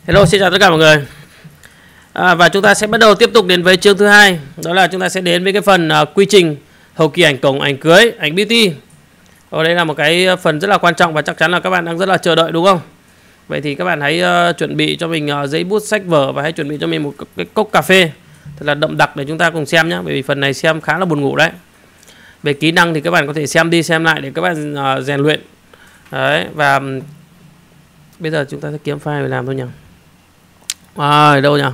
Hello, xin chào tất cả mọi người. Và chúng ta sẽ bắt đầu tiếp tục đến với chương thứ hai. Đó là chúng ta sẽ đến với cái phần quy trình hậu kỳ ảnh cổng, ảnh cưới, ảnh beauty. Đây là một cái phần rất là quan trọng và chắc chắn là các bạn đang rất là chờ đợi, đúng không? Vậy thì các bạn hãy chuẩn bị cho mình giấy bút, sách vở và hãy chuẩn bị cho mình một cái cốc cà phê thật là đậm đặc để chúng ta cùng xem nhé. Bởi vì phần này xem khá là buồn ngủ đấy. Về kỹ năng thì các bạn có thể xem đi xem lại để các bạn rèn luyện. Đấy, và bây giờ chúng ta sẽ kiếm file để làm thôi nhỉ. Đâu nhỉ?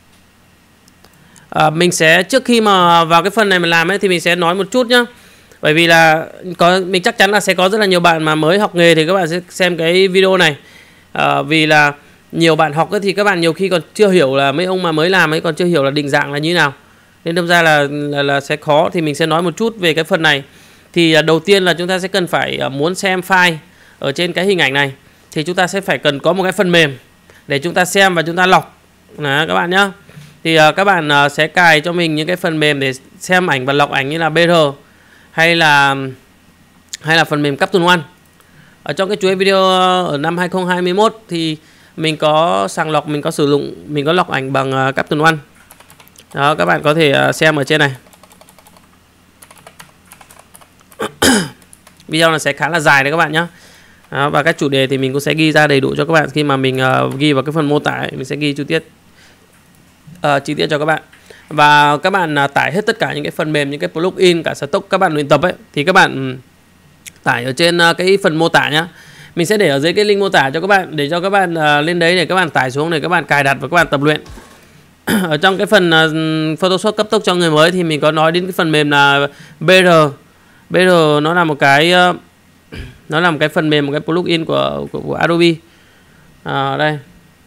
Mình sẽ trước khi mà vào cái phần này mình làm ấy thì mình sẽ nói một chút nhá. Bởi vì là mình chắc chắn là sẽ có rất là nhiều bạn mà mới học nghề thì các bạn sẽ xem cái video này. Vì là nhiều bạn học ấy thì các bạn nhiều khi còn chưa hiểu là mấy ông mà mới làm ấy còn chưa hiểu là định dạng là như thế nào. Nên đâm ra là sẽ khó, thì mình sẽ nói một chút về cái phần này. Thì đầu tiên là chúng ta sẽ cần phải muốn xem file ở trên cái hình ảnh này thì chúng ta sẽ phải cần có một cái phần mềm để chúng ta xem và chúng ta lọc. Đó, các bạn nhé. Thì các bạn sẽ cài cho mình những cái phần mềm để xem ảnh và lọc ảnh như là BR hay là phần mềm Captain One. Ở trong cái chuỗi video ở năm 2021 thì mình có sàng lọc, mình có lọc ảnh bằng Captain One. Đó, các bạn có thể xem ở trên này. Video này sẽ khá là dài đấy các bạn nhé. Đó, và các chủ đề thì mình cũng sẽ ghi ra đầy đủ cho các bạn khi mà mình ghi vào cái phần mô tả ấy, mình sẽ ghi chi tiết cho các bạn. Và các bạn tải hết tất cả những cái phần mềm, những cái plugin, cả stock các bạn luyện tập ấy thì các bạn tải ở trên cái phần mô tả nhá. Mình sẽ để ở dưới cái link mô tả cho các bạn, để cho các bạn lên đấy để các bạn tải xuống để các bạn cài đặt và các bạn tập luyện. Ở trong cái phần Photoshop cấp tốc cho người mới thì mình có nói đến cái phần mềm là BR. BR nó là một cái phần mềm, một cái plugin của Adobe. Đây.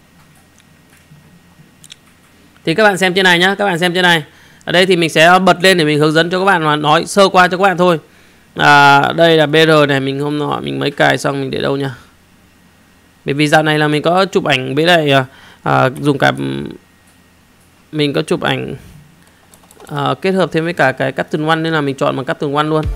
Thì các bạn xem trên này nhá, các bạn xem trên này. Ở đây thì mình sẽ bật lên để mình hướng dẫn cho các bạn và nói sơ qua cho các bạn thôi. Đây là BR này, mình mới cài xong mình để đâu nhá. Bởi vì dạo này là mình có chụp ảnh với lại dùng cả, mình có chụp ảnh kết hợp thêm với cả cái Captain One nên là mình chọn bằng Captain One luôn.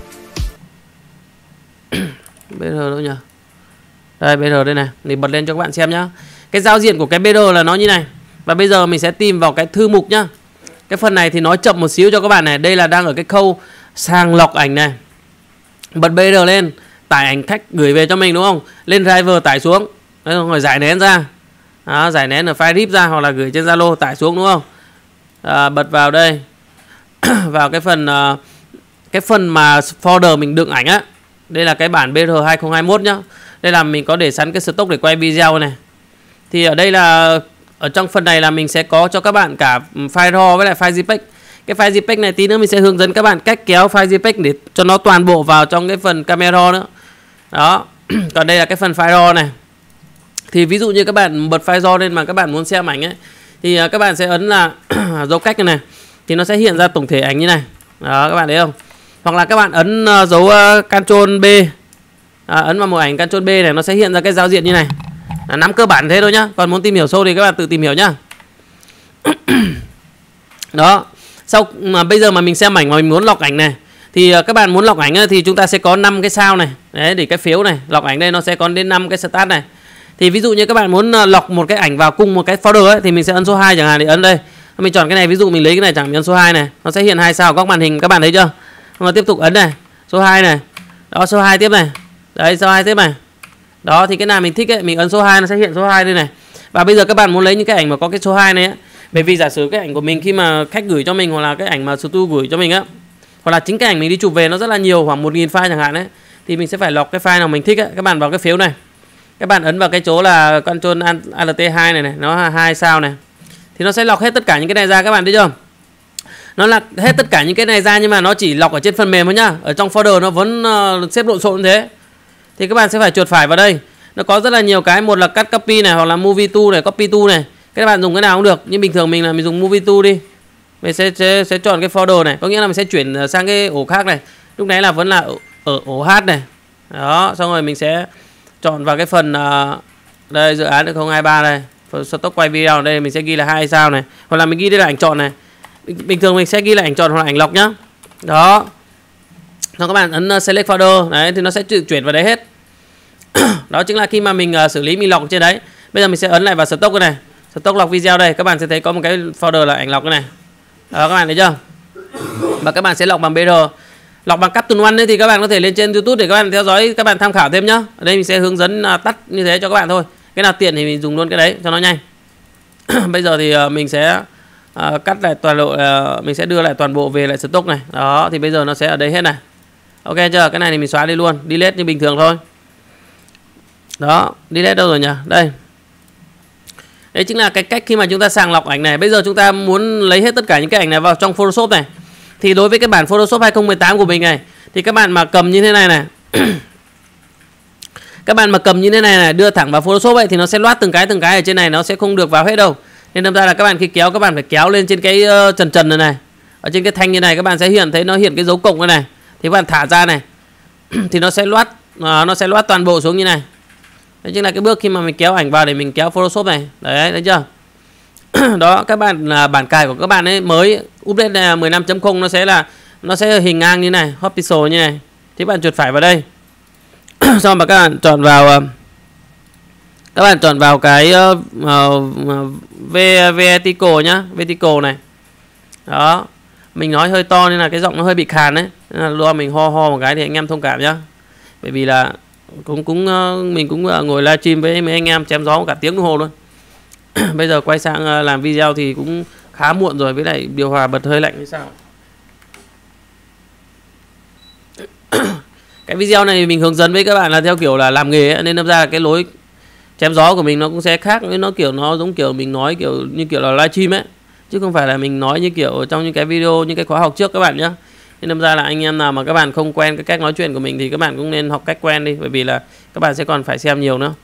BR đâu nhỉ? Đây, BR đây này, mình bật lên cho các bạn xem nhá. Cái giao diện của cái BR là nó như này. Và bây giờ mình sẽ tìm vào cái thư mục nhá. Cái phần này thì nói chậm một xíu cho các bạn này. Đây là đang ở cái khâu sàng lọc ảnh này. Bật BR lên, tải ảnh khách gửi về cho mình, đúng không? Lên driver tải xuống. Đấy, rồi giải nén ra. Đó, giải nén ở file RIP ra hoặc là gửi trên Zalo tải xuống, đúng không? Bật vào đây. Vào cái phần mà folder mình đựng ảnh á. Đây là cái bản BR 2021 nhá. Đây là mình có để sẵn cái stock để quay video này. Thì ở đây là ở trong phần này là mình sẽ có cho các bạn cả file RAW với lại file JPEG. Cái file JPEG này tí nữa mình sẽ hướng dẫn các bạn cách kéo file JPEG để cho nó toàn bộ vào trong cái phần camera nữa. Đó. Còn đây là cái phần file RAW này. Thì ví dụ như các bạn bật file RAW lên mà các bạn muốn xem ảnh ấy thì các bạn sẽ ấn là dấu cách này thì nó sẽ hiện ra tổng thể ảnh như này. Đó, các bạn thấy không? Hoặc là các bạn ấn dấu Ctrl B. Ấn vào một ảnh Ctrl B này nó sẽ hiện ra cái giao diện như này. Nắm cơ bản thế thôi nhá. Còn muốn tìm hiểu sâu thì các bạn tự tìm hiểu nhá. Đó. Sau mà bây giờ mà mình xem ảnh mà mình muốn lọc ảnh này thì các bạn muốn lọc ảnh thì chúng ta sẽ có 5 cái sao này. Đấy, để cái phiếu này, lọc ảnh đây nó sẽ có đến 5 cái start này. Thì ví dụ như các bạn muốn lọc một cái ảnh vào cùng một cái folder ấy thì mình sẽ ấn số 2 chẳng hạn, thì ấn đây. Mình chọn cái này, ví dụ mình lấy cái này chẳng, mình ấn số 2 này, nó sẽ hiện 2 sao ở góc màn hình, các bạn thấy chưa? Mà tiếp tục ấn này, số 2 này. Đó, số 2 tiếp này. Đấy, số 2 tiếp này. Đó, thì cái nào mình thích ấy, mình ấn số 2 nó sẽ hiện số 2 đây này. Và bây giờ các bạn muốn lấy những cái ảnh mà có cái số 2 này ấy, bởi vì giả sử cái ảnh của mình khi mà khách gửi cho mình hoặc là cái ảnh mà studio gửi cho mình á, hoặc là chính cái ảnh mình đi chụp về nó rất là nhiều, khoảng 1000 file chẳng hạn ấy, thì mình sẽ phải lọc cái file nào mình thích ấy. Các bạn vào cái phiếu này. Các bạn ấn vào cái chỗ là Ctrl Alt 2 này, nó là 2 sao này. Thì nó sẽ lọc hết tất cả những cái này ra, các bạn thấy chưa? Nó là hết tất cả những cái này ra nhưng mà nó chỉ lọc ở trên phần mềm thôi nhá. Ở trong folder nó vẫn xếp lộn xộn như thế. Thì các bạn sẽ phải chuột phải vào đây. Nó có rất là nhiều cái, một là cut copy này hoặc là movie tool này, copy tool này. Các bạn dùng cái nào cũng được, nhưng bình thường mình dùng movie tool đi. Mình sẽ chọn cái folder này, có nghĩa là mình sẽ chuyển sang cái ổ khác này. Lúc nãy là vẫn là ở ổ H này. Đó, xong rồi mình sẽ chọn vào cái phần đây, dự án 023 đây, phần stock quay video đây mình sẽ ghi là 2 sao này, hoặc là mình ghi đây là ảnh chọn này. Bình thường mình sẽ ghi là ảnh chọn hoặc là ảnh lọc nhá. Đó. Xong các bạn ấn select folder đấy thì nó sẽ chuyển vào đấy hết. Đó chính là khi mà mình xử lý, mình lọc trên đấy. Bây giờ mình sẽ ấn lại vào stock cái này, stock lọc video đây, các bạn sẽ thấy có một cái folder là ảnh lọc cái này. Đó các bạn thấy chưa? Và các bạn sẽ lọc bằng BR, lọc bằng Captain One ấy, thì các bạn có thể lên trên YouTube để các bạn theo dõi, các bạn tham khảo thêm nhá. Ở đây mình sẽ hướng dẫn tắt như thế cho các bạn thôi. Cái nào tiện thì mình dùng luôn cái đấy cho nó nhanh. Bây giờ thì mình sẽ cắt lại toàn bộ, mình sẽ đưa lại toàn bộ về lại stock này. Đó thì bây giờ nó sẽ ở đây hết này. Ok chưa? Cái này thì mình xóa đi luôn, delete như bình thường thôi. Đó, delete đâu rồi nhỉ? Đây. Đấy chính là cái cách khi mà chúng ta sàng lọc ảnh này. Bây giờ chúng ta muốn lấy hết tất cả những cái ảnh này vào trong Photoshop này. Thì đối với cái bản Photoshop 2018 của mình này, thì các bạn mà cầm như thế này này các bạn mà cầm như thế này này, đưa thẳng vào Photoshop ấy, thì nó sẽ loát từng cái ở trên này, nó sẽ không được vào hết đâu. Nên đâm ra là các bạn khi kéo, các bạn phải kéo lên trên cái trần này này, ở trên cái thanh như này các bạn sẽ thấy nó hiện cái dấu cộng cái này. Thì các bạn thả ra này thì nó sẽ loát toàn bộ xuống như này. Đấy chính là cái bước khi mà mình kéo ảnh vào để mình kéo Photoshop này. Đấy, thấy chưa? Đó, các bạn là bản cài của các bạn ấy mới update 15.0 nó sẽ hình ngang như này, hot pixel như này. Thì các bạn chuột phải vào đây. Sau mà các bạn chọn vào cái vertical nhá, vertical này. Đó. Mình nói hơi to nên là cái giọng nó hơi bị khàn đấy. Nên là lo mình ho một cái thì anh em thông cảm nhá. Bởi vì là mình cũng ngồi livestream với mấy anh em chém gió cả tiếng đồng hồ luôn. Bây giờ quay sang làm video thì cũng khá muộn rồi, với lại điều hòa bật hơi lạnh hay sao. Cái video này mình hướng dẫn với các bạn là theo kiểu là làm nghề ấy, nên đâm ra cái lối chém gió của mình nó cũng sẽ khác, với nó giống kiểu mình nói như kiểu là livestream ấy, chứ không phải là mình nói như kiểu trong những cái video, những cái khóa học trước các bạn nhé. Nên đâm ra là anh em nào mà các bạn không quen cái cách nói chuyện của mình thì các bạn cũng nên học cách quen đi, bởi vì là các bạn sẽ còn phải xem nhiều nữa.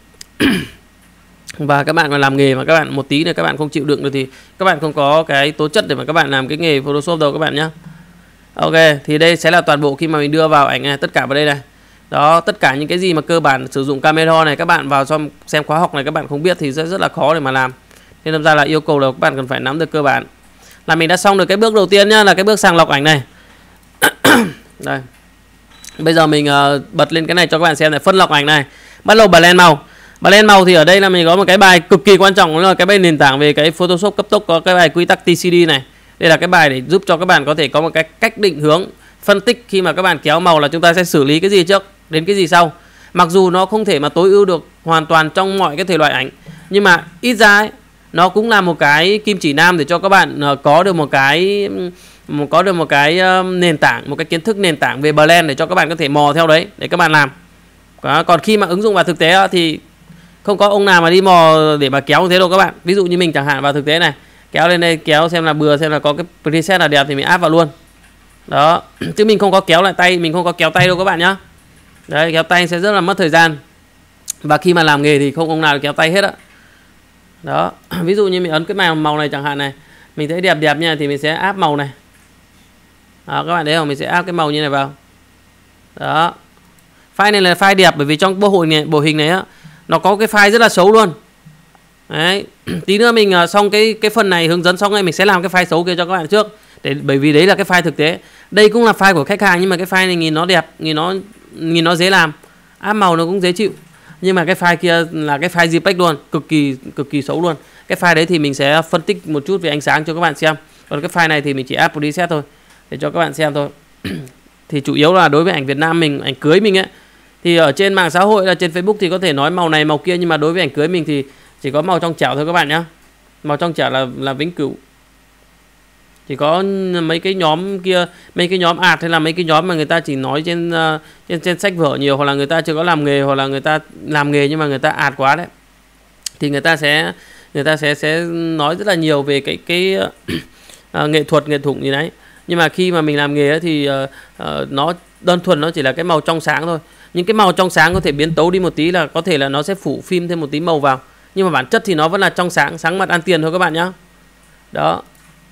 Và các bạn mà làm nghề mà các bạn một tí này các bạn không chịu đựng được thì các bạn không có cái tố chất để mà các bạn làm cái nghề Photoshop đâu các bạn nhé. Ok, thì đây sẽ là toàn bộ khi mà mình đưa vào ảnh này, tất cả vào đây này. Đó, tất cả những cái gì mà cơ bản sử dụng camera này, các bạn vào xem khóa học này các bạn không biết thì rất là khó để mà làm. Nên đâm ra là yêu cầu là các bạn cần phải nắm được cơ bản. Là mình đã xong được cái bước đầu tiên nhá, là cái bước sàng lọc ảnh này. Đây. Bây giờ mình bật lên cái này cho các bạn xem này, phân lọc ảnh này. Bắt đầu blend màu. Blend màu thì ở đây là mình có một cái bài cực kỳ quan trọng, đó là cái bài nền tảng về cái Photoshop cấp tốc, có cái bài quy tắc TCD này. Đây là cái bài để giúp cho các bạn có thể có một cái cách định hướng, phân tích khi mà các bạn kéo màu là chúng ta sẽ xử lý cái gì trước đến cái gì sau. Mặc dù nó không thể mà tối ưu được hoàn toàn trong mọi cái thể loại ảnh, nhưng mà ít ra ấy, nó cũng là một cái kim chỉ nam để cho các bạn có được một cái nền tảng, một cái kiến thức nền tảng về blend để cho các bạn có thể mò theo đấy để các bạn làm. Còn khi mà ứng dụng vào thực tế thì không có ông nào mà đi mò để mà kéo như thế đâu các bạn. Ví dụ như mình chẳng hạn vào thực tế này, kéo lên đây, kéo xem là bừa, xem là có cái preset là đẹp thì mình áp vào luôn. Đó, chứ mình không có kéo lại tay, mình không có kéo tay đâu các bạn nhá. Đấy, kéo tay sẽ rất là mất thời gian. Và khi mà làm nghề thì không ông nào kéo tay hết á. Đó, ví dụ như mình ấn cái màu này chẳng hạn này, mình thấy đẹp nha thì mình sẽ áp màu này. Đó, các bạn thấy không? Mình sẽ áp cái màu như này vào. Đó. File này là file đẹp, bởi vì trong bộ hình này á, nó có cái file rất là xấu luôn. Đấy, tí nữa mình xong cái phần này hướng dẫn xong rồi mình sẽ làm cái file xấu kia cho các bạn trước, bởi vì đấy là cái file thực tế. Đây cũng là file của khách hàng, nhưng mà cái file này nhìn nó đẹp, nhìn nó dễ làm, áp màu nó cũng dễ chịu. Nhưng mà cái file kia là cái file JPEG luôn, cực kỳ xấu luôn. Cái file đấy thì mình sẽ phân tích một chút về ánh sáng cho các bạn xem. Còn cái file này thì mình chỉ áp preset thôi để cho các bạn xem thôi. Thì chủ yếu là đối với ảnh Việt Nam mình, ảnh cưới mình ấy, thì ở trên mạng xã hội là trên Facebook thì có thể nói màu này màu kia, nhưng mà đối với ảnh cưới mình thì chỉ có màu trong trẻo thôi các bạn nhé. Màu trong trẻo là vĩnh cửu. Chỉ có mấy cái nhóm kia, mấy cái nhóm art hay là mấy cái nhóm mà người ta chỉ nói trên sách vở nhiều, hoặc là người ta chưa có làm nghề, hoặc là người ta làm nghề nhưng mà người ta art quá đấy, thì người ta sẽ nói rất là nhiều về cái nghệ thuật nghệ thuật gì đấy. Nhưng mà khi mà mình làm nghề ấy, thì nó đơn thuần nó chỉ là cái màu trong sáng thôi. Những cái màu trong sáng có thể biến tấu đi một tí, là có thể là nó sẽ phủ phim thêm một tí màu vào, nhưng mà bản chất thì nó vẫn là trong sáng, sáng mặt ăn tiền thôi các bạn nhé. Đó.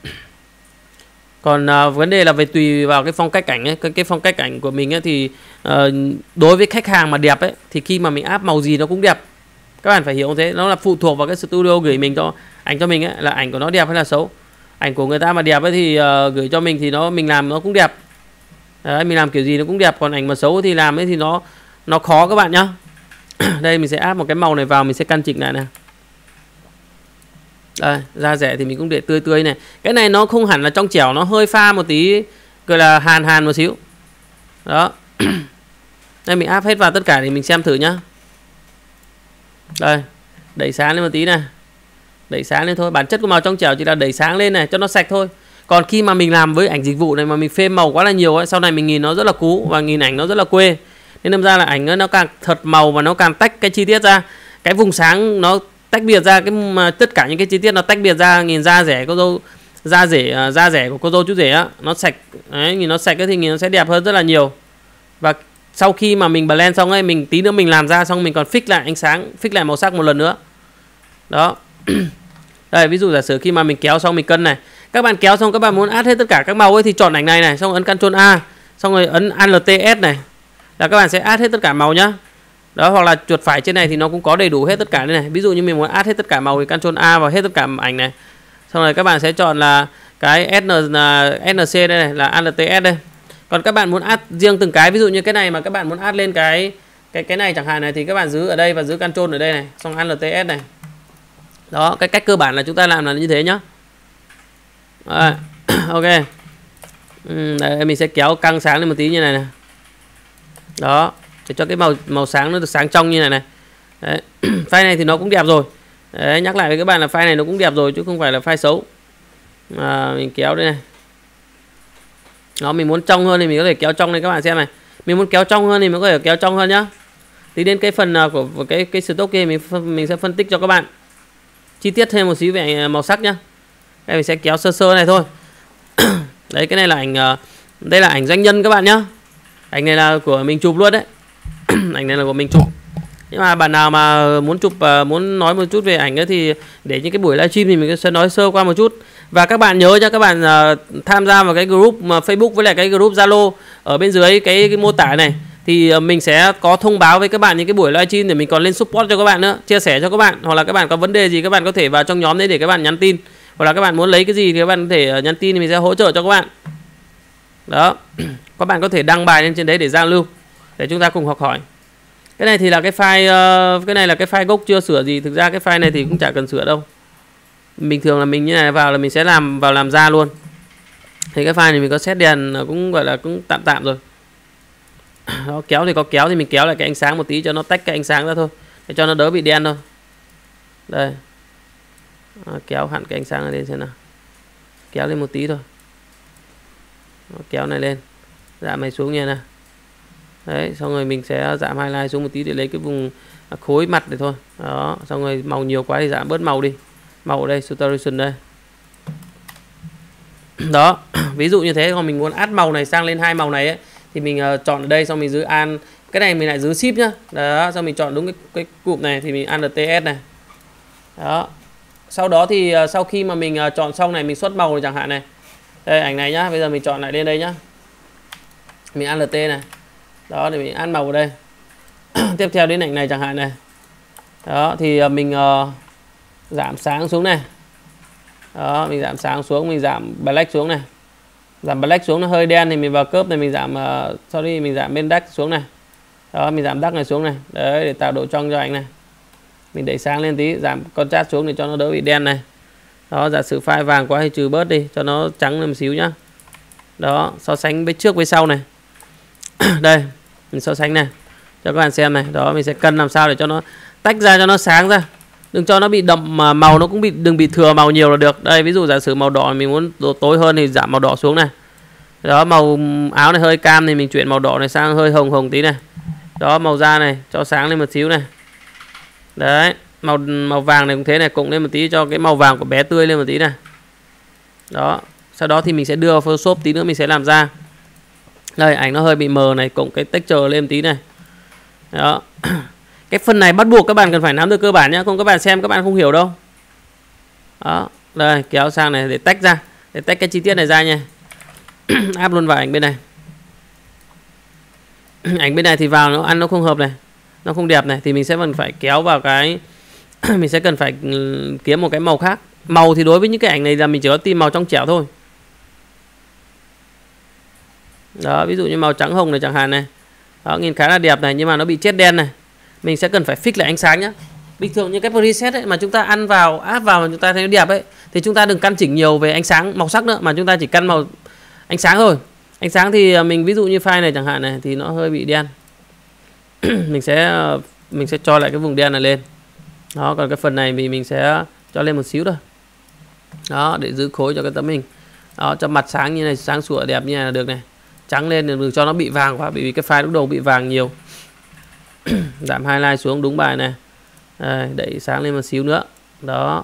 Còn vấn đề là về tùy vào cái phong cách ảnh ấy, cái phong cách ảnh của mình ấy, thì đối với khách hàng mà đẹp ấy, thì khi mà mình áp màu gì nó cũng đẹp. Các bạn phải hiểu như thế, nó là phụ thuộc vào cái studio gửi mình cho ảnh cho mình ấy, là ảnh của nó đẹp hay là xấu. Ảnh của người ta mà đẹp ấy thì gửi cho mình thì mình làm nó cũng đẹp. Đấy, mình làm kiểu gì nó cũng đẹp. Còn ảnh mà xấu thì làm ấy thì nó khó các bạn nhá. Đây mình sẽ áp một cái màu này vào, mình sẽ căn chỉnh lại nè. Đây, da rẻ thì mình cũng để tươi tươi này. Cái này nó không hẳn là trong trẻo, nó hơi pha một tí, gọi là hàn hàn một xíu. Đó. Đây mình áp hết vào tất cả thì mình xem thử nhá. Đây, đẩy sáng lên một tí này. Đẩy sáng lên thôi, bản chất của màu trong trẻo chỉ là đẩy sáng lên này cho nó sạch thôi. Còn khi mà mình làm với ảnh dịch vụ này mà mình phê màu quá là nhiều ấy, sau này mình nhìn nó rất là cũ và nhìn ảnh nó rất là quê. Nên đâm ra là ảnh nó càng thật màu và nó càng tách cái chi tiết ra. Cái vùng sáng nó tách biệt ra, cái mà tất cả những cái chi tiết nó tách biệt ra, nhìn da rẻ cô dâu, da rẻ của cô dâu chú rể á, nó sạch. Đấy, nhìn nó sạch thì nhìn nó sẽ đẹp hơn rất là nhiều. Và sau khi mà mình blend xong ấy, mình tí nữa mình làm ra xong mình còn fix lại ánh sáng, fix lại màu sắc một lần nữa. Đó. Đây, ví dụ giả sử khi mà mình kéo xong mình cân này. Các bạn kéo xong các bạn muốn add hết tất cả các màu ấy thì chọn ảnh này này, xong ấn Ctrl A, xong rồi ấn Alt S này. Là các bạn sẽ add hết tất cả màu nhá. Đó, hoặc là chuột phải trên này thì nó cũng có đầy đủ hết tất cả đây này. Ví dụ như mình muốn add hết tất cả màu thì Ctrl A vào hết tất cả ảnh này. Xong rồi các bạn sẽ chọn là cái NC đây này, là Alt S đây. Còn các bạn muốn add riêng từng cái, ví dụ như cái này mà các bạn muốn add lên cái này chẳng hạn này thì các bạn giữ ở đây và giữ Ctrl ở đây này, xong Alt S này. Đó, cái cách cơ bản là chúng ta làm là như thế nhá. Ok. Đây, mình sẽ kéo căng sáng lên một tí như này này. Đó, để cho cái màu sáng nó được sáng trong như này này. Đấy. File này thì nó cũng đẹp rồi. Đấy, nhắc lại với các bạn là file này nó cũng đẹp rồi chứ không phải là file xấu. Mình kéo đây này. Đó, mình muốn trong hơn thì mình có thể kéo trong này các bạn xem này. Mình muốn kéo trong hơn thì mình có thể kéo trong hơn nhá. Tí đến cái phần của cái stock kia mình sẽ phân tích cho các bạn chi tiết thêm một xíu về màu sắc nhá. Đây mình sẽ kéo sơ sơ này thôi. Đấy, cái này là ảnh, đây là ảnh doanh nhân các bạn nhá. Ảnh này là của mình chụp luôn đấy. Ảnh này là của mình chụp. Nhưng mà bạn nào mà muốn chụp, muốn nói một chút về ảnh ấy thì để những cái buổi livestream thì mình sẽ nói sơ qua một chút. Và các bạn nhớ cho các bạn tham gia vào cái group mà Facebook với lại cái group Zalo ở bên dưới cái mô tả này thì mình sẽ có thông báo với các bạn những cái buổi livestream để mình còn lên support cho các bạn nữa, chia sẻ cho các bạn, hoặc là các bạn có vấn đề gì các bạn có thể vào trong nhóm đấy để các bạn nhắn tin, hoặc là các bạn muốn lấy cái gì thì các bạn có thể nhắn tin thì mình sẽ hỗ trợ cho các bạn. Đó, các bạn có thể đăng bài lên trên đấy để giao lưu để chúng ta cùng học hỏi. Cái này thì là cái file, cái này là cái file gốc chưa sửa gì. Thực ra cái file này thì cũng chả cần sửa đâu. Bình thường là mình như này vào là mình sẽ làm ra luôn. Thì cái file này mình có set đèn cũng gọi là cũng tạm tạm rồi. Đó, kéo thì có kéo thì mình kéo lại cái ánh sáng một tí cho nó tách cái ánh sáng ra thôi, để cho nó đỡ bị đen thôi. Đây. Kéo hẳn cái ánh sáng lên xem nào. Kéo lên một tí thôi. Đó, kéo này lên, giảm này xuống như này. Đấy, xong rồi mình sẽ giảm highlight xuống một tí để lấy cái vùng khối mặt để thôi. Đó, xong rồi màu nhiều quá thì giảm bớt màu đi. Màu ở đây, saturation đây. Đó, ví dụ như thế. Còn mình muốn add màu này sang lên hai màu này ấy, thì mình chọn ở đây, xong mình giữ Alt. Cái này mình lại giữ Shift nhá. Đó, xong mình chọn đúng cái cụm này thì mình Alt TS này. Đó. Sau đó thì sau khi mà mình chọn xong này, mình xuất màu này chẳng hạn này. Đây, ảnh này nhá. Bây giờ mình chọn lại lên đây nhá. Mình Alt này. Đó, để mình add màu vào đây. Tiếp theo đến ảnh này chẳng hạn này. Đó, thì mình giảm sáng xuống này. Đó, mình giảm sáng xuống, mình giảm black xuống này. Giảm black xuống nó hơi đen thì mình vào curve này mình giảm mình giảm bên dark xuống này. Đó, mình giảm dark này xuống này. Đấy, để tạo độ trong cho ảnh này. Mình đẩy sáng lên tí, giảm contrast xuống để cho nó đỡ bị đen này. Đó, giả sử file vàng quá thì trừ bớt đi cho nó trắng lên một xíu nhá. Đó, so sánh với trước với sau này. Đây, mình so sánh này cho các bạn xem này. Đó, mình sẽ cân làm sao để cho nó tách ra, cho nó sáng ra, đừng cho nó bị đậm mà màu nó cũng đừng bị thừa màu nhiều là được. Đây, ví dụ giả sử màu đỏ mình muốn tối hơn thì giảm màu đỏ xuống này. Đó, màu áo này hơi cam thì mình chuyển màu đỏ này sang hơi hồng hồng tí này. Đó, màu da này cho sáng lên một xíu này. Đấy, màu vàng này cũng thế này, cộng lên một tí cho cái màu vàng của bé tươi lên một tí này. Đó, sau đó thì mình sẽ đưa vào Photoshop, tí nữa mình sẽ làm ra. Đây, ảnh nó hơi bị mờ này, cộng cái texture lên một tí này. Đó. Cái phần này bắt buộc các bạn cần phải nắm được cơ bản nhé, không các bạn xem các bạn không hiểu đâu. Đó, đây kéo sang này để tách ra, để tách cái chi tiết này ra nha. Áp luôn vào ảnh bên này. Ảnh bên này thì vào nó ăn nó không hợp này, nó không đẹp này, thì mình sẽ cần phải kéo vào cái mình sẽ cần phải kiếm một cái màu khác. Màu thì đối với những cái ảnh này là mình chỉ có tìm màu trong trẻo thôi. Đó, ví dụ như màu trắng hồng này chẳng hạn này. Đó, nhìn khá là đẹp này, nhưng mà nó bị chết đen này. mình sẽ cần phải fix lại ánh sáng nhá. Bình thường như cái preset ấy mà chúng ta ăn vào, áp vào mà chúng ta thấy nó đẹp ấy, thì chúng ta đừng căn chỉnh nhiều về ánh sáng màu sắc nữa, mà chúng ta chỉ căn màu ánh sáng thôi. Ánh sáng thì mình ví dụ như file này chẳng hạn này thì nó hơi bị đen. mình sẽ cho lại cái vùng đen này lên. Đó, còn cái phần này thì mình sẽ cho lên một xíu thôi. Đó, để giữ khối cho cái tấm hình. Đó, cho mặt sáng như này, sáng sủa đẹp như này là được này. Trắng lên, đừng cho nó bị vàng quá, vì cái file lúc đầu bị vàng nhiều. Giảm highlight xuống đúng bài này. Đây, đẩy sáng lên một xíu nữa. Đó.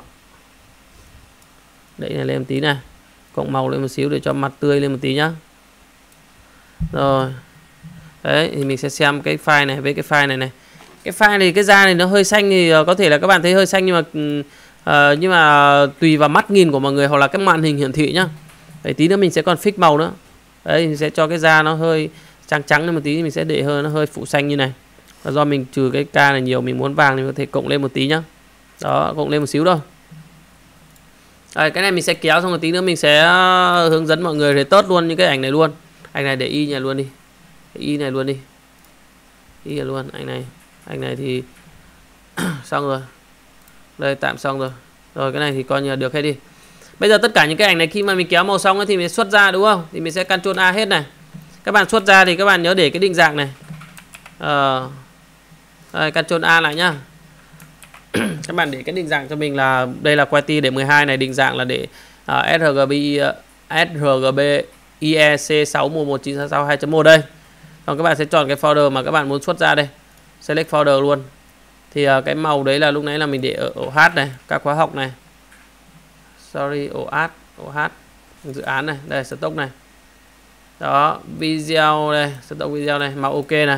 Đẩy này lên một tí này. Cộng màu lên một xíu để cho mặt tươi lên một tí nhá. Rồi. Đấy, thì mình sẽ xem cái file này với cái file này này. Cái file này, cái da này nó hơi xanh thì có thể là các bạn thấy hơi xanh, nhưng mà tùy vào mắt nhìn của mọi người hoặc là cái màn hình hiển thị nhá. Đấy, tí nữa mình sẽ còn fix màu nữa. Đấy, mình sẽ cho cái da nó hơi trắng trắng lên một tí, mình sẽ để hơi nó hơi phụ xanh như này. Và do mình trừ cái ca này nhiều, mình muốn vàng thì có thể cộng lên một tí nhá. Đó, cộng lên một xíu thôi. Đấy, cái này mình sẽ kéo xong một tí nữa mình sẽ hướng dẫn mọi người để test luôn những cái ảnh này luôn. Ảnh này để y nhà luôn đi. Để y này luôn đi. Y này luôn, ảnh này thì xong rồi. Đây, tạm xong rồi. Rồi cái này thì coi như là được hết đi. Bây giờ tất cả những cái ảnh này khi mà mình kéo màu xong ấy, thì mình xuất ra đúng không? Thì mình sẽ Ctrl A hết này. Các bạn xuất ra thì các bạn nhớ để cái định dạng này. Đây, Ctrl A lại nhá. Các bạn để cái định dạng cho mình là đây là QWERTY để 12 này, định dạng là để sRGB IEC6119662.1 đây. Còn các bạn sẽ chọn cái folder mà các bạn muốn xuất ra đây. Select folder luôn. Thì cái màu đấy là lúc nãy là mình để ở ổ H này, các khóa học này. Sorry, ổ H dự án này, đây stock này. Đó, video đây, stock video này, màu ok này.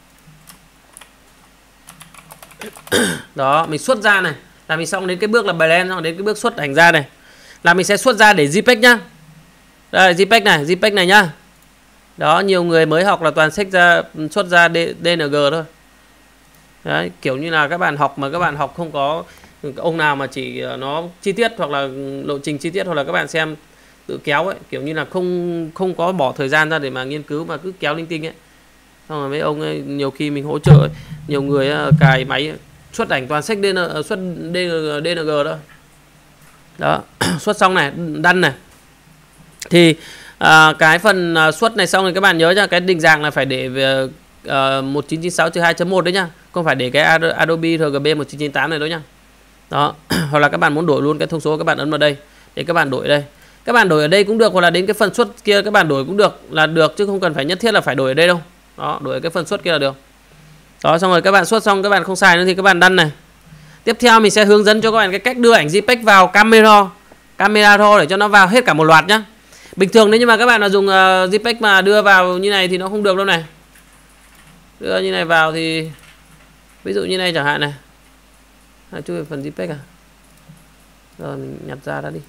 Đó, mình xuất ra này, là mình xong đến cái bước là blend, xong đến cái bước xuất ảnh ra này. Là mình sẽ xuất ra để JPEG nhá. Đây, JPEG này nhá. Đó, nhiều người mới học là toàn xuất ra DNG thôi. Đấy, kiểu như là các bạn học mà các bạn học không có ông nào mà chỉ nó chi tiết hoặc là lộ trình chi tiết, hoặc là các bạn xem tự kéo ấy, kiểu như là không có bỏ thời gian ra để mà nghiên cứu mà cứ kéo linh tinh ấy. Xong rồi mấy ông ấy, nhiều khi mình hỗ trợ ấy, nhiều người cài máy xuất ảnh toàn sách DNG đó. Đó, xuất xong này, đăng này. Thì cái phần xuất này xong thì các bạn nhớ cho cái định dạng là phải để về 1996-2.1 đấy nhá. Không phải để cái Adobe RGB 1998 này đâu nhá. Đó, hoặc là các bạn muốn đổi luôn cái thông số, các bạn ấn vào đây để các bạn đổi đây. Các bạn đổi ở đây cũng được, hoặc là đến cái phần xuất kia các bạn đổi cũng được, là được, chứ không cần phải nhất thiết là phải đổi ở đây đâu. Đó, đổi ở cái phần xuất kia là được. Đó, xong rồi các bạn xuất xong các bạn không xài nữa thì các bạn đăng này. Tiếp theo mình sẽ hướng dẫn cho các bạn cái cách đưa ảnh JPEG vào camera raw để cho nó vào hết cả một loạt nhá. Bình thường nếu như mà các bạn là dùng JPEG mà đưa vào như này thì nó không được đâu này. Đưa như này vào thì ví dụ như này chẳng hạn này. Chui phần JPEG à. Rồi mình nhặt ra đã đi.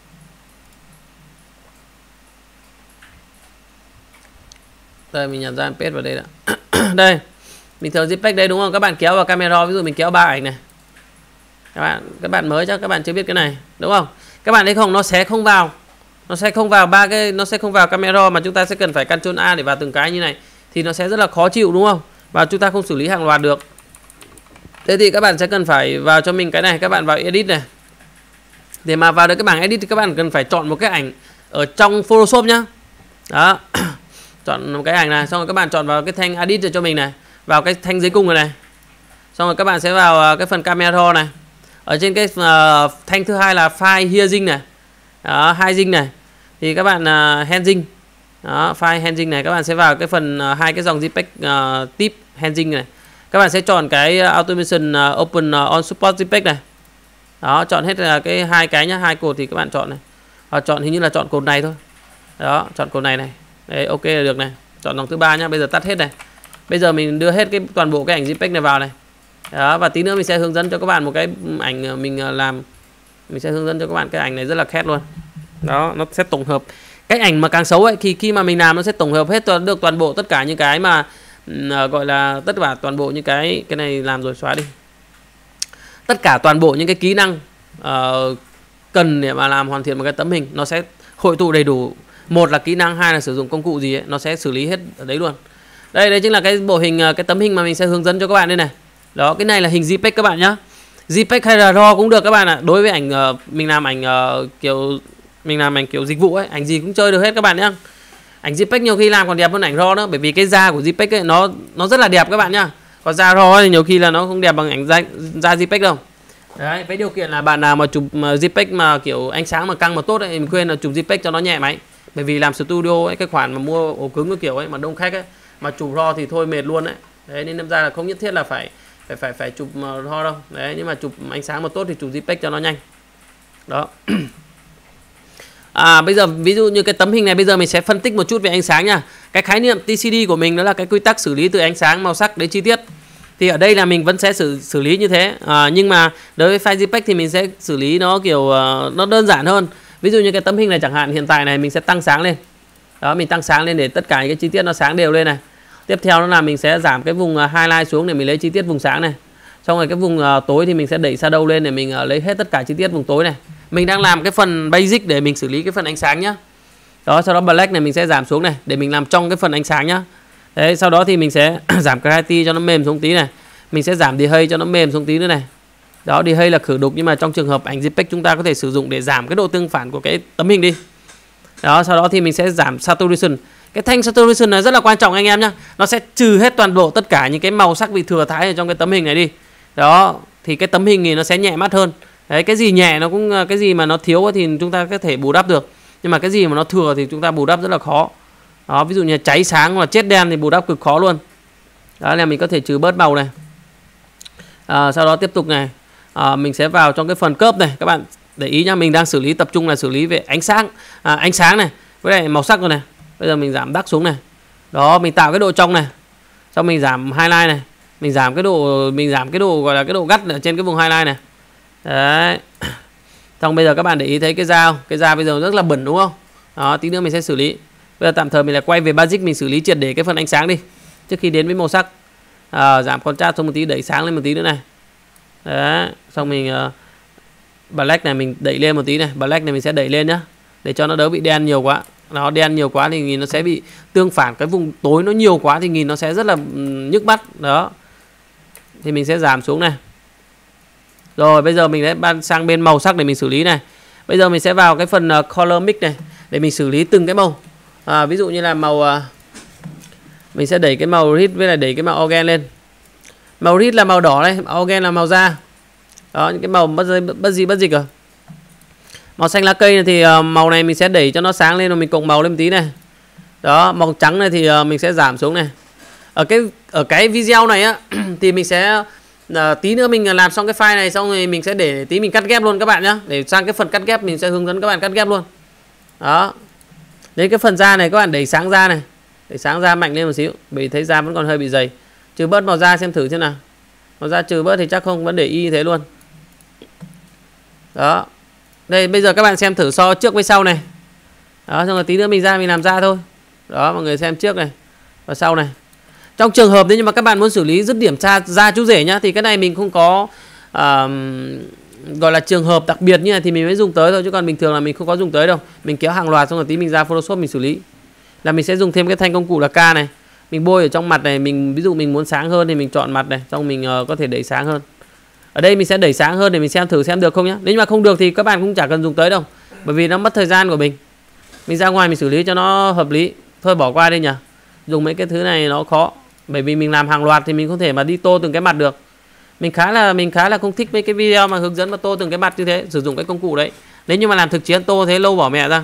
Đây mình nhặt ra paste vào đây đã. Đây. Bình thường JPEG đây đúng không? Các bạn kéo vào camera, ví dụ mình kéo 3 ảnh này. Các bạn mới chắc các bạn chưa biết cái này, đúng không? Các bạn thấy không, nó sẽ không vào. Nó sẽ không vào camera, mà chúng ta sẽ cần phải Ctrl A để vào từng cái như này thì nó sẽ rất là khó chịu đúng không? Và chúng ta không xử lý hàng loạt được. Thế thì các bạn sẽ cần phải vào cho mình cái này, các bạn vào edit này. Để mà vào được cái bảng edit thì các bạn cần phải chọn một cái ảnh ở trong Photoshop nhá. Đó. Chọn một cái ảnh này, xong rồi các bạn chọn vào cái thanh edit cho mình này, vào cái thanh dưới cùng này. Xong rồi các bạn sẽ vào cái phần camera này. Ở trên cái thanh thứ hai là file hearing này. Đó, handling này. Thì các bạn handling. Đó, file handling này các bạn sẽ vào cái phần hai cái dòng JPEG tip handling này. Các bạn sẽ chọn cái automation open on support JPEG này. Đó, chọn hết là cái hai cái nhá, hai cột thì các bạn chọn này. Hoặc chọn hình như là chọn cột này thôi. Đó, chọn cột này này. Đấy, ok là được này. Chọn dòng thứ ba nhá, bây giờ tắt hết này. Bây giờ mình đưa hết toàn bộ cái ảnh JPEG này vào này. Đó, và tí nữa mình sẽ hướng dẫn cho các bạn một cái ảnh mình làm. Mình sẽ hướng dẫn cho các bạn cái ảnh này rất là khét luôn. Đó, nó sẽ tổng hợp. Cái ảnh mà càng xấu ấy, khi mà mình làm nó sẽ tổng hợp hết được toàn bộ tất cả những cái mà gọi là tất cả toàn bộ những cái này làm rồi xóa đi. Tất cả toàn bộ những cái kỹ năng cần để mà làm hoàn thiện một cái tấm hình nó sẽ hội tụ đầy đủ. Một là kỹ năng, hai là sử dụng công cụ gì ấy, nó sẽ xử lý hết ở đấy luôn. Đây chính là cái bộ hình, cái tấm hình mà mình sẽ hướng dẫn cho các bạn đây này. Đó, cái này là hình JPEG các bạn nhá. JPEG hay là RAW cũng được các bạn ạ. Đối với ảnh mình làm ảnh kiểu dịch vụ ấy, ảnh gì cũng chơi được hết các bạn nhá. Ảnh JPEG nhiều khi làm còn đẹp hơn ảnh RAW nữa, bởi vì cái da của JPEG ấy, nó rất là đẹp các bạn nhá. Còn da RAW thì nhiều khi là nó không đẹp bằng ảnh da JPEG đâu. Đấy, với điều kiện là bạn nào mà chụp JPEG mà kiểu ánh sáng mà căng mà tốt ấy, mình khuyên là chụp JPEG cho nó nhẹ máy. Bởi vì làm studio ấy, cái khoản mà mua ổ cứng cái kiểu ấy mà đông khách ấy, mà chụp RAW thì thôi mệt luôn đấy. Đấy nên đâm ra là không nhất thiết là phải chụp RAW đâu. Đấy, nhưng mà chụp ánh sáng mà tốt thì chụp JPEG cho nó nhanh. Đó. Bây giờ ví dụ như cái tấm hình này, bây giờ mình sẽ phân tích một chút về ánh sáng nha. Cái khái niệm TCD của mình đó là cái quy tắc xử lý từ ánh sáng, màu sắc đến chi tiết. Thì ở đây là mình vẫn sẽ xử lý như thế. Nhưng mà đối với file JPEG thì mình sẽ xử lý nó kiểu nó đơn giản hơn. Ví dụ như cái tấm hình này chẳng hạn, hiện tại này mình sẽ tăng sáng lên. Đó, mình tăng sáng lên để tất cả những cái chi tiết nó sáng đều lên này. Tiếp theo đó là mình sẽ giảm cái vùng highlight xuống để mình lấy chi tiết vùng sáng này. Xong rồi cái vùng tối thì mình sẽ đẩy shadow lên để mình lấy hết tất cả chi tiết vùng tối này. Mình đang làm cái phần basic để mình xử lý cái phần ánh sáng nhá. Đó, sau đó black này mình sẽ giảm xuống này để mình làm trong cái phần ánh sáng nhá. Đấy, sau đó thì mình sẽ giảm clarity cho nó mềm xuống tí này. Mình sẽ giảm delay cho nó mềm xuống tí nữa này. Đó, delay là khử đục, nhưng mà trong trường hợp ảnh JPEG chúng ta có thể sử dụng để giảm cái độ tương phản của cái tấm hình đi. Đó, sau đó thì mình sẽ giảm saturation. Cái thanh saturation này rất là quan trọng anh em nhá. Nó sẽ trừ hết toàn bộ tất cả những cái màu sắc bị thừa thãi ở trong cái tấm hình này đi. Đó, thì cái tấm hình thì nó sẽ nhẹ mắt hơn. Đấy, cái gì nhẹ nó cũng, cái gì mà nó thiếu thì chúng ta có thể bù đắp được. Nhưng mà cái gì mà nó thừa thì chúng ta bù đắp rất là khó. Đó, ví dụ như cháy sáng hoặc chết đen thì bù đắp cực khó luôn. Đó là mình có thể trừ bớt màu này. Sau đó tiếp tục này, mình sẽ vào trong cái phần curve này. Các bạn để ý nhá, mình đang tập trung là xử lý về ánh sáng này với lại màu sắc rồi này. Bây giờ mình giảm dark xuống này. Đó, mình tạo cái độ trong này. Xong mình giảm highlight này. Mình giảm cái độ gọi là cái độ gắt ở trên cái vùng highlight này. Đấy. Xong bây giờ các bạn để ý thấy cái da không? Cái da bây giờ rất là bẩn đúng không? Đó, tí nữa mình sẽ xử lý. Bây giờ tạm thời mình lại quay về basic, mình xử lý triệt để cái phần ánh sáng đi trước khi đến với màu sắc. Giảm contrast xuống một tí, đẩy sáng lên một tí nữa này. Đấy, xong mình black này mình đẩy lên một tí này, black này mình sẽ đẩy lên nhá, để cho nó đỡ bị đen nhiều quá. Nó đen nhiều quá thì nhìn nó sẽ bị tương phản, cái vùng tối nó nhiều quá thì nhìn nó sẽ rất là nhức mắt. Đó. Thì mình sẽ giảm xuống này. Rồi bây giờ mình sẽ sang bên màu sắc để mình xử lý này. Bây giờ mình sẽ vào cái phần color mix này để mình xử lý từng cái màu. Ví dụ như là màu mình sẽ đẩy cái màu red với lại đẩy cái màu organ lên. Màu red là màu đỏ này, organ là màu da. Đó, những cái màu bất dịch rồi. Màu xanh lá cây này thì màu này mình sẽ đẩy cho nó sáng lên, rồi mình cộng màu lên một tí này. Đó, màu trắng này thì mình sẽ giảm xuống này. Ở cái video này á thì mình sẽ tí nữa mình làm xong cái file này xong rồi mình sẽ để tí mình cắt ghép luôn các bạn nhá. Để sang cái phần cắt ghép mình sẽ hướng dẫn các bạn cắt ghép luôn. Đó. Đến cái phần da này các bạn đẩy sáng da này. Đẩy sáng da mạnh lên một xíu, bởi thấy da vẫn còn hơi bị dày. Trừ bớt màu da xem thử xem nào. Màu da trừ bớt thì chắc không vẫn để y như thế luôn. Đó. Đây bây giờ các bạn xem thử so trước với sau này. Đó, xong rồi tí nữa mình làm da thôi. Đó, mọi người xem trước này và sau này. Trong trường hợp nếu như mà các bạn muốn xử lý dứt điểm da chú rể nhá, thì cái này mình không có gọi là trường hợp đặc biệt như này thì mình mới dùng tới thôi, chứ còn bình thường là mình không có dùng tới đâu. Mình kéo hàng loạt xong rồi tí mình ra Photoshop mình xử lý. Là mình sẽ dùng thêm cái thanh công cụ là K này. Mình bôi ở trong mặt này, mình ví dụ mình muốn sáng hơn thì mình chọn mặt này, xong mình có thể đẩy sáng hơn. Ở đây mình sẽ đẩy sáng hơn để mình xem thử xem được không nhá. Nếu như mà không được thì các bạn cũng chả cần dùng tới đâu, bởi vì nó mất thời gian của mình. Mình ra ngoài mình xử lý cho nó hợp lý. Thôi bỏ qua đi nhỉ. Dùng mấy cái thứ này nó khó, bởi vì mình làm hàng loạt thì mình không thể mà đi tô từng cái mặt được. Mình khá là không thích mấy cái video mà hướng dẫn mà tô từng cái mặt như thế, sử dụng cái công cụ đấy. Nếu như mà làm thực chiến tô thế lâu bỏ mẹ ra.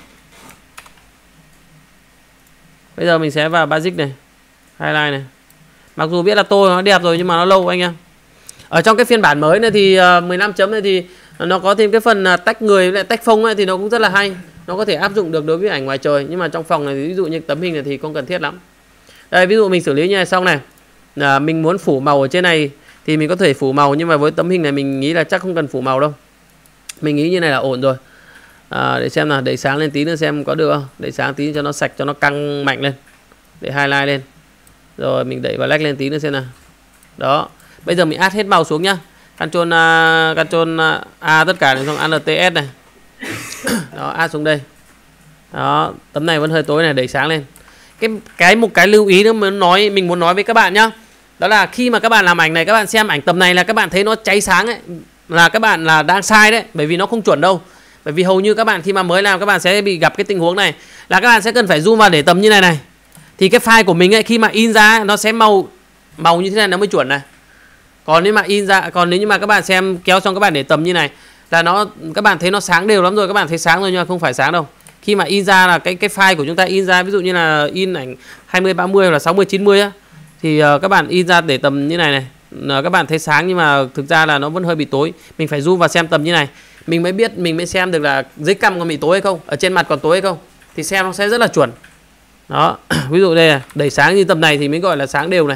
Bây giờ mình sẽ vào basic này, highlight này. Mặc dù biết là tô nó đẹp rồi nhưng mà nó lâu anh em. Ở trong cái phiên bản mới này thì 15 chấm này thì nó có thêm cái phần tách người với tách phông ấy, thì nó cũng rất là hay. Nó có thể áp dụng được đối với ảnh ngoài trời, nhưng mà trong phòng này ví dụ như tấm hình này thì không cần thiết lắm. Đây ví dụ mình xử lý như này xong này, mình muốn phủ màu ở trên này thì mình có thể phủ màu, nhưng mà với tấm hình này mình nghĩ là chắc không cần phủ màu đâu. Mình nghĩ như này là ổn rồi. Để xem nào, đẩy sáng lên tí nữa xem có được không. Đẩy sáng tí cho nó sạch, cho nó căng mạnh lên. Để highlight lên. Rồi mình đẩy black lên tí nữa xem nào. Đó. Bây giờ mình add hết màu xuống nhá. Ctrl A tất cả xong ALTS này. Đó, add xuống đây. Đó, tấm này vẫn hơi tối này, đẩy sáng lên. Một cái lưu ý nữa mình muốn nói với các bạn nhá. Đó là khi mà các bạn làm ảnh này, các bạn xem ảnh tầm này là các bạn thấy nó cháy sáng ấy, là các bạn là đang sai đấy, bởi vì nó không chuẩn đâu. Bởi vì hầu như các bạn khi mà mới làm các bạn sẽ bị gặp cái tình huống này là các bạn sẽ cần phải zoom vào để tầm như này này. Thì cái file của mình ấy khi mà in ra nó sẽ màu như thế này nó mới chuẩn này. Còn nếu mà in ra, còn nếu như mà các bạn xem kéo xong các bạn để tầm như này là nó, các bạn thấy nó sáng đều lắm rồi, các bạn thấy sáng rồi nhưng mà không phải sáng đâu. Khi mà in ra là cái file của chúng ta in ra, ví dụ như là in ảnh 20 30 hoặc là 60 90 á, thì các bạn in ra để tầm như này này, các bạn thấy sáng nhưng mà thực ra là nó vẫn hơi bị tối. Mình phải zoom vào xem tầm như này mình mới biết, mình mới xem được là dưới cằm còn bị tối hay không, ở trên mặt còn tối hay không, thì xem nó sẽ rất là chuẩn. Đó, ví dụ đây là đẩy sáng như tầm này thì mới gọi là sáng đều này.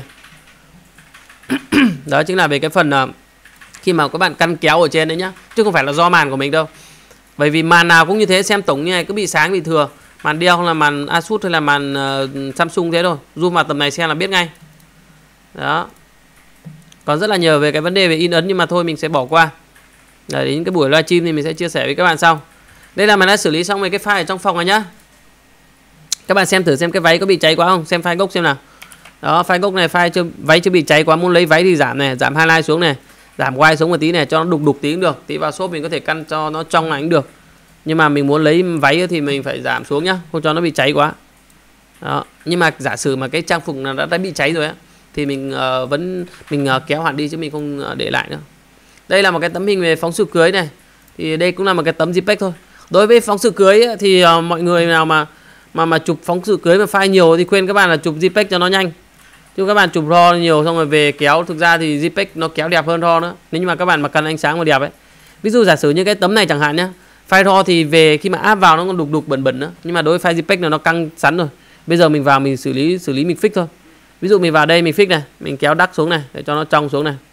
Đó chính là về cái phần khi mà các bạn căn kéo ở trên đấy nhá, chứ không phải là do màn của mình đâu. Bởi vì màn nào cũng như thế, xem tổng như này cứ bị sáng bị thừa. Màn Dell hay là màn Asus hay là màn Samsung thế thôi, zoom vào tầm này xem là biết ngay. Đó. Còn rất là nhiều về cái vấn đề về in ấn nhưng mà thôi mình sẽ bỏ qua. Để đến cái buổi livestream thì mình sẽ chia sẻ với các bạn sau. Đây là mình đã xử lý xong về cái file ở trong phòng này nhá. Các bạn xem thử xem cái váy có bị cháy quá không, xem file gốc xem nào. Đó, file gốc này váy chưa bị cháy quá, muốn lấy váy thì giảm này, giảm highlight xuống này, giảm white xuống một tí này cho nó đục tí cũng được. Tí vào shop mình có thể căn cho nó trong này cũng được. Nhưng mà mình muốn lấy váy thì mình phải giảm xuống nhá, không cho nó bị cháy quá. Đó, nhưng mà giả sử mà cái trang phục đã bị cháy rồi á thì mình kéo hẳn đi chứ mình không để lại nữa. Đây là một cái tấm hình về phóng sự cưới này. Thì đây cũng là một cái tấm JPEG thôi. Đối với phóng sự cưới ấy, thì mọi người nào mà chụp phóng sự cưới mà file nhiều thì khuyên các bạn là chụp JPEG cho nó nhanh. Chứ các bạn chụp RAW nhiều xong rồi về kéo, thực ra thì JPEG nó kéo đẹp hơn RAW nữa. Nếu như mà các bạn mà cần ánh sáng mà đẹp ấy. Ví dụ giả sử như cái tấm này chẳng hạn nhá, file RAW thì về khi mà áp vào nó còn đục bẩn nữa. Nhưng mà đối với file JPEG là nó căng sẵn rồi. Bây giờ mình vào mình xử lý mình fix thôi. Ví dụ mình vào đây mình fix này, mình kéo đắc xuống này để cho nó trong xuống này.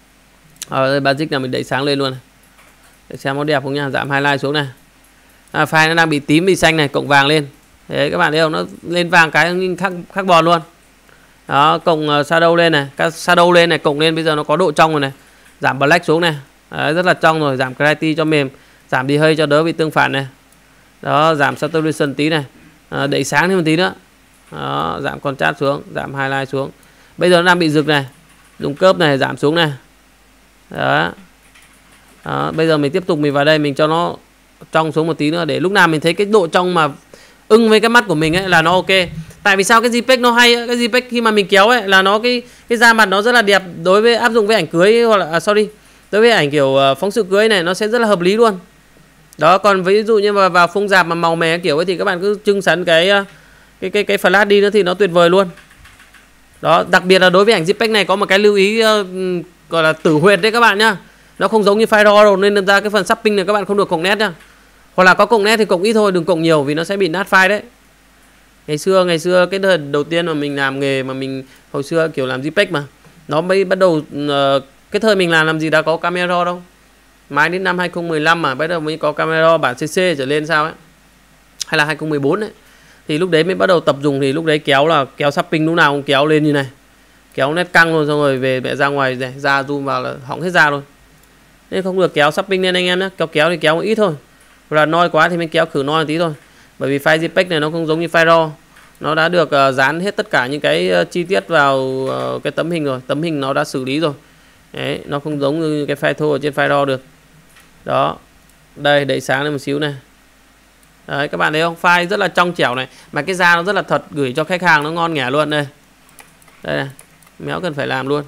Ở basic là mình đẩy sáng lên luôn này. Để xem nó đẹp không nha, giảm highlight xuống này. File nó đang bị tím bị xanh này, cộng vàng lên. Đấy các bạn thấy không, nó lên vàng cái khác bòn luôn. Đó, cộng shadow lên này, các shadow lên này, cộng lên bây giờ nó có độ trong rồi này. Giảm black xuống này. Đấy, rất là trong rồi, giảm clarity cho mềm, giảm đi hơi cho đỡ bị tương phản này. Đó, giảm saturation tí này. Đẩy sáng thêm một tí nữa. Đó, giảm contrast xuống, giảm highlight xuống. Bây giờ nó đang bị rực này. Dùng curve này giảm xuống này. Đó. Đó, bây giờ mình tiếp tục mình vào đây mình cho nó trong xuống một tí nữa để lúc nào mình thấy cái độ trong mà ưng với cái mắt của mình ấy là nó ok. Tại vì sao cái JPEG nó hay, cái JPEG khi mà mình kéo ấy là nó cái da mặt nó rất là đẹp đối với áp dụng với ảnh cưới hoặc là đối với ảnh kiểu phóng sự cưới này nó sẽ rất là hợp lý luôn. Đó, còn ví dụ như vào phông rạp mà màu mè kiểu ấy thì các bạn cứ trưng sẵn cái flash đi nữa thì nó tuyệt vời luôn. Đó, đặc biệt là đối với ảnh JPEG này có một cái lưu ý gọi là tử huyệt đấy các bạn nhá. Nó không giống như file RAW đâu, nên ra cái phần swapping này các bạn không được cộng nét nhá. Hoặc là có cộng nét thì cộng ít thôi, đừng cộng nhiều vì nó sẽ bị nát file đấy. Ngày xưa cái đợt đầu tiên mà mình làm nghề mà mình hồi xưa kiểu làm JPEG mà nó mới bắt đầu cái thời mình làm gì đã có camera đâu. Mãi đến năm 2015 mà bắt đầu mới có camera bản CC trở lên sao ấy. Hay là 2014 đấy. Thì lúc đấy mới bắt đầu tập dùng, thì lúc đấy kéo swapping lúc nào cũng kéo lên như này. Kéo nét căng luôn, xong rồi về mẹ ra ngoài này, ra zoom vào là hỏng hết ra luôn. Nên không được kéo swapping lên anh em nhé. Kéo thì kéo ít thôi. Hoặc là noi quá thì mình kéo khử noi một tí thôi. Bởi vì file JPEG này nó không giống như file RAW. Nó đã được dán hết tất cả những cái chi tiết vào cái tấm hình rồi. Tấm hình nó đã xử lý rồi. Đấy, nó không giống như cái file thô ở trên file RAW được. Đó. Đây, đẩy sáng lên một xíu này. Đấy, các bạn thấy không? File rất là trong trẻo này. Mà cái da nó rất là thật, gửi cho khách hàng nó ngon nghẻ luôn đây. Đây này. Méo cần phải làm luôn.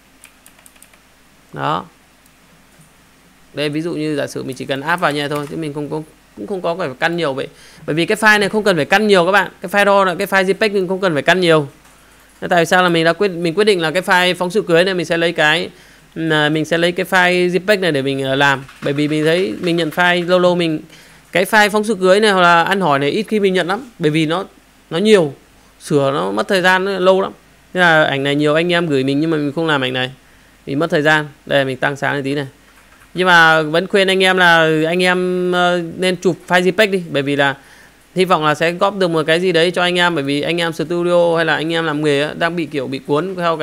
Đó. Đây ví dụ như giả sử mình chỉ cần áp vào nhẹ thôi chứ mình cũng không có phải căn nhiều vậy. Bởi vì cái file này không cần phải căn nhiều các bạn. Cái file RAW là cái file JPEG mình không cần phải căn nhiều. Thế tại sao là mình quyết định là cái file phóng sự cưới này mình sẽ lấy cái file JPEG này để mình làm. Bởi vì mình thấy mình nhận file lâu mình cái file phóng sự cưới này hoặc là ăn hỏi này ít khi mình nhận lắm. Bởi vì nó nhiều, sửa nó mất thời gian lâu lắm. Thế là ảnh này nhiều anh em gửi mình nhưng mà mình không làm ảnh này vì mất thời gian. Đây mình tăng sáng lên tí này. Nhưng mà vẫn khuyên anh em là anh em nên chụp file JPEG đi. Bởi vì là hy vọng là sẽ góp được một cái gì đấy cho anh em. Bởi vì anh em studio hay là anh em làm nghề đang bị cuốn theo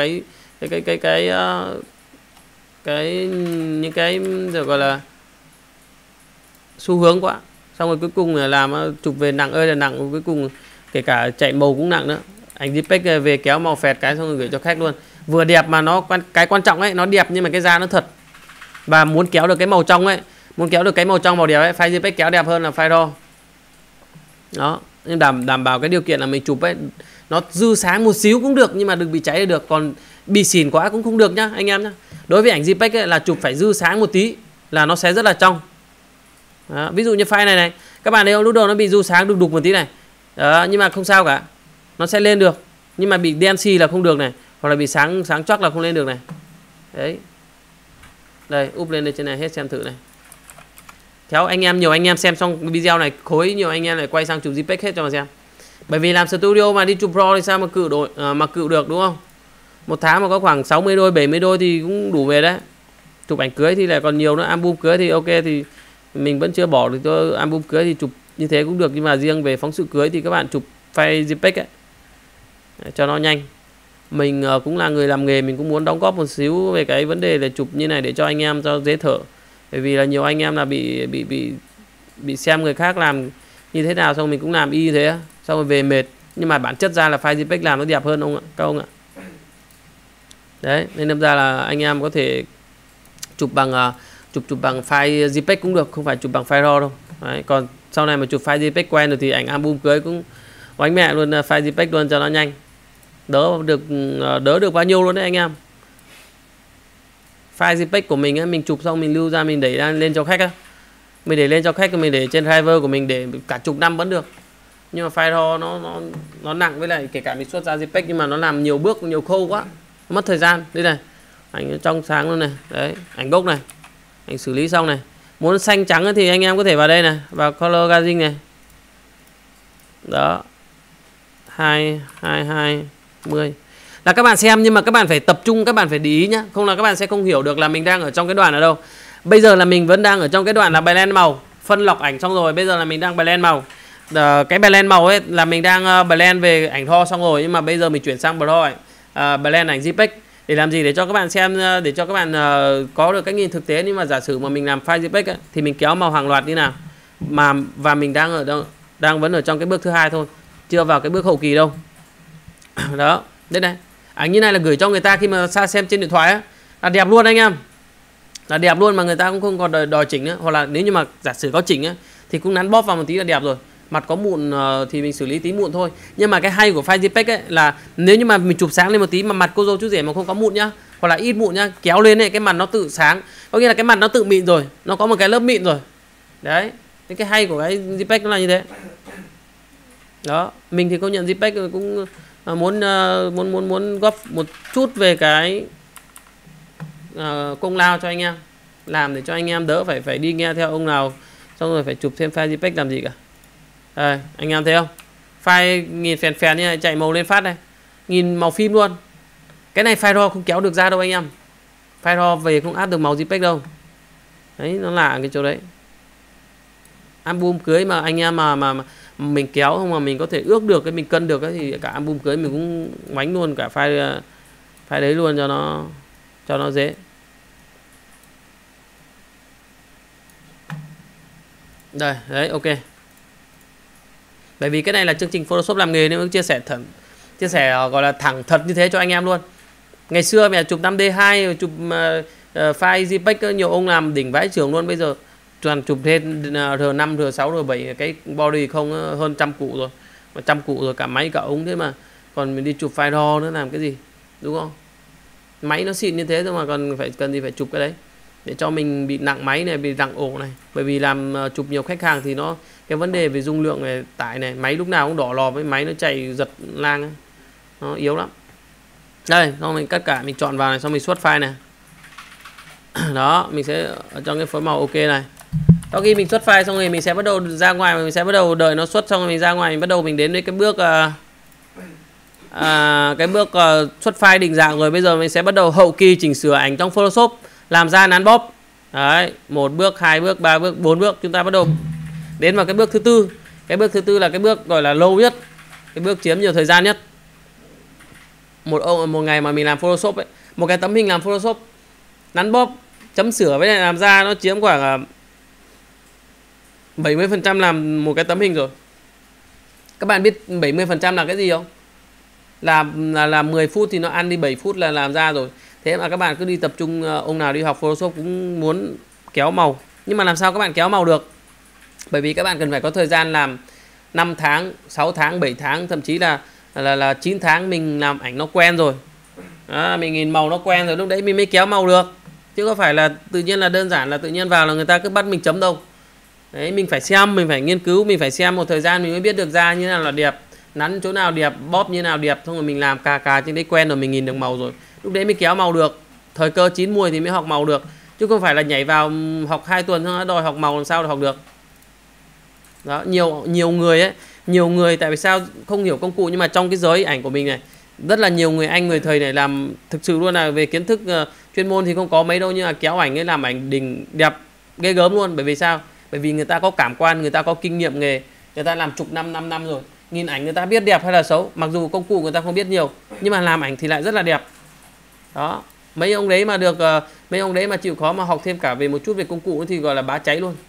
những cái gọi là xu hướng quá. Xong rồi cuối cùng là làm chụp về nặng ơi là nặng, cuối cùng kể cả chạy màu cũng nặng nữa. Ảnh JPEG về kéo màu phẹt cái xong rồi gửi cho khách luôn. vừa đẹp mà cái quan trọng ấy, nó đẹp nhưng mà cái da nó thật. Và muốn kéo được cái màu trong ấy, muốn kéo được cái màu trong màu đẹp ấy, file JPEG kéo đẹp hơn là file RAW. Đó, nhưng đảm bảo cái điều kiện là mình chụp ấy nó dư sáng một xíu cũng được, nhưng mà đừng bị cháy được, còn bị xỉn quá cũng không được nhá anh em nhá. Đối với ảnh JPEG ấy, là chụp phải dư sáng một tí là nó sẽ rất là trong. Đó, ví dụ như file này này, các bạn thấy không, lúc đầu nó bị dư sáng đục đục một tí này. Đó, nhưng mà không sao cả, nó sẽ lên được. Nhưng mà bị đen xì là không được này, hoặc là bị sáng chót là không lên được này. Đấy. Đây, úp lên đây trên này hết xem thử này. Theo anh em, nhiều anh em xem xong video này khối, nhiều anh em lại quay sang chụp JPEG hết cho mà xem. Bởi vì làm studio mà đi chụp Pro thì sao mà cự được đúng không? Một tháng mà có khoảng 60 đôi, 70 đôi thì cũng đủ về đấy. Chụp ảnh cưới thì lại còn nhiều nữa, album cưới thì ok, thì mình vẫn chưa bỏ được cho album cưới thì chụp như thế cũng được, nhưng mà riêng về phóng sự cưới thì các bạn chụp file JPEG ấy cho nó nhanh. Mình cũng là người làm nghề, mình cũng muốn đóng góp một xíu về cái vấn đề là chụp như này để cho anh em cho dễ thở. Bởi vì là nhiều anh em là bị xem người khác làm như thế nào xong mình cũng làm y như thế, xong rồi về mệt. Nhưng mà bản chất ra là file JPEG làm nó đẹp hơn ông ạ, các ông ạ. Đấy, nên đâm ra là anh em có thể chụp bằng file JPEG cũng được, không phải chụp bằng file RAW đâu. Đấy, còn sau này mà chụp file JPEG quen rồi thì ảnh album cưới cũng oánh mẹ luôn file JPEG luôn cho nó nhanh. Đỡ được bao nhiêu luôn đấy anh em. File JPEG của mình ấy, mình chụp xong mình lưu ra, mình đẩy lên cho khách á. Mình để lên cho khách, mình để trên driver của mình để cả chục năm vẫn được. Nhưng mà file RAW nó nặng, với lại kể cả mình xuất ra JPEG nhưng mà nó làm nhiều bước, nhiều khâu quá, mất thời gian. Đây này, ảnh trong sáng luôn này. Đấy, ảnh gốc này, ảnh xử lý xong này. Muốn xanh trắng thì anh em có thể vào đây này, vào color grading này. Đó, 20 là các bạn xem, nhưng mà các bạn phải tập trung, các bạn phải để ý nhá, không là các bạn sẽ không hiểu được là mình đang ở trong cái đoạn ở đâu. Bây giờ là mình vẫn đang ở trong cái đoạn là blend màu, phân lọc ảnh xong rồi, bây giờ là mình đang blend màu. Cái blend màu ấy là mình đang blend về ảnh RAW xong rồi, nhưng mà bây giờ mình chuyển sang blend ảnh JPEG để làm gì? Để cho các bạn xem, để cho các bạn có được cái nhìn thực tế. Nhưng mà giả sử mà mình làm file JPEG ấy, thì mình kéo màu hàng loạt như nào và mình đang vẫn ở trong cái bước thứ hai thôi, chưa vào cái bước hậu kỳ đâu. Đó, đây này, ảnh như này là gửi cho người ta khi mà xa xem trên điện thoại á, là đẹp luôn anh em, là đẹp luôn mà người ta cũng không còn đòi chỉnh nữa. Hoặc là nếu như mà giả sử có chỉnh á thì cũng nắn bóp vào một tí là đẹp rồi. Mặt có mụn thì mình xử lý tí mụn thôi. Nhưng mà cái hay của file JPEG ấy là nếu như mà mình chụp sáng lên một tí mà mặt cô dâu chú rể mà không có mụn nhá, hoặc là ít mụn nhá, kéo lên này cái mặt nó tự sáng, có nghĩa là cái mặt nó tự mịn rồi, nó có một cái lớp mịn rồi. Đấy, cái hay của cái JPEG nó là như thế. Đó, mình thì công nhận JPEG cũng muốn góp một chút về cái công lao cho anh em, làm để cho anh em đỡ phải đi nghe theo ông nào xong rồi phải chụp thêm file JPEG làm gì cả. Đây, anh em thấy không, file nhìn phèn phèn như này, chạy màu lên phát này, nhìn màu phim luôn. Cái này file RAW không kéo được ra đâu anh em, file RAW về không áp được màu JPEG đâu. Đấy, nó là cái chỗ đấy. Album cưới mà anh em mà mình kéo không mà mình có thể ước được, cái mình cân được cái thì cả album cưới mình cũng bánh luôn cả file đấy luôn cho nó dễ. Đây, đấy, ok. Bởi vì cái này là chương trình Photoshop làm nghề nên mình chia sẻ gọi là thẳng thật như thế cho anh em luôn. Ngày xưa mẹ chụp 5D2 chụp file JPEG nhiều ông làm đỉnh vãi chưởng luôn, bây giờ toàn chụp thêm R5, R6, R7 cái body không hơn 100 cụ rồi. Mà 100 cụ rồi cả máy cả ống, thế mà còn mình đi chụp file RAW nữa làm cái gì, đúng không? Máy nó xịn như thế thôi mà còn cần gì phải chụp cái đấy để cho mình bị nặng máy này, bị nặng ổ này. Bởi vì làm chụp nhiều khách hàng thì nó cái vấn đề về dung lượng này, tải này, máy lúc nào cũng đỏ lò, với máy nó chạy giật lang ấy. Nó yếu lắm. Đây, xong mình tất cả mình chọn vào này, xong mình xuất file này. Đó, mình sẽ ở trong cái phối màu ok này. Sau khi mình xuất file xong rồi mình sẽ bắt đầu ra ngoài, mình sẽ bắt đầu đợi nó xuất xong rồi mình ra ngoài, mình bắt đầu mình đến với cái bước xuất file định dạng rồi. Bây giờ mình sẽ bắt đầu hậu kỳ chỉnh sửa ảnh trong Photoshop, làm ra nắn bóp. Đấy, 1 bước, 2 bước, 3 bước, 4 bước, chúng ta bắt đầu đến vào cái bước thứ tư. Cái bước thứ tư là cái bước gọi là lâu nhất, cái bước chiếm nhiều thời gian nhất. Một ngày mà mình làm Photoshop ấy, một cái tấm hình làm Photoshop, nắn bóp, chấm sửa với lại làm ra nó chiếm khoảng 70% làm một cái tấm hình rồi. Các bạn biết 70% là cái gì không? làm 10 phút thì nó ăn đi 7 phút là làm ra rồi. Thế mà các bạn cứ đi tập trung, ông nào đi học Photoshop cũng muốn kéo màu. Nhưng mà làm sao các bạn kéo màu được? Bởi vì các bạn cần phải có thời gian làm 5 tháng, 6 tháng, 7 tháng, thậm chí là 9 tháng mình làm ảnh nó quen rồi. Đó, mình nhìn màu nó quen rồi, lúc đấy mình mới kéo màu được. Chứ có phải là tự nhiên là đơn giản là tự nhiên vào là người ta cứ bắt mình chấm đâu. Đấy, mình phải xem, mình phải nghiên cứu, mình phải xem một thời gian mình mới biết được ra như nào là đẹp, nắn chỗ nào đẹp, bóp như nào đẹp, xong rồi mình làm cà trên đấy quen rồi mình nhìn được màu rồi. Lúc đấy mới kéo màu được. Thời cơ chín mùi thì mới học màu được. Chứ không phải là nhảy vào học 2 tuần xong đòi học màu làm sao để học được. Đó, nhiều người ấy, nhiều người tại vì sao không hiểu công cụ, nhưng mà trong cái giới ảnh của mình này rất là nhiều người anh người thầy này làm thực sự luôn, là về kiến thức chuyên môn thì không có mấy đâu, nhưng mà kéo ảnh ấy làm ảnh đỉnh đẹp ghê gớm luôn. Bởi vì sao? Bởi vì người ta có cảm quan, người ta có kinh nghiệm nghề, người ta làm chục năm, 5 năm rồi, nhìn ảnh người ta biết đẹp hay là xấu. Mặc dù công cụ người ta không biết nhiều, nhưng mà làm ảnh thì lại rất là đẹp. Đó, mấy ông đấy mà được, mấy ông đấy mà chịu khó mà học thêm cả về một chút về công cụ thì gọi là bá cháy luôn.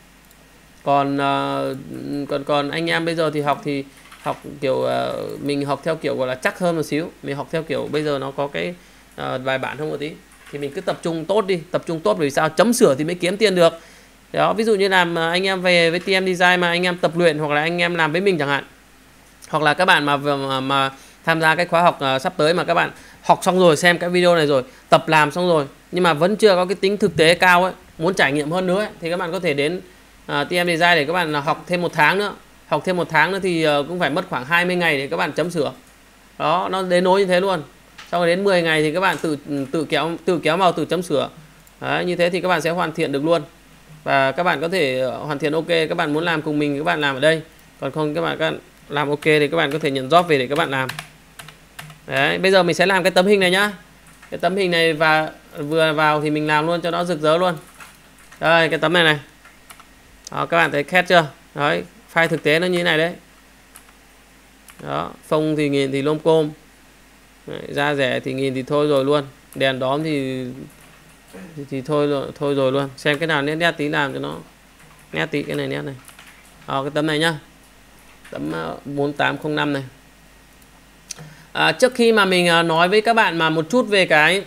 Còn anh em bây giờ thì học kiểu mình học theo kiểu gọi là chắc hơn một xíu. Mình học theo kiểu bây giờ nó có cái bài bản hơn một tí, thì mình cứ tập trung tốt đi, tập trung tốt. Vì sao? Chấm sửa thì mới kiếm tiền được. Đó, ví dụ như làm anh em về với TM Design mà anh em tập luyện, hoặc là anh em làm với mình chẳng hạn, hoặc là các bạn mà tham gia cái khóa học sắp tới mà các bạn học xong rồi, xem cái video này rồi, tập làm xong rồi, nhưng mà vẫn chưa có cái tính thực tế cao ấy, muốn trải nghiệm hơn nữa ấy, thì các bạn có thể đến TM Design để các bạn học thêm 1 tháng nữa. Học thêm 1 tháng nữa thì cũng phải mất khoảng 20 ngày để các bạn chấm sửa. Đó, nó đến nối như thế luôn. Sau rồi đến 10 ngày thì các bạn tự kéo màu, tự chấm sửa. Đấy, như thế thì các bạn sẽ hoàn thiện được luôn. Và các bạn có thể hoàn thiện ok. Các bạn muốn làm cùng mình các bạn làm ở đây. Còn không các bạn làm ok thì các bạn có thể nhận job về để các bạn làm. Đấy, bây giờ mình sẽ làm cái tấm hình này nhá. Cái tấm hình này và vừa vào thì mình làm luôn cho nó rực rỡ luôn. Đây, cái tấm này này. Đó, các bạn thấy khét chưa? Đấy, file thực tế nó như thế này đấy. Đó, phông thì nhìn thì lôm côm. Đấy, da rẻ thì nhìn thì thôi rồi luôn. Đèn đóm thì thôi rồi luôn. Xem cái nào nét tí làm cho nó nét tí, cái này nét này. Đó, cái tấm này nhá. Tấm 4805 này. Trước khi mà mình nói với các bạn mà một chút về cái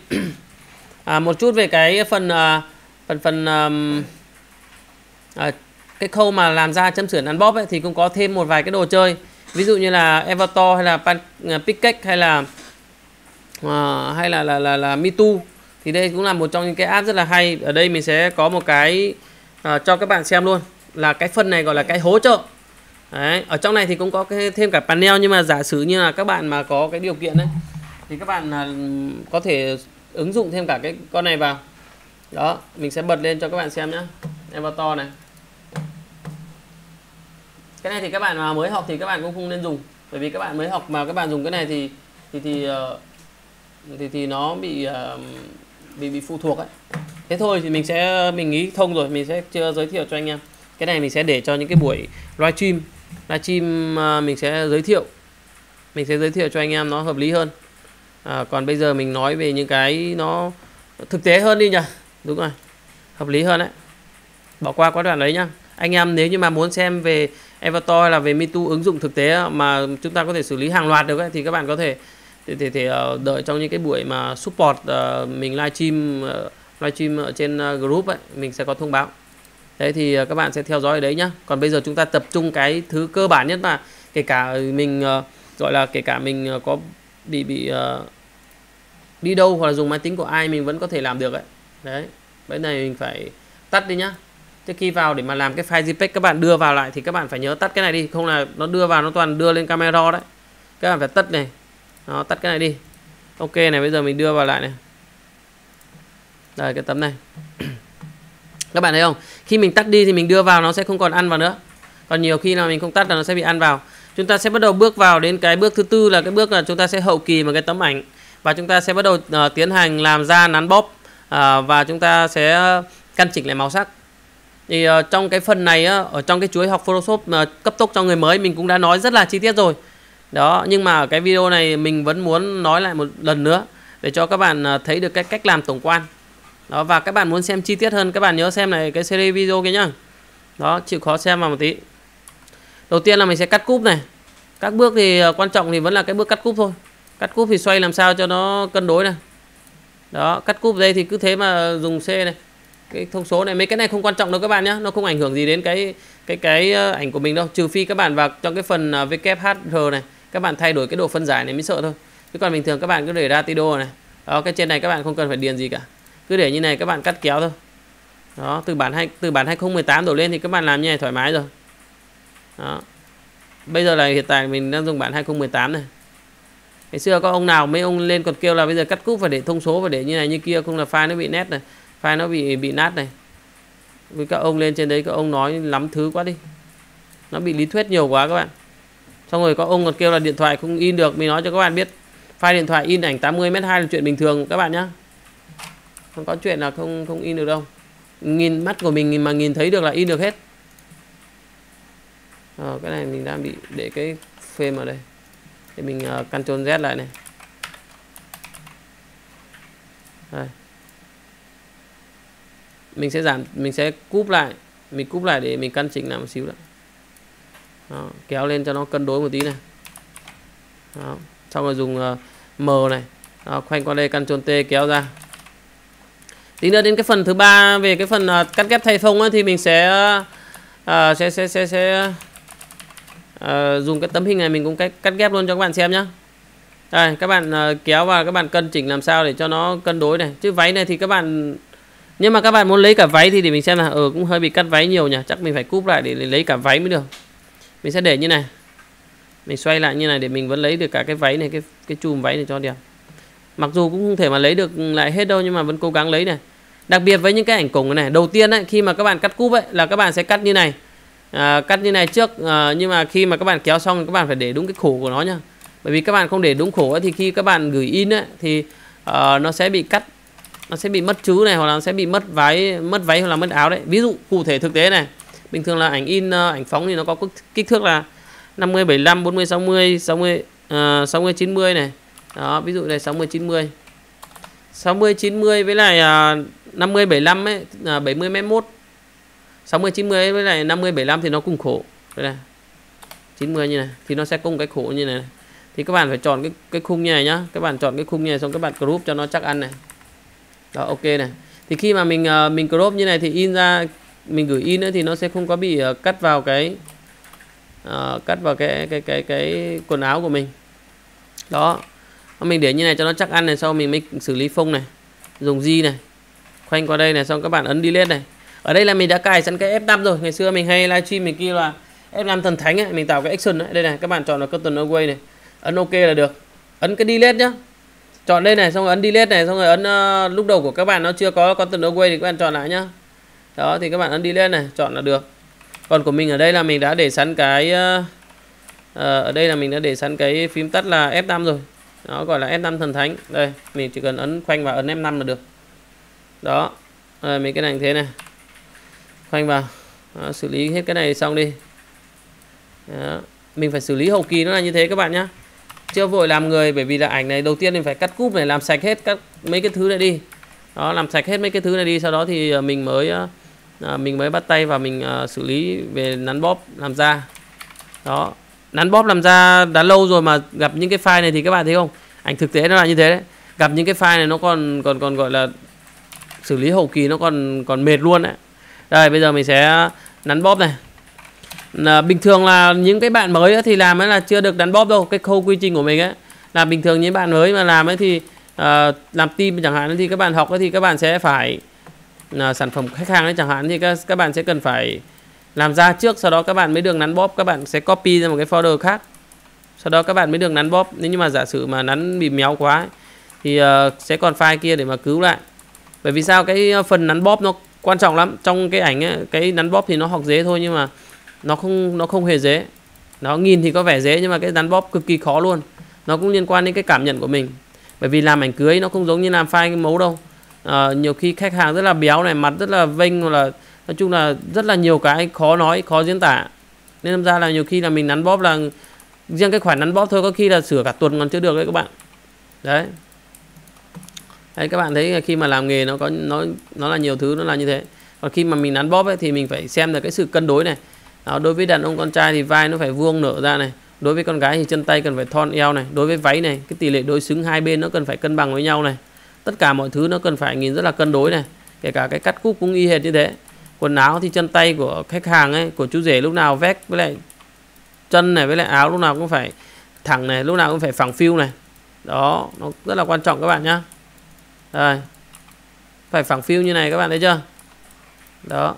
cái khâu mà làm ra chấm sửa nắn bóp ấy, thì cũng có thêm một vài cái đồ chơi. Ví dụ như là Evertor hay là Pickaxe hay là MeToo, thì đây cũng là một trong những cái app rất là hay. Ở đây mình sẽ có một cái cho các bạn xem luôn, là cái phần này gọi là cái hỗ trợ. Đấy, ở trong này thì cũng có thêm cả panel, nhưng mà giả sử như là các bạn mà có cái điều kiện đấy thì các bạn có thể ứng dụng thêm cả cái con này vào. Đó, mình sẽ bật lên cho các bạn xem nhé. Evertor này. Cái này thì các bạn mà mới học thì các bạn cũng không nên dùng, bởi vì các bạn mới học mà các bạn dùng cái này thì nó bị phụ thuộc ấy. Thế thôi thì mình nghĩ thông rồi, mình sẽ chưa giới thiệu cho anh em. Cái này mình sẽ để cho những cái buổi livestream mình sẽ giới thiệu cho anh em nó hợp lý hơn. Còn bây giờ mình nói về những cái nó thực tế hơn đi nhỉ. Đúng rồi, hợp lý hơn đấy. Bỏ qua quá đoạn đấy nhá. Anh em nếu như mà muốn xem về Evertor hay là về MeToo ứng dụng thực tế mà chúng ta có thể xử lý hàng loạt được ấy, thì các bạn có thể đợi trong những cái buổi mà support mình livestream ở trên group ấy, mình sẽ có thông báo. Đấy thì các bạn sẽ theo dõi ở đấy nhá. Còn bây giờ chúng ta tập trung cái thứ cơ bản nhất, mà kể cả mình gọi là kể cả mình có bị đi đâu hoặc là dùng máy tính của ai mình vẫn có thể làm được ấy. Đấy, cái này mình phải tắt đi nhá. Trước khi vào để mà làm cái file JPEG các bạn đưa vào lại thì các bạn phải nhớ tắt cái này đi, không là nó đưa vào nó toàn đưa lên camera đấy. Các bạn phải tắt này. Đó, tắt cái này đi. Ok này, bây giờ mình đưa vào lại này. Đây cái tấm này. Các bạn thấy không? Khi mình tắt đi thì mình đưa vào nó sẽ không còn ăn vào nữa. Còn nhiều khi nào mình không tắt là nó sẽ bị ăn vào. Chúng ta sẽ bắt đầu bước vào đến cái bước thứ tư, là cái bước là chúng ta sẽ hậu kỳ một cái tấm ảnh. Và chúng ta sẽ bắt đầu tiến hành làm ra nắn bóp, và chúng ta sẽ căn chỉnh lại màu sắc. Thì trong cái phần này ở trong cái chuỗi học Photoshop cấp tốc cho người mới mình cũng đã nói rất là chi tiết rồi. Đó, nhưng mà cái video này mình vẫn muốn nói lại một lần nữa để cho các bạn thấy được cái cách làm tổng quan. Đó, và các bạn muốn xem chi tiết hơn, các bạn nhớ xem này cái series video kia nhá. Đó, chịu khó xem vào một tí. Đầu tiên là mình sẽ cắt cúp này. Các bước thì quan trọng thì vẫn là cái bước cắt cúp thôi. Cắt cúp thì xoay làm sao cho nó cân đối này. Đó, cắt cúp đây thì cứ thế mà dùng C này. Cái thông số này, mấy cái này không quan trọng đâu các bạn nhé. Nó không ảnh hưởng gì đến cái ảnh của mình đâu. Trừ phi các bạn vào trong cái phần WHR này, các bạn thay đổi cái độ phân giải này mới sợ thôi. Chứ còn bình thường các bạn cứ để Ratido này. Đó, cái trên này các bạn không cần phải điền gì cả. Cứ để như này các bạn cắt kéo thôi. Đó, từ bản 2018 đổ lên thì các bạn làm như này thoải mái rồi. Đó. Bây giờ là hiện tại mình đang dùng bản 2018 này. Ngày xưa có ông nào mấy ông lên còn kêu là bây giờ cắt cúp phải để thông số, phải để như này như kia, không là file nó bị nét này, file nó bị nát này. Với các ông lên trên đấy các ông nói lắm thứ quá đi. Nó bị lý thuyết nhiều quá các bạn. Xong rồi có ông còn kêu là điện thoại không in được. Mình nói cho các bạn biết, file điện thoại in ảnh 80m2 là chuyện bình thường các bạn nhá. Không có chuyện là không in được đâu. Nhìn mắt của mình mà nhìn thấy được là in được hết. Cái này mình đang bị để cái frame ở đây. Để mình Ctrl Z lại này. Đây. Mình sẽ cúp lại. Mình cúp lại để mình căn chỉnh lại một xíu nữa. Đó, kéo lên cho nó cân đối một tí này. Đó. Xong rồi dùng M này. Đó, khoanh qua đây Ctrl T kéo ra. Tí nữa đến cái phần thứ ba về cái phần cắt ghép thay phông ấy, thì mình sẽ dùng cái tấm hình này mình cũng cắt ghép luôn cho các bạn xem nhá. Đây, các bạn kéo vào, các bạn cân chỉnh làm sao để cho nó cân đối này. Chứ váy này thì các bạn, nhưng mà các bạn muốn lấy cả váy thì để mình xem là cũng hơi bị cắt váy nhiều nhỉ. Chắc mình phải cúp lại để lấy cả váy mới được. Mình sẽ để như này. Mình xoay lại như này để mình vẫn lấy được cả cái váy này, cái chùm váy này cho đẹp. Mặc dù cũng không thể mà lấy được lại hết đâu, nhưng mà vẫn cố gắng lấy này. Đặc biệt với những cái ảnh cổng này, đầu tiên ấy, khi mà các bạn cắt cúp ấy là các bạn sẽ cắt như này. Cắt như này trước, nhưng mà khi mà các bạn kéo xong các bạn phải để đúng cái khổ của nó nhá. Bởi vì các bạn không để đúng khổ ấy, thì khi các bạn gửi in ấy, thì nó sẽ bị cắt, nó sẽ bị mất chứ này, hoặc là nó sẽ bị mất váy hoặc là mất áo đấy. Ví dụ cụ thể thực tế này, bình thường là ảnh in, ảnh phóng thì nó có kích thước là 50 75 40 60 60 90 này. Đó, ví dụ này 60 90. 60 90 với lại 50 75 ấy, 70 m1. 60 90 với lại 50 75 thì nó cùng khổ. Đây này. 90 như này thì nó sẽ cùng cái khổ như này. Thì các bạn phải chọn cái khung như này nhá. Các bạn chọn cái khung như này, xong các bạn crop cho nó chắc ăn này. Đó, ok này. Thì khi mà mình crop như này thì in ra, mình gửi in nữa thì nó sẽ không có bị cắt vào cái quần áo của mình. Đó. Mình để như này cho nó chắc ăn này, sau mình mới xử lý phông này. Dùng G này. Khoanh qua đây này, xong các bạn ấn delete này. Ở đây là mình đã cài sẵn cái F5 rồi. Ngày xưa mình hay livestream mình kia là F5 thần thánh ấy, mình tạo cái action ấy. Đây này, các bạn chọn là Ctrl Away này. Ấn OK là được. Ấn cái delete nhá. Chọn đây này, xong rồi ấn delete này, xong rồi ấn lúc đầu của các bạn nó chưa có Ctrl Away thì các bạn chọn lại nhá. Đó, thì các bạn ấn delete này, chọn là được. Còn của mình ở đây là mình đã để sẵn cái ở đây là mình đã để sẵn cái phím tắt là F5 rồi. Nó gọi là F5 thần thánh. Đây, mình chỉ cần ấn khoanh vào, ấn F5 là được. Đó. Mấy cái này như thế này. Khoanh vào. Đó, xử lý hết cái này xong đi. Đó. Mình phải xử lý hậu kỳ nó là như thế các bạn nhé. Chưa vội làm người, bởi vì là ảnh này đầu tiên mình phải cắt cúp này, làm sạch hết mấy cái thứ này đi. Đó, làm sạch hết mấy cái thứ này đi, sau đó thì mình mới bắt tay vào mình xử lý về nắn bóp làm ra. Đó. Nắn bóp làm ra đã lâu rồi mà gặp những cái file này thì các bạn thấy không? Ảnh thực tế nó là như thế đấy. Gặp những cái file này nó còn gọi là xử lý hậu kỳ nó còn mệt luôn đấy. Đây, bây giờ mình sẽ nắn bóp này. Bình thường là những cái bạn mới thì làm ấy là chưa được nắn bóp đâu. Cái khâu quy trình của mình ấy là bình thường những bạn mới mà làm ấy thì làm team chẳng hạn thì các bạn học ấy thì các bạn sẽ phải sản phẩm khách hàng ấy chẳng hạn thì các bạn sẽ cần phải làm ra trước, sau đó các bạn mới được nắn bóp. Các bạn sẽ copy ra một cái folder khác, sau đó các bạn mới được nắn bóp. Nếu như mà giả sử mà nắn bị méo quá ấy, thì sẽ còn file kia để mà cứu lại. Bởi vì sao? Cái phần nắn bóp nó quan trọng lắm. Trong cái ảnh ấy, cái nắn bóp thì nó học dễ thôi, nhưng mà nó không hề dễ. Nó nhìn thì có vẻ dễ nhưng mà cái nắn bóp cực kỳ khó luôn. Nó cũng liên quan đến cái cảm nhận của mình. Bởi vì làm ảnh cưới nó không giống như làm file mẫu đâu. Nhiều khi khách hàng rất là béo này, mặt rất là vênh, hoặc là nói chung là rất là nhiều cái khó nói, khó diễn tả. Nên đâm ra là nhiều khi là mình nắn bóp là riêng cái khoản nắn bóp thôi có khi là sửa cả tuần còn chưa được đấy các bạn. Đấy. Đấy, các bạn thấy khi mà làm nghề nó là nhiều thứ, nó là như thế. Còn khi mà mình nắn bóp ấy, thì mình phải xem được cái sự cân đối này. Đó, đối với đàn ông con trai thì vai nó phải vuông nở ra này, Đối với con gái thì chân tay cần phải thon eo này. Đối với váy này, cái tỷ lệ đối xứng hai bên nó cần phải cân bằng với nhau này. Tất cả mọi thứ nó cần phải nhìn rất là cân đối này. Kể cả cái cắt cúp cũng y hệt như thế. Quần áo thì chân tay của khách hàng ấy, của chú rể lúc nào vét với lại chân này, với lại áo lúc nào cũng phải thẳng này, lúc nào cũng phải phẳng phiu này. Đó, nó rất là quan trọng các bạn nhá. Đây. Phải phẳng phiu như này các bạn thấy chưa? Đó.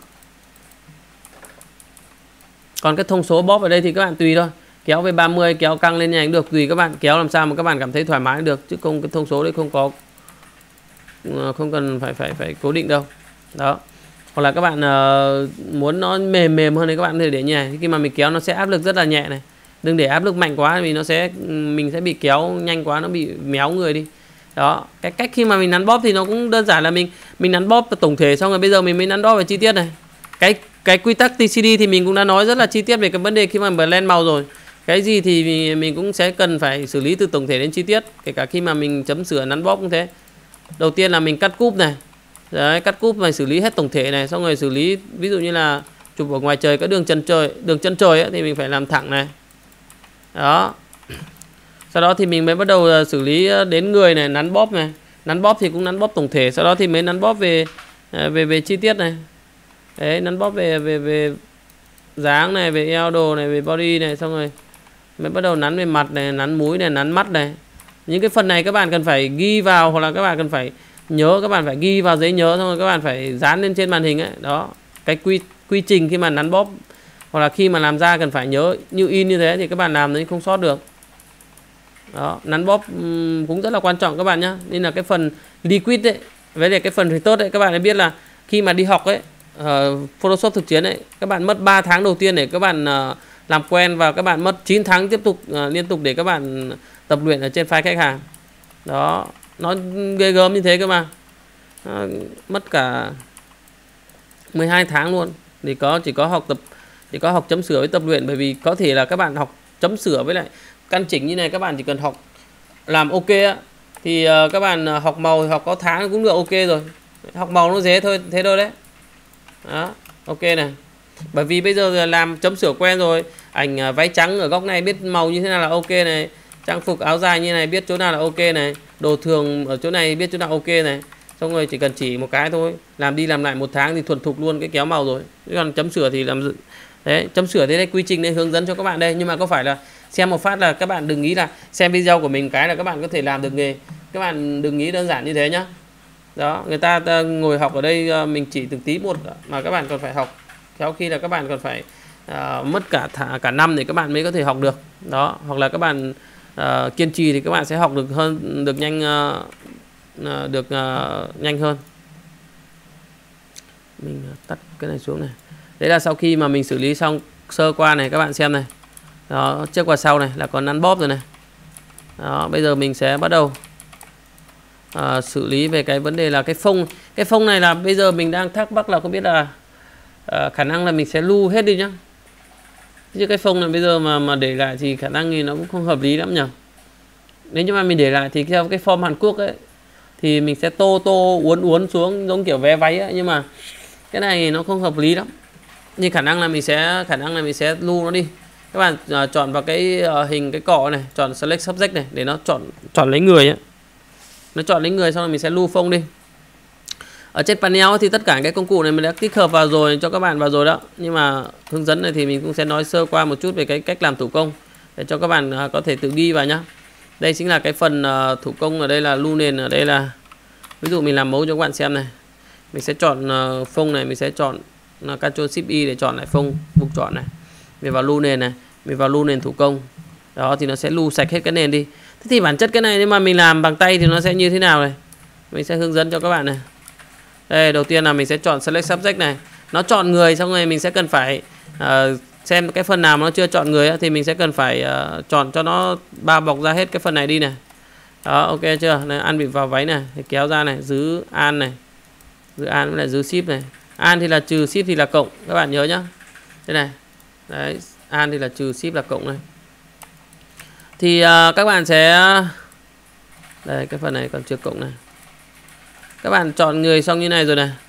Còn cái thông số bóp ở đây thì các bạn tùy thôi. Kéo về 30, kéo căng lên nhanh được, tùy các bạn kéo làm sao mà các bạn cảm thấy thoải mái được, chứ không cái thông số đấy không cần phải cố định đâu. Đó. Hoặc là các bạn muốn nó mềm hơn thì các bạn có thể để như này. Khi mà mình kéo nó sẽ áp lực rất là nhẹ này. Đừng để áp lực mạnh quá vì mình sẽ bị kéo nhanh quá, nó bị méo người đi. Đó, cái cách khi mà mình nắn bóp thì nó cũng đơn giản là mình nắn bóp tổng thể, xong rồi bây giờ mình mới nắn bóp về chi tiết này. Cái quy tắc TCD thì mình cũng đã nói rất là chi tiết về cái vấn đề khi mà blend màu rồi. Cái gì thì mình cũng sẽ cần phải xử lý từ tổng thể đến chi tiết, kể cả khi mà mình chấm sửa nắn bóp cũng thế. Đầu tiên là mình cắt cúp này. Đấy, cắt cúp này xử lý hết tổng thể này, xong rồi xử lý ví dụ như là chụp ở ngoài trời cái đường chân trời ấy, thì mình phải làm thẳng này. Đó. Sau đó thì mình mới bắt đầu xử lý đến người này, nắn bóp này. Nắn bóp thì cũng nắn bóp tổng thể, sau đó thì mới nắn bóp về chi tiết này. Đấy, nắn bóp về dáng này, về eo đồ này, về body này, xong rồi mới bắt đầu nắn về mặt này, nắn mũi này, nắn mắt này. Những cái phần này các bạn cần phải ghi vào, hoặc là các bạn cần phải nhớ, các bạn phải ghi vào giấy nhớ, xong rồi các bạn phải dán lên trên màn hình ấy. Đó, cái quy trình khi mà nắn bóp hoặc là khi mà làm ra cần phải nhớ như in như thế thì các bạn làm đấy không sót được. Đó, nắn bóp cũng rất là quan trọng các bạn nhé. Nên là cái phần liquid ấy với lại cái phần retouch ấy, các bạn đã biết là khi mà đi học ấy, Photoshop thực chiến ấy, các bạn mất 3 tháng đầu tiên để các bạn làm quen, và các bạn mất 9 tháng tiếp tục liên tục để các bạn tập luyện ở trên file khách hàng. Đó, nó ghê gớm như thế cơ mà. Mất cả 12 tháng luôn thì chỉ có học chấm sửa với tập luyện. Bởi vì có thể là các bạn học chấm sửa với lại căn chỉnh như này, các bạn chỉ cần học làm ok á, thì các bạn học màu học có tháng cũng được ok rồi. Học màu nó dễ thôi, thế thôi đấy. Đó, ok này. Bởi vì bây giờ làm chấm sửa quen rồi, ảnh váy trắng ở góc này biết màu như thế nào là ok này, trang phục áo dài như này biết chỗ nào là ok này, đồ thường ở chỗ này biết chỗ nào ok này. Xong rồi chỉ cần chỉ một cái thôi, làm đi làm lại 1 tháng thì thuần thục luôn cái kéo màu rồi. Còn chấm sửa thì làm đấy, chấm sửa thế đây, quy trình đây hướng dẫn cho các bạn đây. Nhưng mà có phải là xem một phát là các bạn đừng nghĩ là xem video của mình cái là các bạn có thể làm được nghề. Các bạn đừng nghĩ đơn giản như thế nhá. Đó, người ta ngồi học ở đây mình chỉ từng tí một, mà các bạn còn phải học theo khi là các bạn còn phải mất cả năm để các bạn mới có thể học được. Đó, hoặc là các bạn kiên trì thì các bạn sẽ học được nhanh hơn. Mình tắt cái này xuống này. Đấy là sau khi mà mình xử lý xong sơ qua này, các bạn xem này. Đó, trước qua sau này là còn nắn bóp rồi này. Đó, bây giờ mình sẽ bắt đầu xử lý về cái vấn đề là cái phông. Cái phông này là bây giờ mình đang thắc mắc là không biết là khả năng là mình sẽ lưu hết đi nhá. Chứ cái phông này bây giờ mà để lại thì khả năng thì nó cũng không hợp lý lắm nhỉ. Nếu như mà mình để lại thì theo cái form Hàn Quốc ấy thì mình sẽ tô uốn xuống giống kiểu vé váy ấy, nhưng mà cái này nó không hợp lý lắm. Nhưng khả năng là mình sẽ lưu nó đi. Các bạn chọn vào cái hình cái cọ này, chọn select subject này để nó chọn lấy người ấy. Nó chọn lấy người xong rồi mình sẽ lưu phông đi. Ở trên panel thì tất cả cái công cụ này mình đã tích hợp vào rồi, cho các bạn vào rồi đó. Nhưng mà hướng dẫn này thì mình cũng sẽ nói sơ qua một chút về cái cách làm thủ công để cho các bạn có thể tự ghi vào nhá. Đây chính là cái phần thủ công. Ở đây là lưu nền, ở đây là ví dụ mình làm mẫu cho các bạn xem này. Mình sẽ chọn phông này, mình sẽ chọn Ctrl Shift Y để chọn lại phông, mục chọn này. Mình vào lưu nền này, mình vào lưu nền thủ công. Đó thì nó sẽ lưu sạch hết cái nền đi. Thế thì bản chất cái này nếu mà mình làm bằng tay thì nó sẽ như thế nào này? Mình sẽ hướng dẫn cho các bạn này. Đây, đầu tiên là mình sẽ chọn Select Subject này. Nó chọn người, xong rồi mình sẽ cần phải xem cái phần nào mà nó chưa chọn người thì mình sẽ cần phải chọn cho nó bao bọc ra hết cái phần này đi này. Đó, ok chưa? Này, An bị vào váy này, thì kéo ra này, giữ An này. Giữ An với lại giữ Shift này. An thì là trừ, Shift thì là cộng, các bạn nhớ nhá. Thế này. Đấy, An thì là trừ, Shift là cộng này. Thì các bạn sẽ đây, cái phần này còn chưa cộng này. Các bạn chọn người xong như này rồi này.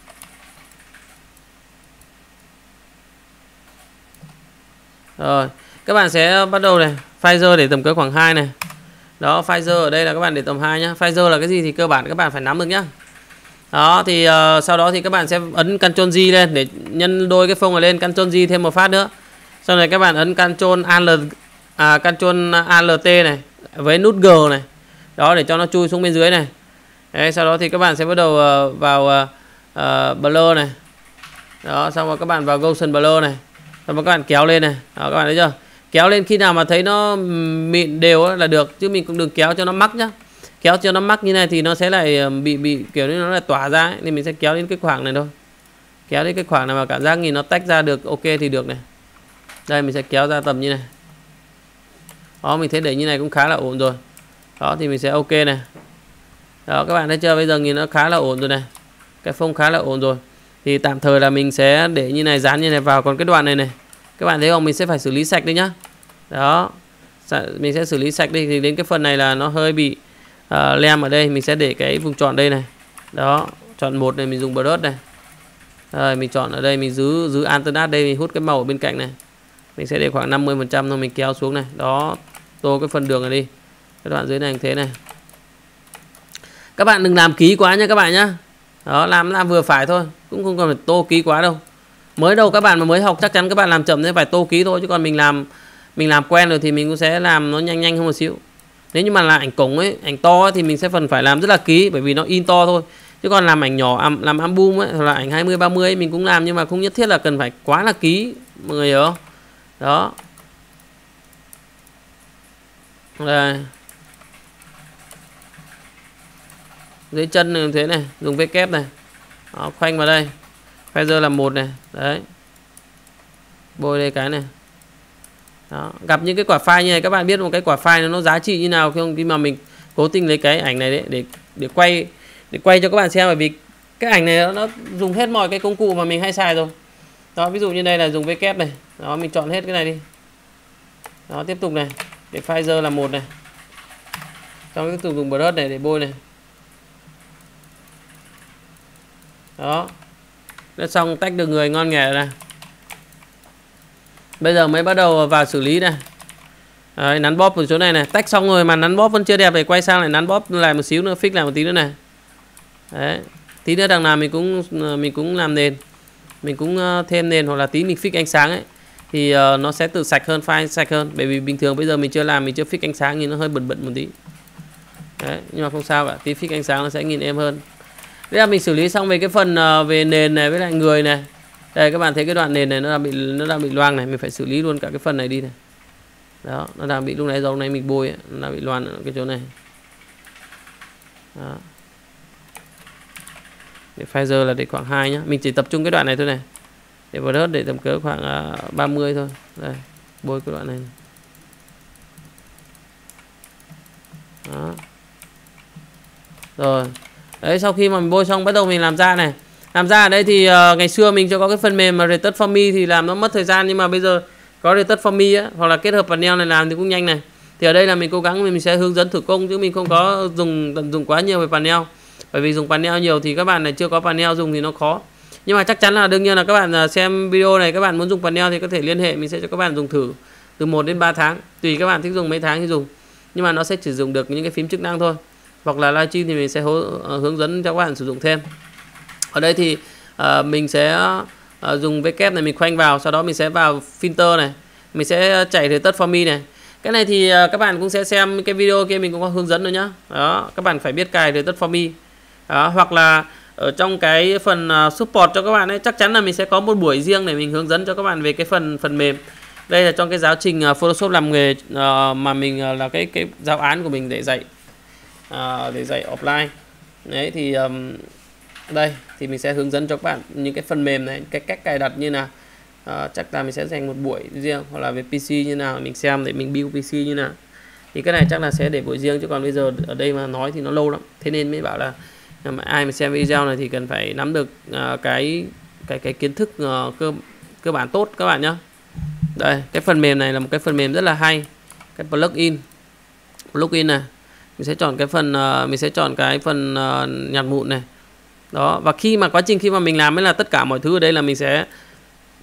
Rồi, các bạn sẽ bắt đầu này, Pfizer để tầm cỡ khoảng 2 này. Đó, Pfizer ở đây là các bạn để tầm 2 nhá. Pfizer là cái gì thì cơ bản các bạn phải nắm được nhá. Đó thì sau đó thì các bạn sẽ ấn Ctrl J lên để nhân đôi cái phông này lên, Ctrl J thêm một phát nữa. Sau này các bạn ấn Ctrl Alt này với nút G này. Đó, để cho nó chui xuống bên dưới này. Đấy, sau đó thì các bạn sẽ bắt đầu vào blur này. Đó, xong rồi các bạn vào Gaussian blur này. Xong rồi các bạn kéo lên này. Đó, các bạn thấy chưa? Kéo lên khi nào mà thấy nó mịn đều là được, chứ mình cũng đừng kéo cho nó mắc nhá. Kéo cho nó mắc như này thì nó sẽ lại bị kiểu như nó lại tỏa ra ấy. Nên mình sẽ kéo đến cái khoảng này thôi. Kéo đến cái khoảng này mà cảm giác nhìn nó tách ra được ok thì được này. Đây mình sẽ kéo ra tầm như này. Đó, mình thấy để như này cũng khá là ổn rồi. Đó thì mình sẽ ok này. Đó, các bạn thấy chưa? Bây giờ nhìn nó khá là ổn rồi này. Cái phông khá là ổn rồi. Thì tạm thời là mình sẽ để như này, dán như này vào. Còn cái đoạn này này, các bạn thấy không? Mình sẽ phải xử lý sạch đi nhá. Đó, mình sẽ xử lý sạch đi. Thì đến cái phần này là nó hơi bị lem ở đây. Mình sẽ để cái vùng chọn đây này. Đó, chọn một này mình dùng brush này. Rồi mình chọn ở đây, mình giữ alternate đây, mình hút cái màu ở bên cạnh này. Mình sẽ để khoảng 50% thôi, mình kéo xuống này. Đó, tô cái phần đường này đi. Cái đoạn dưới này như thế này. Các bạn đừng làm ký quá nha các bạn nhá. Đó, làm vừa phải thôi, cũng không cần phải tô ký quá đâu. Mới đầu các bạn mà mới học chắc chắn các bạn làm chậm sẽ phải tô ký thôi, chứ còn mình làm quen rồi thì mình cũng sẽ làm nó nhanh hơn một xíu. Nếu như mà là ảnh cổng ấy, ảnh to ấy, thì mình sẽ phải làm rất là ký, bởi vì nó in to thôi. Chứ còn làm ảnh nhỏ, làm album ấy, hoặc là ảnh 20 30 ấy, mình cũng làm nhưng mà không nhất thiết là cần phải quá là ký, mọi người hiểu không? Đó. Đây. Dưới chân như thế này, dùng V kép này. Đó, khoanh vào đây. Phaser là 1 này, đấy. Bôi đây cái này. Đó, gặp những cái quả file như này các bạn biết một cái quả file nó giá trị như nào không, khi mà mình cố tình lấy cái ảnh này đấy để quay cho các bạn xem, bởi vì cái ảnh này nó dùng hết mọi cái công cụ mà mình hay xài rồi. Đó, ví dụ như đây là dùng V kép này. Đó, mình chọn hết cái này đi. Đó, tiếp tục này, để Phaser là 1 này. Xong tiếp tục dùng brush này để bôi này. Đó, đã xong, tách được người ngon nghẻ này. Bây giờ mới bắt đầu vào xử lý này. Đấy, nắn bóp ở chỗ này này. Tách xong rồi mà nắn bóp vẫn chưa đẹp thì quay sang lại nắn bóp lại một xíu nữa, fix lại một tí nữa này. Đấy, tí nữa đằng nào mình cũng làm nền, mình cũng thêm nền, hoặc là tí mình fix ánh sáng ấy, thì nó sẽ tự sạch hơn, file sạch hơn. Bởi vì bình thường bây giờ mình chưa fix ánh sáng nhìn nó hơi bẩn một tí. Đấy, nhưng mà không sao cả, tí fix ánh sáng nó sẽ nhìn êm hơn. Đây là mình xử lý xong về cái phần về nền này với lại người này. Đây các bạn thấy cái đoạn nền này nó đang bị loang này, mình phải xử lý luôn cả cái phần này đi này. Đó, nó đang bị, lúc nãy dòng này mình bôi ấy, nó đang bị loang ở cái chỗ này. Đó. Để Phaser là để khoảng 2 nhá. Mình chỉ tập trung cái đoạn này thôi này. Để vào đất để tầm cỡ khoảng 30 thôi. Đây, bôi cái đoạn này. Đó. Rồi. Đấy, sau khi mà mình bôi xong bắt đầu mình làm da này. Làm da ở đây thì ngày xưa mình cho có cái phần mềm mà Retouch for Me thì làm nó mất thời gian, nhưng mà bây giờ có Retouch for Me á, hoặc là kết hợp panel này làm thì cũng nhanh này. Thì ở đây là mình cố gắng mình sẽ hướng dẫn thủ công, chứ mình không có tận dụng quá nhiều về panel. Bởi vì dùng panel nhiều thì các bạn này chưa có panel dùng thì nó khó. Nhưng mà chắc chắn là đương nhiên là các bạn xem video này các bạn muốn dùng panel thì có thể liên hệ, mình sẽ cho các bạn dùng thử từ 1 đến 3 tháng. Tùy các bạn thích dùng mấy tháng thì dùng. Nhưng mà nó sẽ chỉ dùng được những cái phím chức năng thôi. Hoặc là livestream thì mình sẽ hướng dẫn cho các bạn sử dụng thêm. Ở đây thì mình sẽ dùng V kép này, mình khoanh vào, sau đó mình sẽ vào filter này, mình sẽ chạy Retouch for Me này. Cái này thì các bạn cũng sẽ xem cái video kia mình cũng có hướng dẫn rồi nhá. Đó, các bạn phải biết cài Retouch for Me. Đó, hoặc là ở trong cái phần support cho các bạn ấy, chắc chắn là mình sẽ có một buổi riêng để mình hướng dẫn cho các bạn về cái phần mềm. Đây là trong cái giáo trình Photoshop làm nghề mà mình là cái giáo án của mình để dạy offline. Đấy thì đây thì mình sẽ hướng dẫn cho các bạn những cái phần mềm này, cái cách cài đặt như nào. Chắc là mình sẽ dành một buổi riêng, hoặc là về PC như nào mình xem để mình build PC như nào. Thì cái này chắc là sẽ để buổi riêng, chứ còn bây giờ ở đây mà nói thì nó lâu lắm. Thế nên mới bảo là ai mà xem video này thì cần phải nắm được cái kiến thức cơ bản tốt các bạn nhé. Đây, cái phần mềm này là một cái phần mềm rất là hay, cái plugin này. Mình sẽ chọn cái phần nhặt mụn này. Đó, và quá trình khi mà mình làm ấy là tất cả mọi thứ ở đây là mình sẽ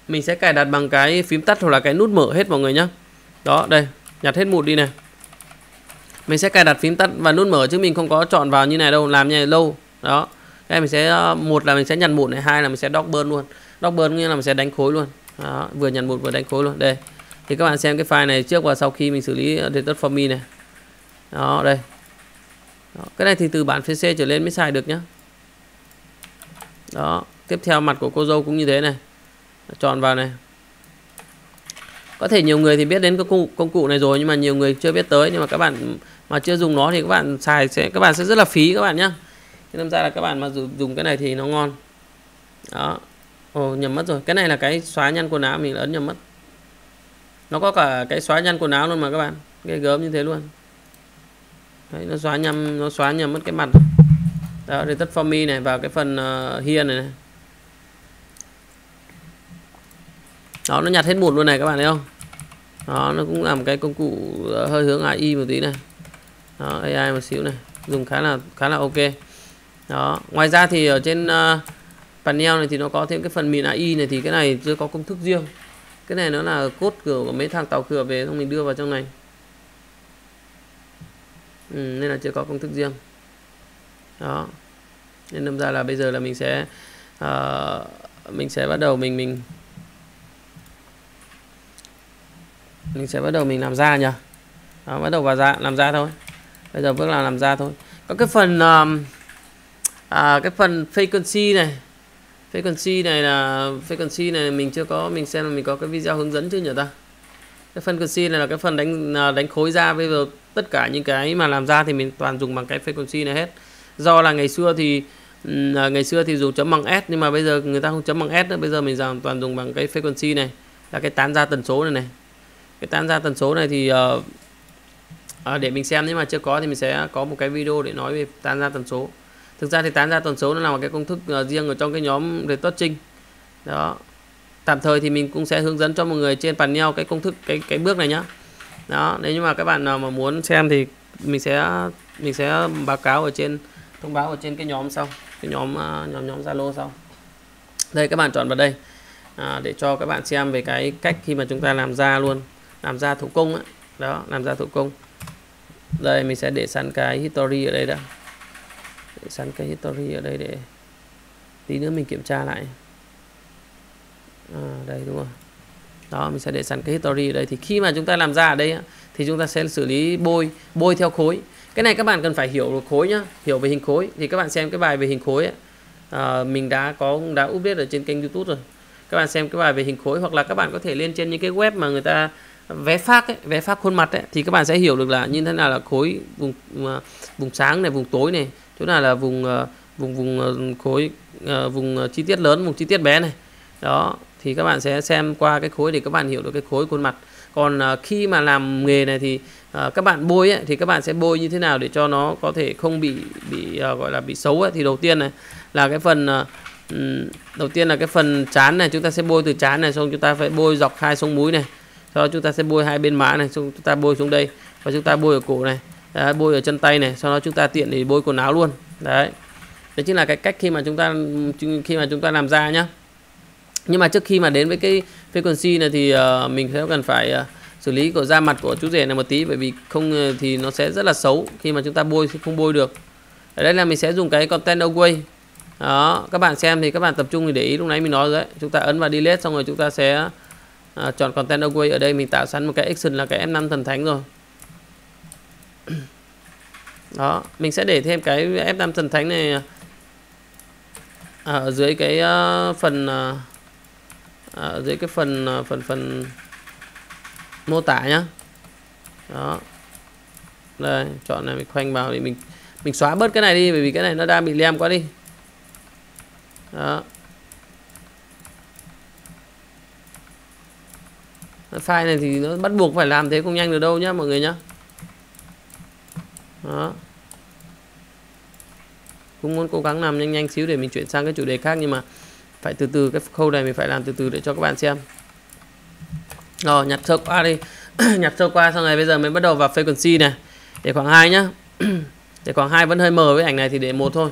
Mình sẽ cài đặt bằng cái phím tắt hoặc là cái nút mở hết mọi người nhé. Đó, đây, nhặt hết mụn đi này. Mình sẽ cài đặt phím tắt và nút mở chứ mình không có chọn vào như này đâu, làm như này lâu. Đó. Đây mình sẽ, một là mình sẽ nhặt mụn này, hai là mình sẽ dock burn luôn. Dock burn nghĩa là mình sẽ đánh khối luôn. Đó, vừa nhặt mụn vừa đánh khối luôn. Đây. Thì các bạn xem cái file này trước và sau khi mình xử lý Delete for me này. Đó, đây. Đó. Cái này thì từ bản PC trở lên mới xài được nhá. Đó, tiếp theo mặt của cô dâu cũng như thế này. Chọn vào này. Có thể nhiều người thì biết đến cái công cụ này rồi nhưng mà nhiều người chưa biết tới, nhưng mà các bạn mà chưa dùng nó thì các bạn xài các bạn sẽ rất là phí các bạn nhá. Thế nên ra là các bạn mà dùng cái này thì nó ngon. Đó. Ồ, nhầm mất rồi. Cái này là cái xóa nhăn quần áo, mình ấn nhầm mất. Nó có cả cái xóa nhăn quần áo luôn mà các bạn. Ghê gớm như thế luôn. Đấy, nó xóa nhầm mất cái mặt. Đó, Delete for me này, vào cái phần here này. Đó, nó nhặt hết mụn luôn này các bạn thấy không? Đó, nó cũng là một cái công cụ hơi hướng AI một tí này. Đó, AI một xíu này, dùng khá là ok. Đó, ngoài ra thì ở trên panel này thì nó có thêm cái phần miền AI này, thì cái này chưa có công thức riêng. Cái này nó là code của mấy thằng tàu cửa về xong mình đưa vào trong này. Nên là chưa có công thức riêng. Đó. Nên đâm ra là bây giờ là mình sẽ bắt đầu mình sẽ bắt đầu mình làm da nhỉ. Đó, bắt đầu vào làm da thôi. Bây giờ bước làm da thôi. Có cái phần frequency này. Frequency này mình chưa có, mình xem là mình có cái video hướng dẫn chưa nhỉ ta. Cái frequency này là cái phần đánh khối da. Bây giờ tất cả những cái mà làm da thì mình toàn dùng bằng cái frequency này hết. Do là ngày xưa thì dùng chấm bằng S, nhưng mà bây giờ người ta không chấm bằng S nữa, bây giờ mình toàn dùng bằng cái frequency này, là cái tán ra tần số này này. Cái tán ra tần số này thì để mình xem, nếu mà chưa có thì mình sẽ có một cái video để nói về tán ra tần số. Thực ra thì tán ra tần số nó là một cái công thức riêng ở trong cái nhóm retouching. Đó. Tạm thời thì mình cũng sẽ hướng dẫn cho mọi người trên panel cái công thức cái bước này nhá. Đó, nếu như mà các bạn nào mà muốn xem thì mình sẽ báo cáo ở trên, thông báo ở trên cái nhóm sau, cái nhóm Zalo sau. Đây, các bạn chọn vào đây để cho các bạn xem về cái cách khi mà chúng ta làm da luôn, làm da thủ công ấy. Đó, làm da thủ công. Đây mình sẽ để sẵn cái history ở đây đã. Để sẵn cái history ở đây để tí nữa mình kiểm tra lại. Đây đúng rồi. Đó, mình sẽ để sẵn cái history ở đây. Thì khi mà chúng ta làm da ở đây thì chúng ta sẽ xử lý bôi theo khối. Cái này các bạn cần phải hiểu được khối nhá, hiểu về hình khối. Thì các bạn xem cái bài về hình khối ấy, mình đã update ở trên kênh YouTube rồi. Các bạn xem cái bài về hình khối, hoặc là các bạn có thể lên trên những cái web mà người ta vé phác khuôn mặt ấy, thì các bạn sẽ hiểu được là như thế nào là khối vùng sáng này, vùng tối này, chỗ nào là vùng khối, vùng chi tiết lớn, vùng chi tiết bé này. Đó, thì các bạn sẽ xem qua cái khối để các bạn hiểu được cái khối khuôn mặt. Còn khi mà làm nghề này thì các bạn bôi ấy, thì các bạn sẽ bôi như thế nào để cho nó có thể không bị gọi là bị xấu ấy. Thì đầu tiên này là cái phần cái phần trán này, chúng ta sẽ bôi từ trán này, xong chúng ta phải bôi dọc hai sống mũi này, sau đó chúng ta sẽ bôi hai bên má này, xong chúng ta bôi xuống đây và chúng ta bôi ở cổ này. Đấy, bôi ở chân tay này, sau đó chúng ta tiện để bôi quần áo luôn. Đấy chính là cái cách khi mà chúng ta làm da nhá. Nhưng mà trước khi mà đến với cái frequency này thì mình sẽ cần phải xử lý của da mặt của chú rể này một tí, bởi vì không thì nó sẽ rất là xấu khi mà chúng ta bôi không bôi được. Ở đây là mình sẽ dùng cái content away. Đó, các bạn xem thì các bạn tập trung để ý lúc nãy mình nói rồi đấy. Chúng ta ấn vào delete xong rồi chúng ta sẽ chọn content away. Ở đây mình tạo sẵn một cái action là cái F5 thần thánh rồi. Đó, mình sẽ để thêm cái F5 thần thánh này ở dưới cái phần dưới cái phần mô tả nhá. Đó. Đây, chọn này mình khoanh vào để mình xóa bớt cái này đi, bởi vì cái này nó đang bị lem quá đi. Đó. File này thì nó bắt buộc phải làm thế, không nhanh được đâu nhá mọi người nhá. Đó. Cũng muốn cố gắng làm nhanh xíu để mình chuyển sang cái chủ đề khác, nhưng mà phải từ từ, cái khâu này mình phải làm từ từ để cho các bạn xem. Rồi, nhặt sơ qua đi. Nhặt sơ qua xong rồi bây giờ mình bắt đầu vào frequency này. Để khoảng 2 nhá. Để khoảng 2 vẫn hơi mờ với ảnh này thì để 1 thôi.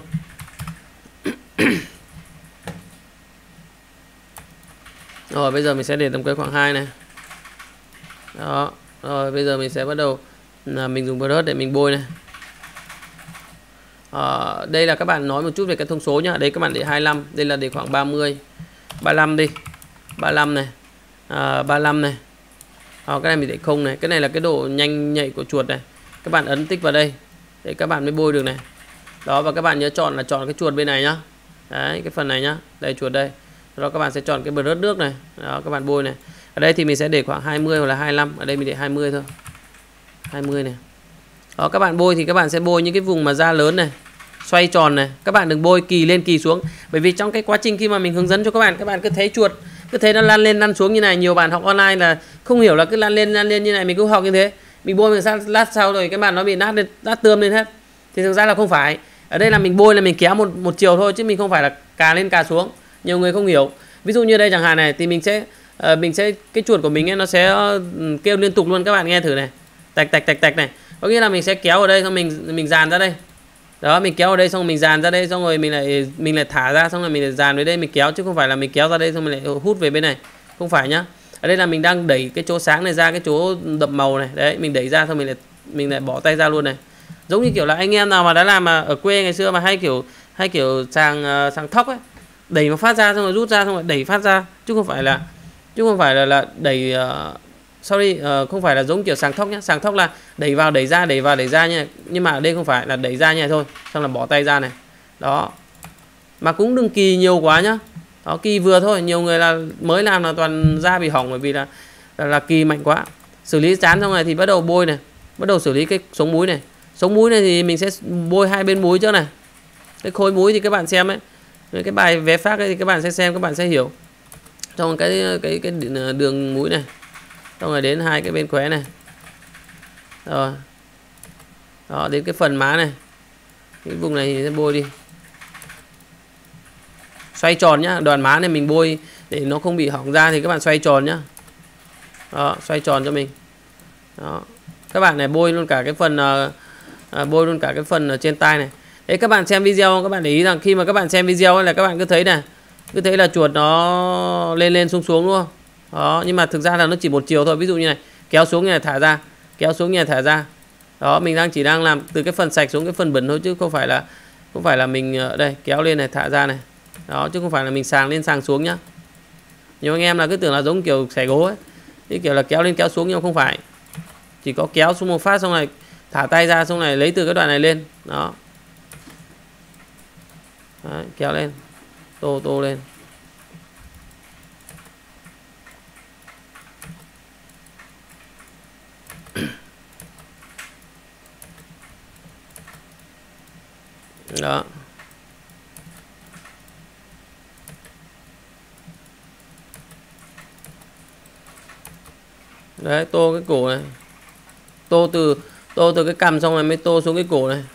Rồi bây giờ mình sẽ để tầm cây khoảng 2 này. Đó. Rồi bây giờ mình sẽ bắt đầu là mình dùng brush để mình bôi này. Đây là các bạn nói một chút về cái thông số nhá. Đây các bạn để 25, đây là để khoảng 30, 35 đi, 35 này, 35 này. Cái này mình để không này. Cái này là cái độ nhanh nhạy của chuột này. Các bạn ấn tích vào đây để các bạn mới bôi được này. Đó, và các bạn nhớ chọn cái chuột bên này nhá. Đấy, cái phần này nhá. Đây chuột đây. Đó các bạn sẽ chọn cái brush nước này. Đó các bạn bôi này. Ở đây thì mình sẽ để khoảng 20 hoặc là 25. Ở đây mình để 20 thôi. 20 này. Đó các bạn bôi thì các bạn sẽ bôi những cái vùng mà da lớn này, xoay tròn này. Các bạn đừng bôi kỳ lên kỳ xuống. Bởi vì trong cái quá trình khi mà mình hướng dẫn cho các bạn cứ thấy chuột, cứ thấy nó lăn lên lăn xuống như này. Nhiều bạn học online là không hiểu là cứ lăn lên như này. Mình cứ học như thế. Mình bôi mình lát sau rồi cái bàn nó bị nát tươm lên hết. Thì thực ra là không phải. Ở đây là mình bôi là mình kéo một chiều thôi, chứ mình không phải là cà lên cà xuống. Nhiều người không hiểu. Ví dụ như đây chẳng hạn này thì mình sẽ cái chuột của mình ấy, nó sẽ kêu liên tục luôn. Các bạn nghe thử này. Tạch tạch tạch tạch này. Có nghĩa là mình sẽ kéo ở đây xong mình dàn ra đây. Đó, mình kéo ở đây xong mình dàn ra đây, xong rồi mình lại thả ra, xong rồi mình lại dàn về đây mình kéo, chứ không phải là mình kéo ra đây xong mình lại hút về bên này. Không phải nhá. Ở đây là mình đang đẩy cái chỗ sáng này ra cái chỗ đậm màu này. Đấy, mình đẩy ra xong mình lại bỏ tay ra luôn này. Giống như kiểu là anh em nào mà đã làm mà ở quê ngày xưa mà hay kiểu sàng thóc ấy, đẩy nó phát ra xong rồi rút ra xong rồi đẩy phát ra, chứ không phải là đẩy không phải là giống kiểu sàng thóc nhá. Sàng thóc là đẩy vào đẩy ra, đẩy vào đẩy ra nha. Nhưng mà ở đây không phải, là đẩy ra như này thôi, xong là bỏ tay ra này. Đó. Mà cũng đừng kỳ nhiều quá nhá. Đó, kỳ vừa thôi. Nhiều người là mới làm là toàn da bị hỏng bởi vì là kỳ mạnh quá. Xử lý chán xong này thì bắt đầu bôi này, bắt đầu xử lý cái sống múi này. Sống múi này thì mình sẽ bôi hai bên múi trước này. Cái khối múi thì các bạn xem ấy, cái bài vé phát ấy thì các bạn sẽ xem, các bạn sẽ hiểu. Trong cái đường múi này, xong rồi đến hai cái bên khóe này. Rồi. Đó, đến cái phần má này. Cái vùng này thì sẽ bôi đi. Xoay tròn nhá, đoàn má này mình bôi để nó không bị hỏng da thì các bạn xoay tròn nhá. Đó, xoay tròn cho mình. Đó. Các bạn này bôi luôn cả cái phần ở trên tai này. Đấy, các bạn xem video các bạn để ý rằng khi mà các bạn xem video ấy là các bạn cứ thấy này, cứ thấy là chuột nó lên xuống đúng không? Đó, nhưng mà thực ra là nó chỉ một chiều thôi. Ví dụ như này, kéo xuống như này thả ra, kéo xuống như này thả ra. Đó, mình chỉ đang làm từ cái phần sạch xuống cái phần bẩn thôi, chứ không phải là mình ở đây kéo lên này thả ra này. Đó, chứ không phải là mình sàng lên sàng xuống nhá. Nhiều anh em là cứ tưởng là giống kiểu xẻ gỗ ấy, cái kiểu là kéo lên kéo xuống, nhưng mà không phải. Chỉ có kéo xuống một phát xong này thả tay ra, xong này lấy từ cái đoạn này lên. Đó. Đấy, kéo lên, tô lên. Đó. Đấy, tô cái cổ này. Tô từ cái cằm xong rồi mới tô xuống cái cổ này.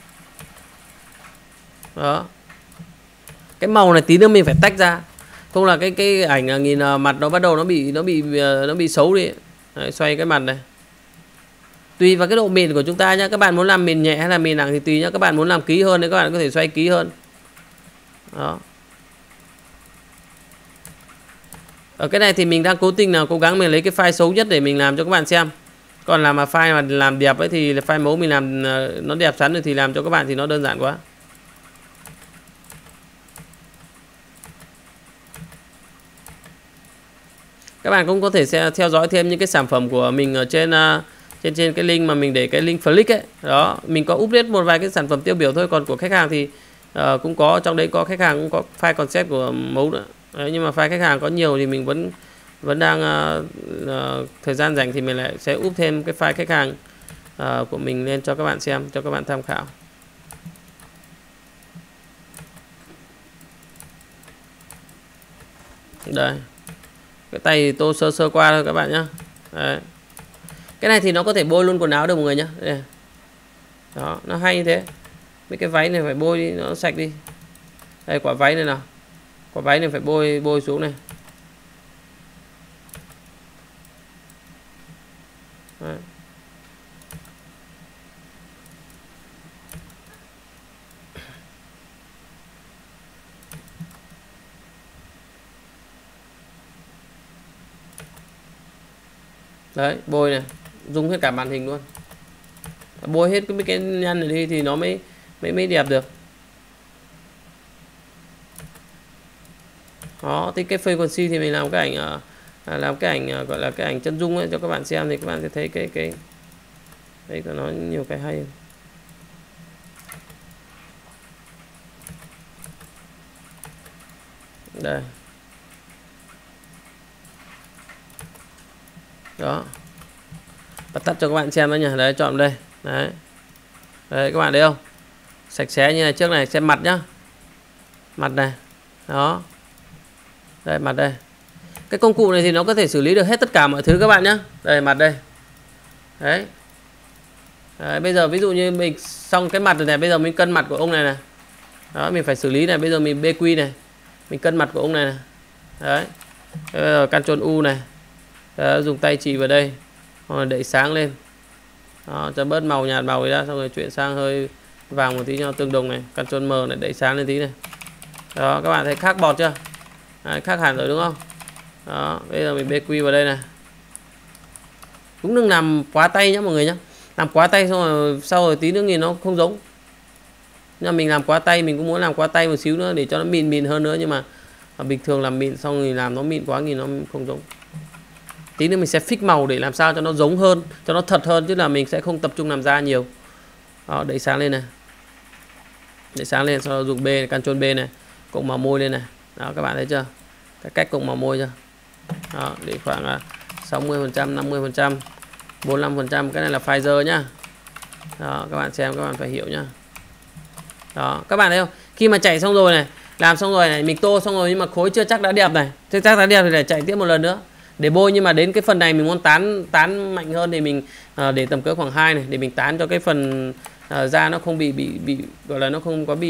Đó. Cái màu này tí nữa mình phải tách ra. Không là cái ảnh là nhìn mặt nó bắt đầu nó bị xấu đi. Đấy, xoay cái mặt này. Tùy vào cái độ mịn của chúng ta nhá. Các bạn muốn làm mịn nhẹ hay là mịn nặng thì tùy nhá. Các bạn muốn làm kỹ hơn thì các bạn có thể xoay kỹ hơn. Đó. Ở cái này thì mình đang cố gắng mình lấy cái file xấu nhất để mình làm cho các bạn xem. Còn là mà file mà làm đẹp ấy thì file mẫu mình làm nó đẹp sẵn rồi thì làm cho các bạn thì nó đơn giản quá. Các bạn cũng có thể theo dõi thêm những cái sản phẩm của mình ở trên cái link mà mình để cái link Flick ấy. Đó, mình có update một vài cái sản phẩm tiêu biểu thôi, còn của khách hàng thì cũng có, trong đấy có khách hàng cũng có file concept của mẫu nữa. Đấy, nhưng mà file khách hàng có nhiều thì mình vẫn đang thời gian rảnh thì mình lại sẽ up thêm cái file khách hàng của mình lên cho các bạn xem, cho các bạn tham khảo. Đây. Cái tay thì tô sơ qua thôi các bạn nhé. Đấy. Cái này thì nó có thể bôi luôn quần áo được mọi người nhé. Đây. Đó, nó hay như thế. Mấy cái váy này phải bôi đi, nó sạch đi. Đây, quả váy này nào. Quả váy này phải bôi xuống này. Đấy. Đấy, bôi này, dùng hết cả màn hình luôn. Bôi hết cái nhăn này đi thì nó mới đẹp được. Đó, thì cái frequency thì mình làm cái ảnh gọi là cái ảnh chân dung ấy cho các bạn xem thì các bạn sẽ thấy cái đây có nó nhiều cái hay. Đây. Đó. Bật tắt cho các bạn xem đó nhỉ. Đấy, chọn đây. Đấy. Đấy các bạn thấy không? Sạch sẽ như này. Trước này xem mặt nhá. Mặt này. Đó. Đây, mặt đây. Cái công cụ này thì nó có thể xử lý được hết tất cả mọi thứ các bạn nhé. Đây, mặt đây. Đấy. Đấy, bây giờ ví dụ như mình xong cái mặt rồi này, bây giờ mình cân mặt của ông này này. Đó, mình phải xử lý này, bây giờ mình BQ này. Mình cân mặt của ông này này. Đấy. Bây giờ Ctrl U này. Đó, dùng tay chỉ vào đây. Rồi đẩy sáng lên. Đó, cho bớt màu nhạt màu ra, xong rồi chuyển sang hơi vàng một tí cho tương đồng này. Ctrl M này, đẩy sáng lên tí này. Đó, các bạn thấy khác bọt chưa? Đấy, khác hẳn rồi đúng không? Đó, bây giờ mình BQ vào đây này. Cũng đừng làm quá tay nhá mọi người nhá. Làm quá tay xong rồi sau rồi tí nữa nhìn nó không giống. Nhưng mà mình làm quá tay, mình cũng muốn làm quá tay một xíu nữa để cho nó mịn hơn nữa, nhưng mà bình thường làm mịn xong rồi làm nó mịn quá nhìn nó không giống. Tí nữa mình sẽ fix màu để làm sao cho nó giống hơn, cho nó thật hơn, chứ là mình sẽ không tập trung làm da nhiều. Đó, đẩy sáng lên này. Đẩy sáng lên, sau đó dùng B này, Ctrl B này, cộng màu môi lên này. Đó, các bạn thấy chưa? Cái cách cộng màu môi chưa? Đó, để khoảng 60%, 50%, 45%. Cái này là Pfizer nhá. Đó, các bạn xem, các bạn phải hiểu nhá. Đó, các bạn thấy không? Khi mà chạy xong rồi này, làm xong rồi này, mình tô xong rồi nhưng mà khối chưa chắc đã đẹp này. Chưa chắc đã đẹp thì để chạy tiếp một lần nữa để bôi, nhưng mà đến cái phần này mình muốn tán mạnh hơn thì mình để tầm cỡ khoảng 2 này để mình tán cho cái phần da nó không bị gọi là nó không có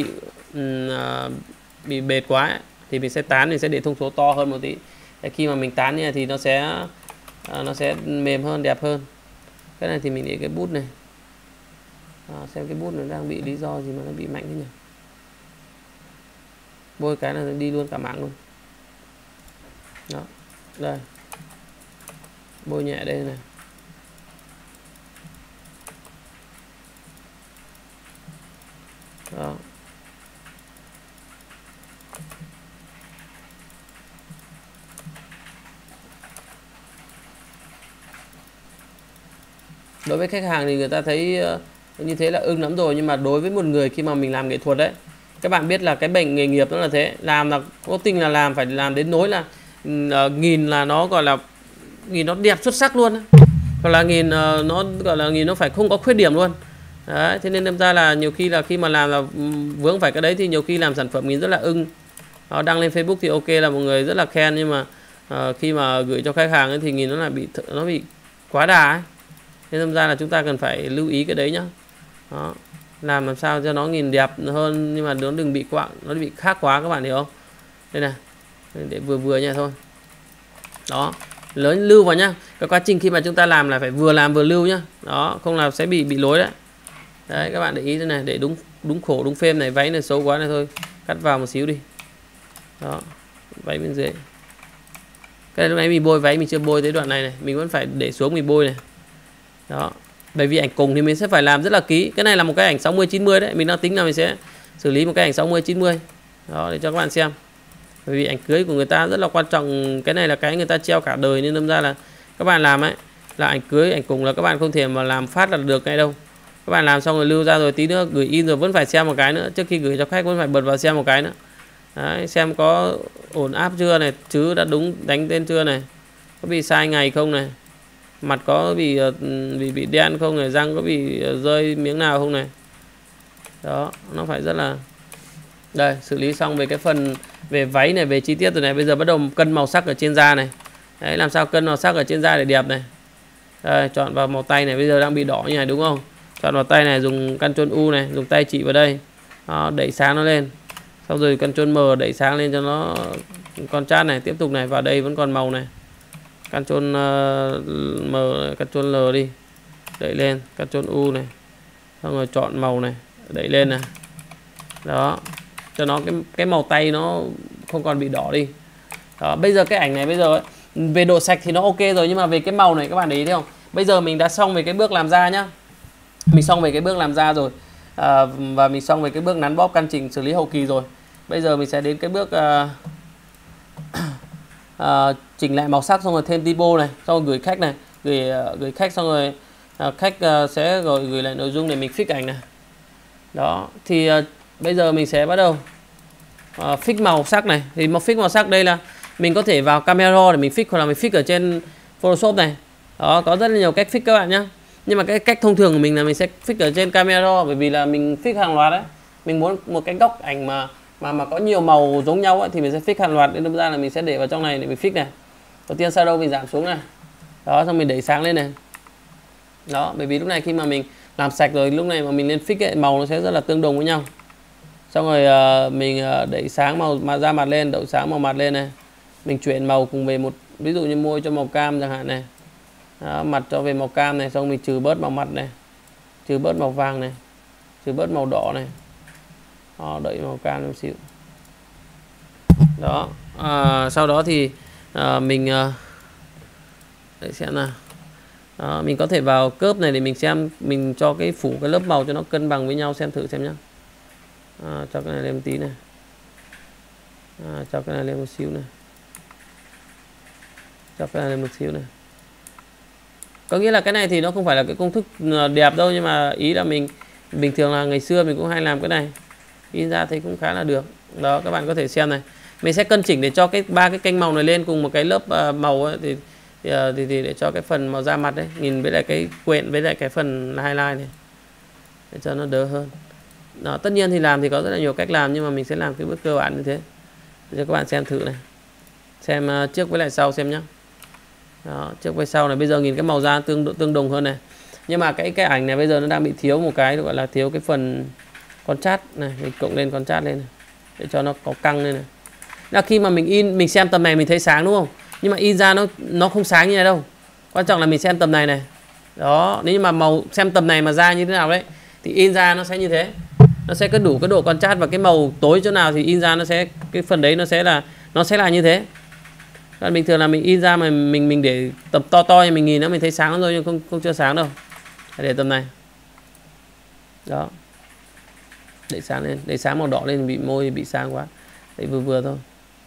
bị bệt quá ấy. Thì mình sẽ tán, mình sẽ để thông số to hơn một tí. Để khi mà mình tán như này thì nó sẽ mềm hơn, đẹp hơn. Cái này thì mình để cái bút này. Xem cái bút nó đang bị lý do gì mà nó bị mạnh thế nhỉ? Bôi cái này đi luôn cả mạng luôn. Đó, đây. Bôi nhẹ đây này. Đó. Đối với khách hàng thì người ta thấy như thế là ưng lắm rồi, nhưng mà đối với một người khi mà mình làm nghệ thuật đấy, các bạn biết là cái bệnh nghề nghiệp nó là thế, làm là cố tình là làm, phải làm đến nỗi là nhìn là nó gọi là nhìn nó đẹp xuất sắc luôn, hoặc là nhìn nó gọi là nhìn nó phải không có khuyết điểm luôn. Đấy, thế nên đâm ra là nhiều khi là khi mà làm là vướng phải cái đấy thì nhiều khi làm sản phẩm nhìn rất là ưng. Đó, đăng lên Facebook thì ok là một người rất là khen, nhưng mà khi mà gửi cho khách hàng ấy thì nhìn nó bị quá đà ấy. Nên đâm ra là chúng ta cần phải lưu ý cái đấy nhá. Đó, làm sao cho nó nhìn đẹp hơn, nhưng mà nó đừng bị quạng, nó bị khác quá, các bạn hiểu không? Đây này, để vừa nha thôi. Đó, lớn lưu vào nhá. Cái quá trình khi mà chúng ta làm là phải vừa làm vừa lưu nhá. Đó, không là sẽ bị lỗi đấy. Đấy, các bạn để ý thế này, để đúng khổ đúng phêm này. Váy này xấu quá này thôi, cắt vào một xíu đi. Đó, váy bên dưới. Cái này lúc nãy mình bôi váy mình chưa bôi tới đoạn này này, mình vẫn phải để xuống mình bôi này. Đó, bởi vì ảnh cùng thì mình sẽ phải làm rất là kỹ. Cái này là một cái ảnh 60-90 đấy, mình đang tính là mình sẽ xử lý một cái ảnh 60-90. Đó, để cho các bạn xem. Bởi vì ảnh cưới của người ta rất là quan trọng, cái này là cái người ta treo cả đời, nên đâm ra là các bạn làm ấy là ảnh cưới ảnh cùng là các bạn không thể mà làm phát là được ngay đâu. Các bạn làm xong rồi lưu ra rồi tí nữa gửi in rồi vẫn phải xem một cái nữa, trước khi gửi cho khách vẫn phải bật vào xem một cái nữa. Đấy, xem có ổn áp chưa này, chứ đã đúng đánh tên chưa này, có bị sai ngày không này, mặt có bị đen không này, răng có bị rơi miếng nào không này. Đó, nó phải rất là. Đây, xử lý xong về cái phần về váy này, về chi tiết rồi này. Bây giờ bắt đầu cân màu sắc ở trên da này. Đấy, làm sao cân màu sắc ở trên da để đẹp này. Đây, chọn vào màu tay này, bây giờ đang bị đỏ như này đúng không? Chọn vào tay này, dùng Ctrl U này, dùng tay chỉ vào đây. Đó, đẩy sáng nó lên. Sau rồi Ctrl M đẩy sáng lên cho nó contrast này, tiếp tục này, vào đây vẫn còn màu này. Ctrl M, Ctrl L đi. Đẩy lên, Ctrl U này. Xong rồi chọn màu này, đẩy lên này. Đó, cho nó cái màu tay nó không còn bị đỏ đi. Đó, bây giờ cái ảnh này bây giờ ấy, Về độ sạch thì nó ok rồi, nhưng mà về cái màu này các bạn để ý thấy không? Bây giờ mình đã xong về cái bước làm da nhá. Mình xong về cái bước làm da rồi, và mình xong về cái bước nắn bóp căn chỉnh xử lý hậu kỳ rồi. Bây giờ mình sẽ đến cái bước chỉnh lại màu sắc, xong rồi thêm typo này, xong rồi gửi khách này, gửi khách, xong rồi khách sẽ gửi lại nội dung để mình fix ảnh này. Đó, thì bây giờ mình sẽ bắt đầu fix màu sắc này. Thì fix màu sắc đây là mình có thể vào camera để mình fix, hoặc là mình fix ở trên Photoshop này. Đó, có rất là nhiều cách fix các bạn nhé. Nhưng mà cái cách thông thường của mình là mình sẽ fix ở trên camera, bởi vì là mình fix hàng loạt đấy. Mình muốn một cái góc ảnh mà có nhiều màu giống nhau ấy, thì mình sẽ fix hàng loạt. Nên đâm ra là mình sẽ để vào trong này để mình fix này. Đầu tiên shadow mình giảm xuống này. Đó, xong mình đẩy sáng lên này. Đó, bởi vì lúc này khi mà mình làm sạch rồi, lúc này mà mình lên fix ấy, màu nó sẽ rất là tương đồng với nhau. Xong rồi mình đẩy sáng màu mà da mặt lên, đậu sáng màu mặt lên này. Mình chuyển màu cùng về một, ví dụ như môi cho màu cam chẳng hạn này. Đó, mặt cho về màu cam này, xong mình trừ bớt màu mặt này, trừ bớt màu vàng này, trừ bớt màu đỏ này. Đó, đợi màu cam một xíu. Đó, sau đó thì mình để xem nào. Đó, mình có thể vào curve này để mình xem, mình cho cái phủ cái lớp màu cho nó cân bằng với nhau, xem thử xem nhá. Cho cái này lên một tí này, cho cái này lên một xíu này, cho cái này lên một xíu này. Có nghĩa là cái này thì nó không phải là cái công thức đẹp đâu, nhưng mà ý là mình bình thường là ngày xưa mình cũng hay làm cái này, in ra thấy cũng khá là được. Đó, các bạn có thể xem này. Mình sẽ cân chỉnh để cho cái ba cái kênh màu này lên cùng một cái lớp màu ấy, thì để cho cái phần màu da mặt đấy nhìn với lại cái quyện với lại cái phần highlight này để cho nó đỡ hơn. Đó, tất nhiên thì làm thì có rất là nhiều cách làm, nhưng mà mình sẽ làm cái bước cơ bản như thế để cho các bạn xem thử này, xem trước với lại sau xem nhé. Đó, trước với sau này, bây giờ nhìn cái màu da tương đồng hơn này. Nhưng mà cái ảnh này bây giờ nó đang bị thiếu một cái, gọi là thiếu cái phần contrast này, mình cộng lên contrast lên này để cho nó có căng lên này. Là khi mà mình in, mình xem tầm này mình thấy sáng đúng không? Nhưng mà in ra nó không sáng như này đâu. Quan trọng là mình xem tầm này này. Đó, nếu như mà màu xem tầm này mà ra như thế nào đấy thì in ra nó sẽ như thế. Nó sẽ có đủ cái độ contrast và cái màu tối chỗ nào thì in ra nó sẽ, cái phần đấy nó sẽ là như thế. Còn bình thường là mình in ra mà mình để tầm to thì mình nhìn nó mình thấy sáng rồi, nhưng không chưa sáng đâu. Để tầm này. Đó. Để sáng lên, để sáng màu đỏ lên, bị môi bị sáng quá. Để vừa thôi.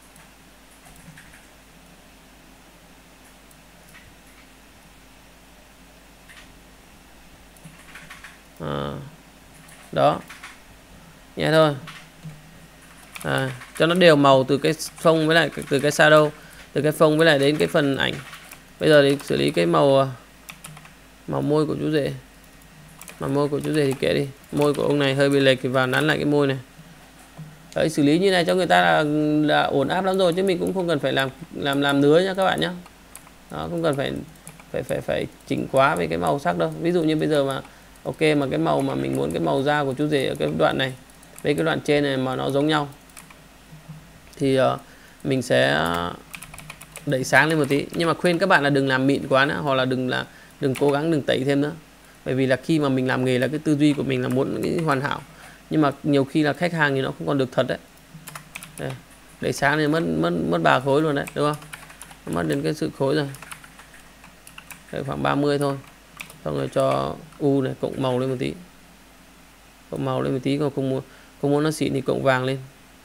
Đó, nhẹ thôi. Cho nó đều màu từ cái phông với lại từ cái shadow, từ cái phông với lại đến cái phần ảnh. Bây giờ thì xử lý cái màu môi của chú rể. Mà môi của chú rể thì kệ đi, môi của ông này hơi bị lệch thì vào nắn lại cái môi này. Đấy, xử lý như này cho người ta là ổn áp lắm rồi, chứ mình cũng không cần phải làm nứa nha các bạn nhé. Đó, không cần phải chỉnh quá về cái màu sắc đâu. Ví dụ như bây giờ mà ok, mà cái màu mà mình muốn cái màu da của chú rể ở cái đoạn này với cái đoạn trên này mà nó giống nhau thì mình sẽ đẩy sáng lên một tí. Nhưng mà khuyên các bạn là đừng làm mịn quá nữa, hoặc là đừng cố gắng đừng tẩy thêm nữa. Bởi vì là khi mà mình làm nghề là cái tư duy của mình là muốn cái hoàn hảo, nhưng mà nhiều khi là khách hàng thì nó không còn được thật đấy. Đây, đẩy sáng thì mất 3 khối luôn đấy, đúng không? Nó mất đến cái sự khối rồi. Đây, khoảng 30 thôi. Xong rồi cho U này, cộng màu lên một tí. Cộng màu lên một tí, còn không muốn nó xịn thì cộng vàng lên.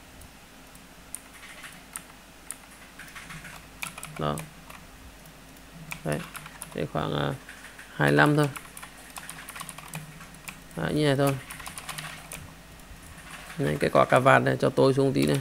Đó. Đấy, để khoảng 25 thôi. Đấy, như này thôi. Này, cái quả cà vạt này cho tôi xuống tí này.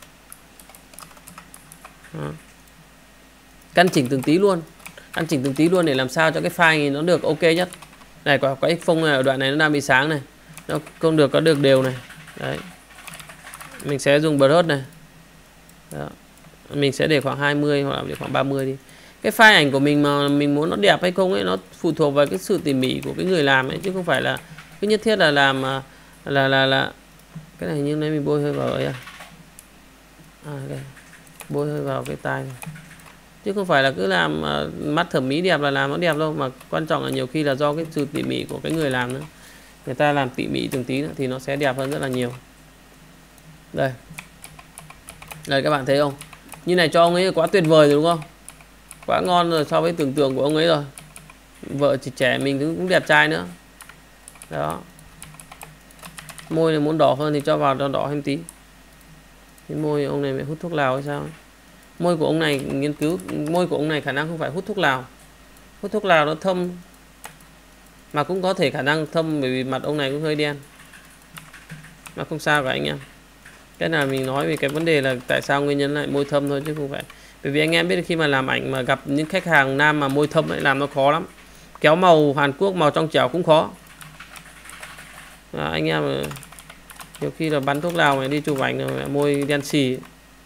Đó. Căn chỉnh từng tí luôn. Căn chỉnh từng tí luôn để làm sao cho cái file này nó được ok nhất. Này, quả cái phông này ở đoạn này nó đang bị sáng này. Nó không được có được đều này. Đấy. Mình sẽ dùng brush này. Đó. Mình sẽ để khoảng 20 hoặc là để khoảng 30 đi. Cái file ảnh của mình mà mình muốn nó đẹp hay không ấy, nó phụ thuộc vào cái sự tỉ mỉ của cái người làm ấy, chứ không phải là cứ nhất thiết là làm là cái này như này mình bôi hơi vào ấy đây. Bôi hơi vào cái tai này. Chứ không phải là cứ làm mắt thẩm mỹ đẹp là làm nó đẹp đâu, mà quan trọng là nhiều khi là do cái sự tỉ mỉ của cái người làm nữa. Người ta làm tỉ mỉ từng tí nữa thì nó sẽ đẹp hơn rất là nhiều. Đây các bạn thấy không? Như này cho ông ấy quá tuyệt vời rồi đúng không? Quá ngon rồi, so với tưởng tượng của ông ấy rồi. Vợ chỉ trẻ mình cũng đẹp trai nữa. Đó. Môi này muốn đỏ hơn thì cho vào đỏ thêm tí. Cái môi ông này mẹ hút thuốc lào hay sao ấy. Môi của ông này nghiên cứu, môi của ông này khả năng không phải hút thuốc lào. Hút thuốc lào nó thâm, mà cũng có thể khả năng thâm bởi vì mặt ông này cũng hơi đen. Mà không sao cả anh em. Cái nào mình nói về cái vấn đề là tại sao nguyên nhân lại môi thâm thôi chứ không phải. Bởi vì anh em biết khi mà làm ảnh mà gặp những khách hàng nam mà môi thâm ấy làm nó khó lắm. Kéo màu Hàn Quốc màu trong trẻo cũng khó. Anh em nhiều khi là bắn thuốc lào mà đi chụp ảnh rồi môi đen xì.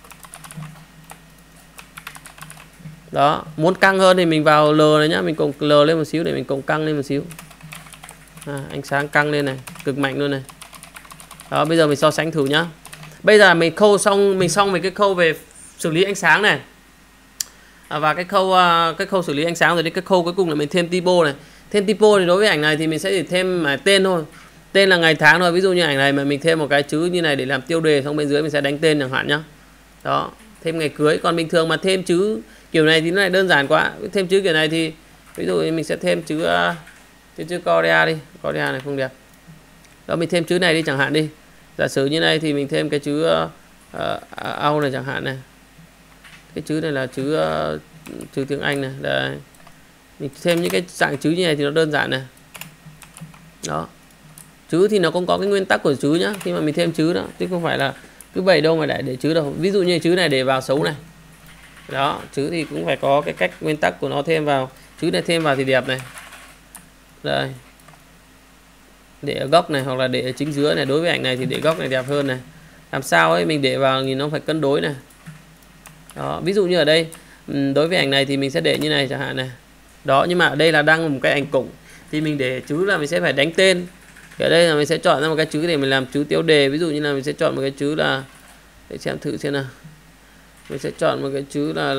Đó, muốn căng hơn thì mình vào L này nhá, mình cộng L lên một xíu để mình cộng căng lên một xíu. Ánh sáng căng lên này, cực mạnh luôn này. Đó, bây giờ mình so sánh thử nhá. Bây giờ mình xong về cái khâu về xử lý ánh sáng này. Và cái khâu xử lý ánh sáng rồi đến cái khâu cuối cùng là mình thêm typo này. Thêm typo thì đối với ảnh này thì mình sẽ chỉ thêm tên thôi. Tên là ngày tháng thôi. Ví dụ như ảnh này mà mình thêm một cái chữ như này để làm tiêu đề, xong bên dưới mình sẽ đánh tên chẳng hạn nhá. Đó, thêm ngày cưới. Còn bình thường mà thêm chữ kiểu này thì nó lại đơn giản quá. Thêm chữ kiểu này thì ví dụ mình sẽ thêm chữ Korea đi. Korea này không đẹp. Đó, mình thêm chữ này đi chẳng hạn đi. Giả sử như này thì mình thêm cái chữ Âu này chẳng hạn này. Cái chữ này là chữ tiếng Anh này. Đây. Mình thêm những cái dạng chữ như này thì nó đơn giản này. Đó. Chữ thì nó cũng có cái nguyên tắc của chữ nhá. Khi mà mình thêm chữ đó, chứ không phải là cứ bày đâu mà để chữ đâu. Ví dụ như chữ này để vào xấu này. Đó, chữ thì cũng phải có cái cách nguyên tắc của nó thêm vào. Chữ này thêm vào thì đẹp này. Đây. Để ở góc này hoặc là để ở chính giữa này. Đối với ảnh này thì để góc này đẹp hơn này. Làm sao ấy mình để vào thì nó phải cân đối này. Đó, ví dụ như ở đây đối với ảnh này thì mình sẽ để như này chẳng hạn này. Đó, nhưng mà ở đây là đang một cái ảnh củng thì mình để chữ là mình sẽ phải đánh tên. Thì ở đây là mình sẽ chọn ra một cái chữ để mình làm chữ tiêu đề. Ví dụ như là mình sẽ chọn một cái chữ là, để xem thử xem nào. Mình sẽ chọn một cái chữ là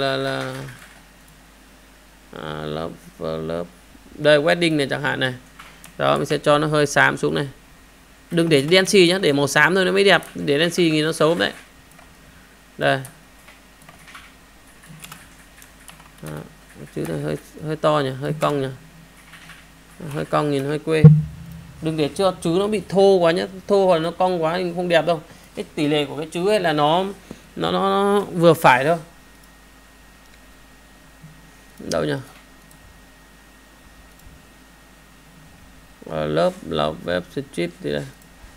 love. Đây, wedding này chẳng hạn này. Đó, mình sẽ cho nó hơi xám xuống này. Đừng để đen xì nhá, để màu xám thôi nó mới đẹp. Để đen xì thì nó xấu đấy. Đây. Đó, chữ này hơi to nhỉ, hơi cong nhỉ. Hơi cong nhìn hơi quê. Đừng để cho chữ nó bị thô quá nhé. Thô hoặc nó cong quá thì không đẹp đâu. Cái tỷ lệ của cái chữ ấy là nó vừa phải thôi. Đâu nhỉ? Love web street thì đây.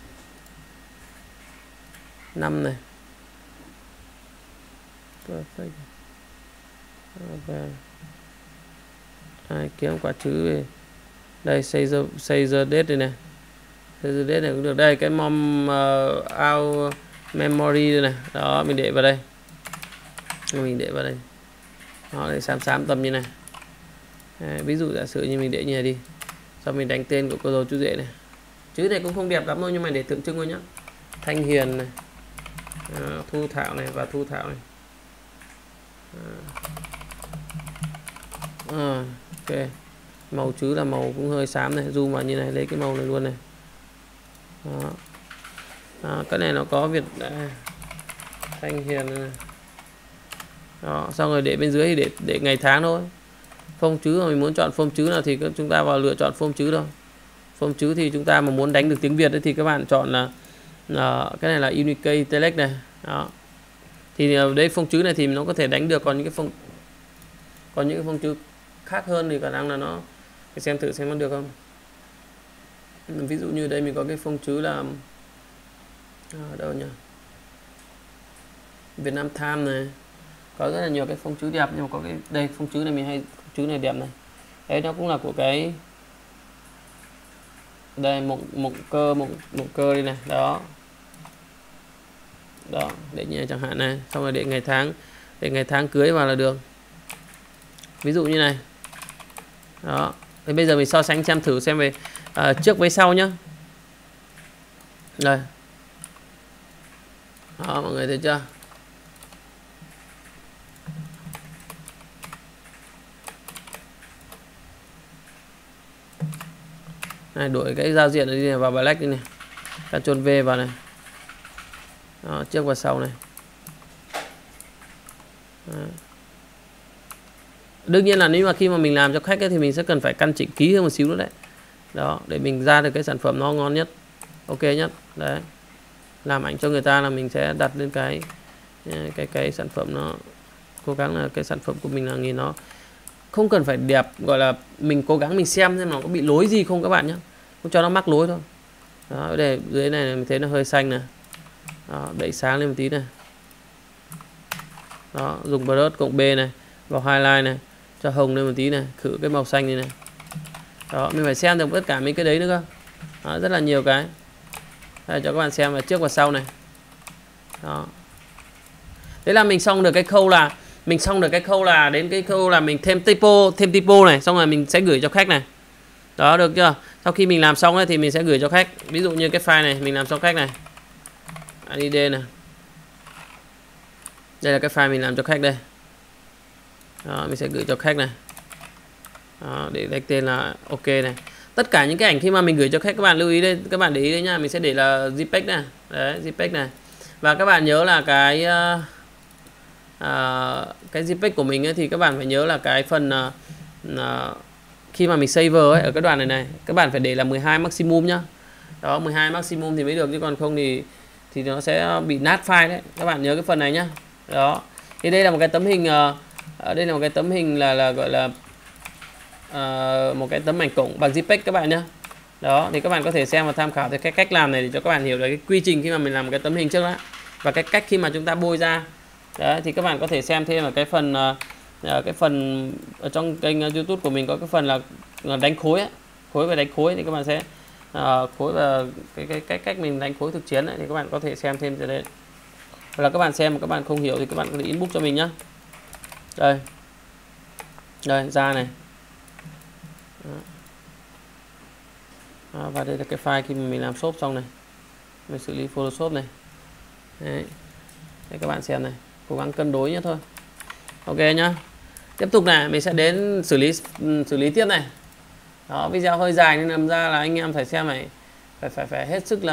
5 này. Perfect. Kiếm quả chữ về. Đây, say the date đây này. Say the date này cũng được. Đây, cái mom out memory đây này. Đó, mình để vào đây. Đó, để xám tầm như này. Ví dụ giả sử như mình để như này đi. Sau mình đánh tên của cô dâu chú rể này. Chữ này cũng không đẹp lắm đâu nhưng mà để tượng trưng thôi nhá. Thanh Hiền này. Thu Thảo này và Thu Thảo này. Ok. Màu chữ là màu cũng hơi xám này, zoom vào như này, lấy cái màu này luôn này. Đó. Cái này nó có Việt Thanh Hiền này. Đó, xong rồi để bên dưới thì để ngày tháng thôi. Phông chữ mà mình muốn chọn phông chữ nào thì chúng ta vào lựa chọn phông chữ thôi. Phông chữ thì chúng ta mà muốn đánh được tiếng Việt ấy, thì các bạn chọn là cái này là Unicode Intellect này. Đó. Thì đây phông chữ này thì nó có thể đánh được, còn những cái phông chữ khác hơn thì khả năng là nó xem thử xem nó được không. Ví dụ như đây mình có cái phông chữ là đâu nhỉ? Việt Nam Times này. Có rất là nhiều cái phông chữ đẹp, nhưng mà có cái đây phông chữ này mình hay chữ này đẹp này. Đấy, nó cũng là của cái đây mộng cơ đây này. Đó, để như này chẳng hạn này, xong rồi để ngày tháng cưới vào là được. Ví dụ như này. Đó, thì bây giờ mình so sánh thử xem về trước với sau nhá. Đây. Đó, mọi người thấy chưa? Này, đổi cái giao diện này vào black đi này. Ctrl V vào này. Đó, trước và sau này. Đương nhiên là nếu mà khi mà mình làm cho khách ấy, thì mình sẽ cần phải căn chỉnh kỹ hơn một xíu nữa đấy. Đó, để mình ra được cái sản phẩm nó ngon nhất, ok nhất. Đấy. Làm ảnh cho người ta là mình sẽ đặt lên cái sản phẩm nó, cố gắng là cái sản phẩm của mình là nhìn nó không cần phải đẹp, gọi là mình cố gắng mình xem nó có bị lối gì không các bạn nhé, không cho nó mắc lối thôi. Đó, để dưới này mình thấy nó hơi xanh này. Đó, đẩy sáng lên một tí này. Đó, dùng brush cộng B này vào highlight này, cho hồng lên một tí này, khử cái màu xanh này này. Đó, mình phải xem được tất cả mấy cái đấy nữa cơ. Đó, rất là nhiều cái. Đây, cho các bạn xem là trước và sau này. Đó. Thế là mình xong được cái khâu là đến cái khâu là mình thêm typo này, xong rồi mình sẽ gửi cho khách này. Đó, được chưa? Sau khi mình làm xong ấy, thì mình sẽ gửi cho khách. Ví dụ như cái file này mình làm cho khách này, ID này. Đây là cái file mình làm cho khách đây. Đó, mình sẽ gửi cho khách này. Đó, để lấy tên là ok này. Tất cả những cái ảnh khi mà mình gửi cho khách, các bạn lưu ý đây, các bạn để ý đấy nha, mình sẽ để là JPEG này. Đấy, JPEG này. Và các bạn nhớ là cái JPEG của mình ấy, thì các bạn phải nhớ là cái phần khi mà mình save ấy, ở cái đoạn này các bạn phải để là 12 maximum nhá. Đó, 12 maximum thì mới được, chứ còn không thì nó sẽ bị nát file đấy. Các bạn nhớ cái phần này nhá. Đó. Thì đây là một cái tấm hình đây là một cái tấm hình là gọi là một cái tấm ảnh cộng bằng JPEG các bạn nhé. Đó, thì các bạn có thể xem và tham khảo về cái cách làm này để cho các bạn hiểu được cái quy trình khi mà mình làm cái tấm hình trước đó, và cái cách khi mà chúng ta bôi ra. Đấy, thì các bạn có thể xem thêm ở cái phần ở trong kênh YouTube của mình có cái phần là đánh khối ấy. Khối và đánh khối thì các bạn sẽ khối và cái cách mình đánh khối thực chiến ấy, thì các bạn có thể xem thêm từ đấy. Hoặc là các bạn xem mà các bạn không hiểu thì các bạn có thể inbox cho mình nhé. Đây, ra này. Đó, và đây là cái file khi mình làm shop xong này, mình xử lý Photoshop này. Đấy. Để các bạn xem này, cố gắng cân đối nhé thôi. Ok nhá. Tiếp tục này, mình sẽ đến xử lý tiếp này. Đó, video hơi dài nên làm ra là anh em phải xem này, phải hết sức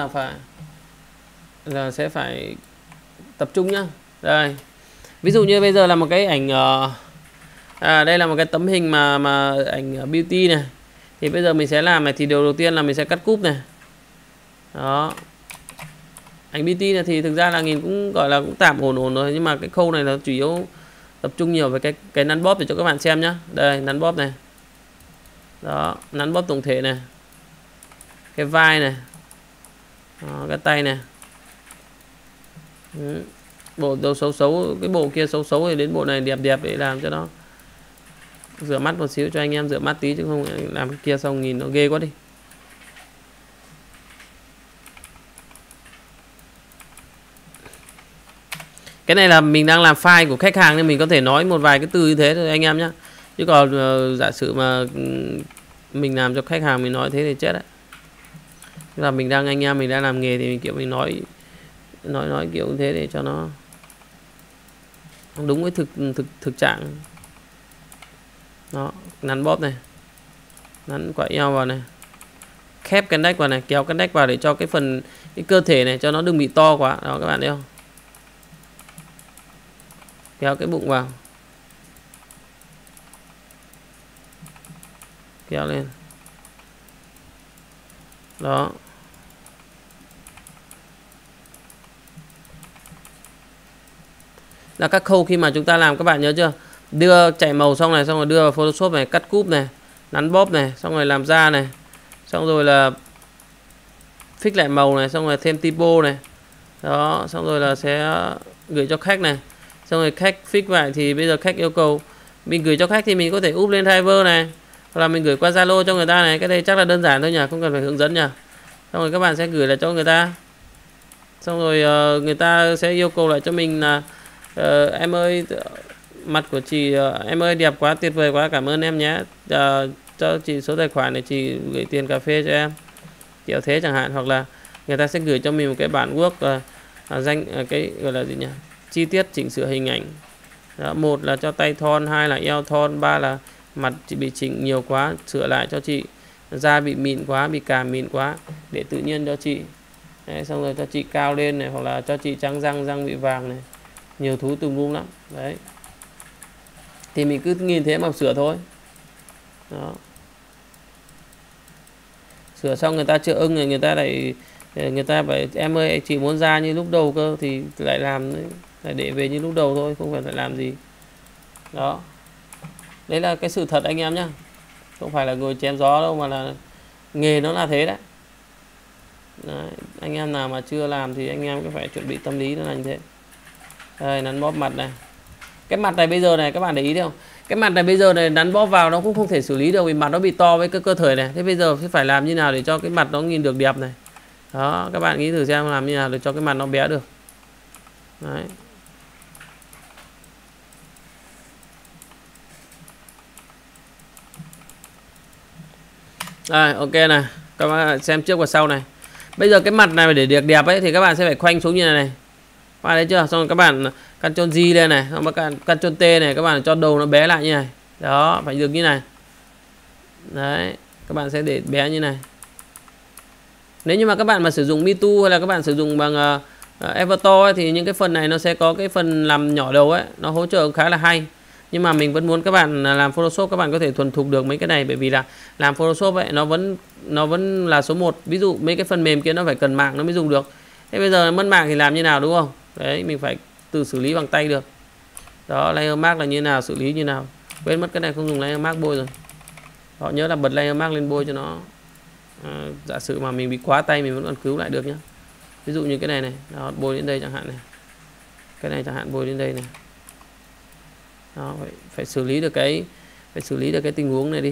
là sẽ phải tập trung nhá. Đây. Ví dụ như bây giờ là một cái ảnh đây là một cái tấm hình mà ảnh beauty này. Thì bây giờ mình sẽ làm này, thì điều đầu tiên là mình sẽ cắt cúp này. Đó. Ảnh beauty này thì thực ra là nhìn cũng gọi là cũng tạm ổn rồi, nhưng mà cái khâu này là chủ yếu tập trung nhiều về cái nắn bóp để cho các bạn xem nhá. Đây, nắn bóp này. Đó, nắn bóp tổng thể này. Cái vai này. Đó, cái tay này. Bộ đầu xấu, cái bộ kia xấu thì đến bộ này đẹp để làm cho nó rửa mắt một xíu, cho anh em rửa mắt tí, chứ không làm cái kia xong nhìn nó ghê quá đi. Cái này là mình đang làm file của khách hàng nên mình có thể nói một vài cái từ như thế thôi anh em nhé. Chứ còn giả sử mà mình làm cho khách hàng mình nói thế thì chết đấy. Tức là anh em mình đang làm nghề thì kiểu mình nói kiểu như thế để cho nó đúng với thực trạng. Đó, nắn bóp này, nắn quả eo vào này, khép cái đách vào này, kéo cái đách vào để cho cái cơ thể này cho nó đừng bị to quá. Đó các bạn thấy không? Kéo cái bụng vào, kéo lên. Đó. Là các khâu khi mà chúng ta làm, các bạn nhớ chưa? Đưa chạy màu xong này, xong rồi đưa vào Photoshop này, cắt cúp này, nắn bóp này, xong rồi làm da này, xong rồi là fix lại màu này, xong rồi thêm typo này. Đó, xong rồi là sẽ gửi cho khách này. Xong rồi khách fix lại thì bây giờ khách yêu cầu mình gửi cho khách thì mình có thể úp lên driver này, hoặc là mình gửi qua Zalo cho người ta này. Cái đây chắc là đơn giản thôi nhỉ, không cần phải hướng dẫn nhỉ. Xong rồi các bạn sẽ gửi lại cho người ta. Xong rồi người ta sẽ yêu cầu lại cho mình là em ơi, mặt của chị em ơi đẹp quá, tuyệt vời quá, cảm ơn em nhé, cho chị số tài khoản để chị gửi tiền cà phê cho em, kiểu thế chẳng hạn. Hoặc là người ta sẽ gửi cho mình một cái bản Word cái gọi là gì nhỉ, chi tiết chỉnh sửa hình ảnh. Đó, 1 là cho tay thon, 2 là eo thon, 3 là mặt chị bị chỉnh nhiều quá, sửa lại cho chị, da bị mịn quá, bị càm mịn quá, để tự nhiên cho chị. Đấy, xong rồi cho chị cao lên này, hoặc là cho chị trắng răng bị vàng này, nhiều thứ tùm lum lắm. Đấy. Thì mình cứ nhìn thế mà sửa thôi. Đó. Sửa xong người ta chưa ưng rồi người ta phải em ơi chị muốn ra như lúc đầu cơ, thì lại làm, lại để về như lúc đầu thôi, không phải làm gì. Đó, đấy là cái sự thật anh em nhá, không phải là ngồi chém gió đâu, mà là nghề nó là thế đấy. Đấy, anh em nào mà chưa làm thì anh em cứ phải chuẩn bị tâm lý nó là như thế. Đây, nắn bóp mặt này. Cái mặt này bây giờ này các bạn để ý thấy không? Cái mặt này bây giờ này nắn bóp vào nó cũng không thể xử lý được vì mặt nó bị to với cái cơ thể này. Thế bây giờ phải làm như nào để cho cái mặt nó nhìn được đẹp này. Đó, các bạn nghĩ thử xem làm như nào để cho cái mặt nó bé được. Đấy. Rồi, ok này. Các bạn xem trước và sau này. Bây giờ cái mặt này để được đẹp ấy thì các bạn sẽ phải khoanh xuống như này này. Các bạn thấy chưa? Xong rồi các bạn Ctrl J lên này, xong rồi Ctrl T này, các bạn cho đầu nó bé lại như này. Đó, phải được như này. Đấy, các bạn sẽ để bé như này. Nếu như mà các bạn mà sử dụng MeToo hay là các bạn sử dụng bằng Evertor ấy, thì những cái phần này nó sẽ có cái phần làm nhỏ đầu ấy, nó hỗ trợ khá là hay. Nhưng mà mình vẫn muốn các bạn làm Photoshop các bạn có thể thuần thục được mấy cái này, bởi vì là làm Photoshop ấy nó vẫn là số 1. Ví dụ mấy cái phần mềm kia nó phải cần mạng nó mới dùng được. Thế bây giờ mất mạng thì làm như nào, đúng không? Đấy, mình phải tự xử lý bằng tay được. Đó, layer mask là như nào, xử lý như nào. Quên mất cái này không dùng layer mask bôi rồi. Họ nhớ là bật layer mask lên bôi cho nó. Giả sử mà mình bị quá tay mình vẫn còn cứu lại được nhé. Ví dụ như cái này này, đó, bôi đến đây chẳng hạn này. Cái này chẳng hạn bôi đến đây này. Đó, phải xử lý được cái tình huống này đi.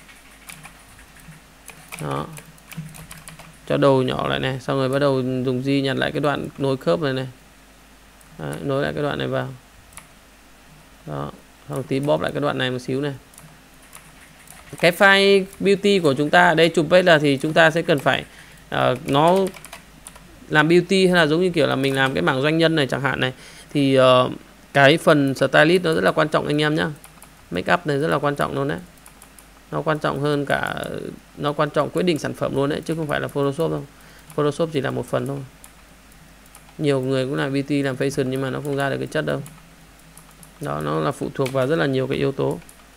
Đó. Cho đầu nhỏ lại này, xong rồi bắt đầu dùng di nhặt lại cái đoạn nối khớp này này. Đấy, nối lại cái đoạn này vào. Đó, xong tí bóp lại cái đoạn này một xíu này. Cái file beauty của chúng ta ở đây chụp ấy là thì chúng ta sẽ cần phải nó làm beauty hay là giống như kiểu là mình làm cái mảng doanh nhân này chẳng hạn này, thì cái phần stylist nó rất là quan trọng anh em nhá. Make up này rất là quan trọng luôn đấy. Nó quan trọng hơn cả, nó quan trọng quyết định sản phẩm luôn đấy, chứ không phải là Photoshop đâu. Photoshop chỉ là một phần thôi. Nhiều người cũng làm beauty, làm fashion nhưng mà nó không ra được cái chất đâu. Đó, nó là phụ thuộc vào rất là nhiều cái yếu tố.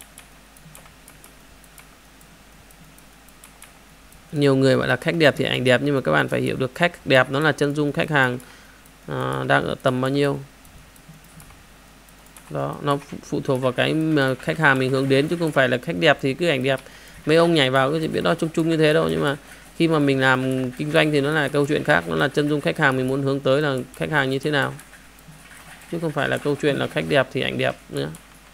Nhiều người gọi là khách đẹp thì ảnh đẹp, nhưng mà các bạn phải hiểu được khách đẹp nó là chân dung khách hàng đang ở tầm bao nhiêu. Đó, nó phụ thuộc vào cái mà khách hàng mình hướng đến, chứ không phải là khách đẹp thì cứ ảnh đẹp. Mấy ông nhảy vào cái biết đó chung chung như thế đâu, nhưng mà khi mà mình làm kinh doanh thì nó là câu chuyện khác, nó là chân dung khách hàng mình muốn hướng tới là khách hàng như thế nào, chứ không phải là câu chuyện là khách đẹp thì ảnh đẹp nữa.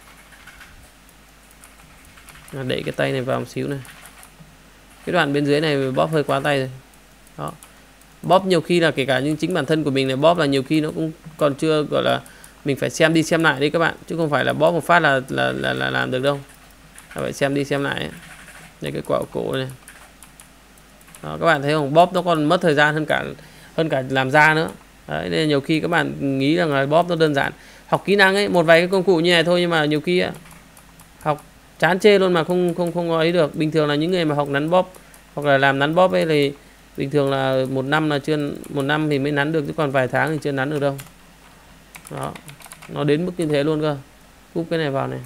Đẩy cái tay này vào một xíu này. Cái đoạn bên dưới này bóp hơi quá tay rồi. Đó. Bóp nhiều khi là kể cả những chính bản thân của mình này bóp là nhiều khi nó cũng còn chưa gọi là, mình phải xem đi xem lại đấy các bạn, chứ không phải là bóp một phát là làm được đâu. Phải xem đi xem lại ấy. Đây cái quả cổ này. Đó, các bạn thấy không, bóp nó còn mất thời gian hơn cả làm da nữa. Đấy, nên nhiều khi các bạn nghĩ rằng là bóp nó đơn giản. Học kỹ năng ấy, một vài cái công cụ như này thôi, nhưng mà nhiều khi ấy, học chán chê luôn mà không ấy được. Bình thường là những người mà học nắn bóp hoặc là làm nắn bóp ấy thì bình thường là một năm thì mới nắn được, chứ còn vài tháng thì chưa nắn được đâu. Đó, nó đến mức như thế luôn cơ. Cúp cái này vào này.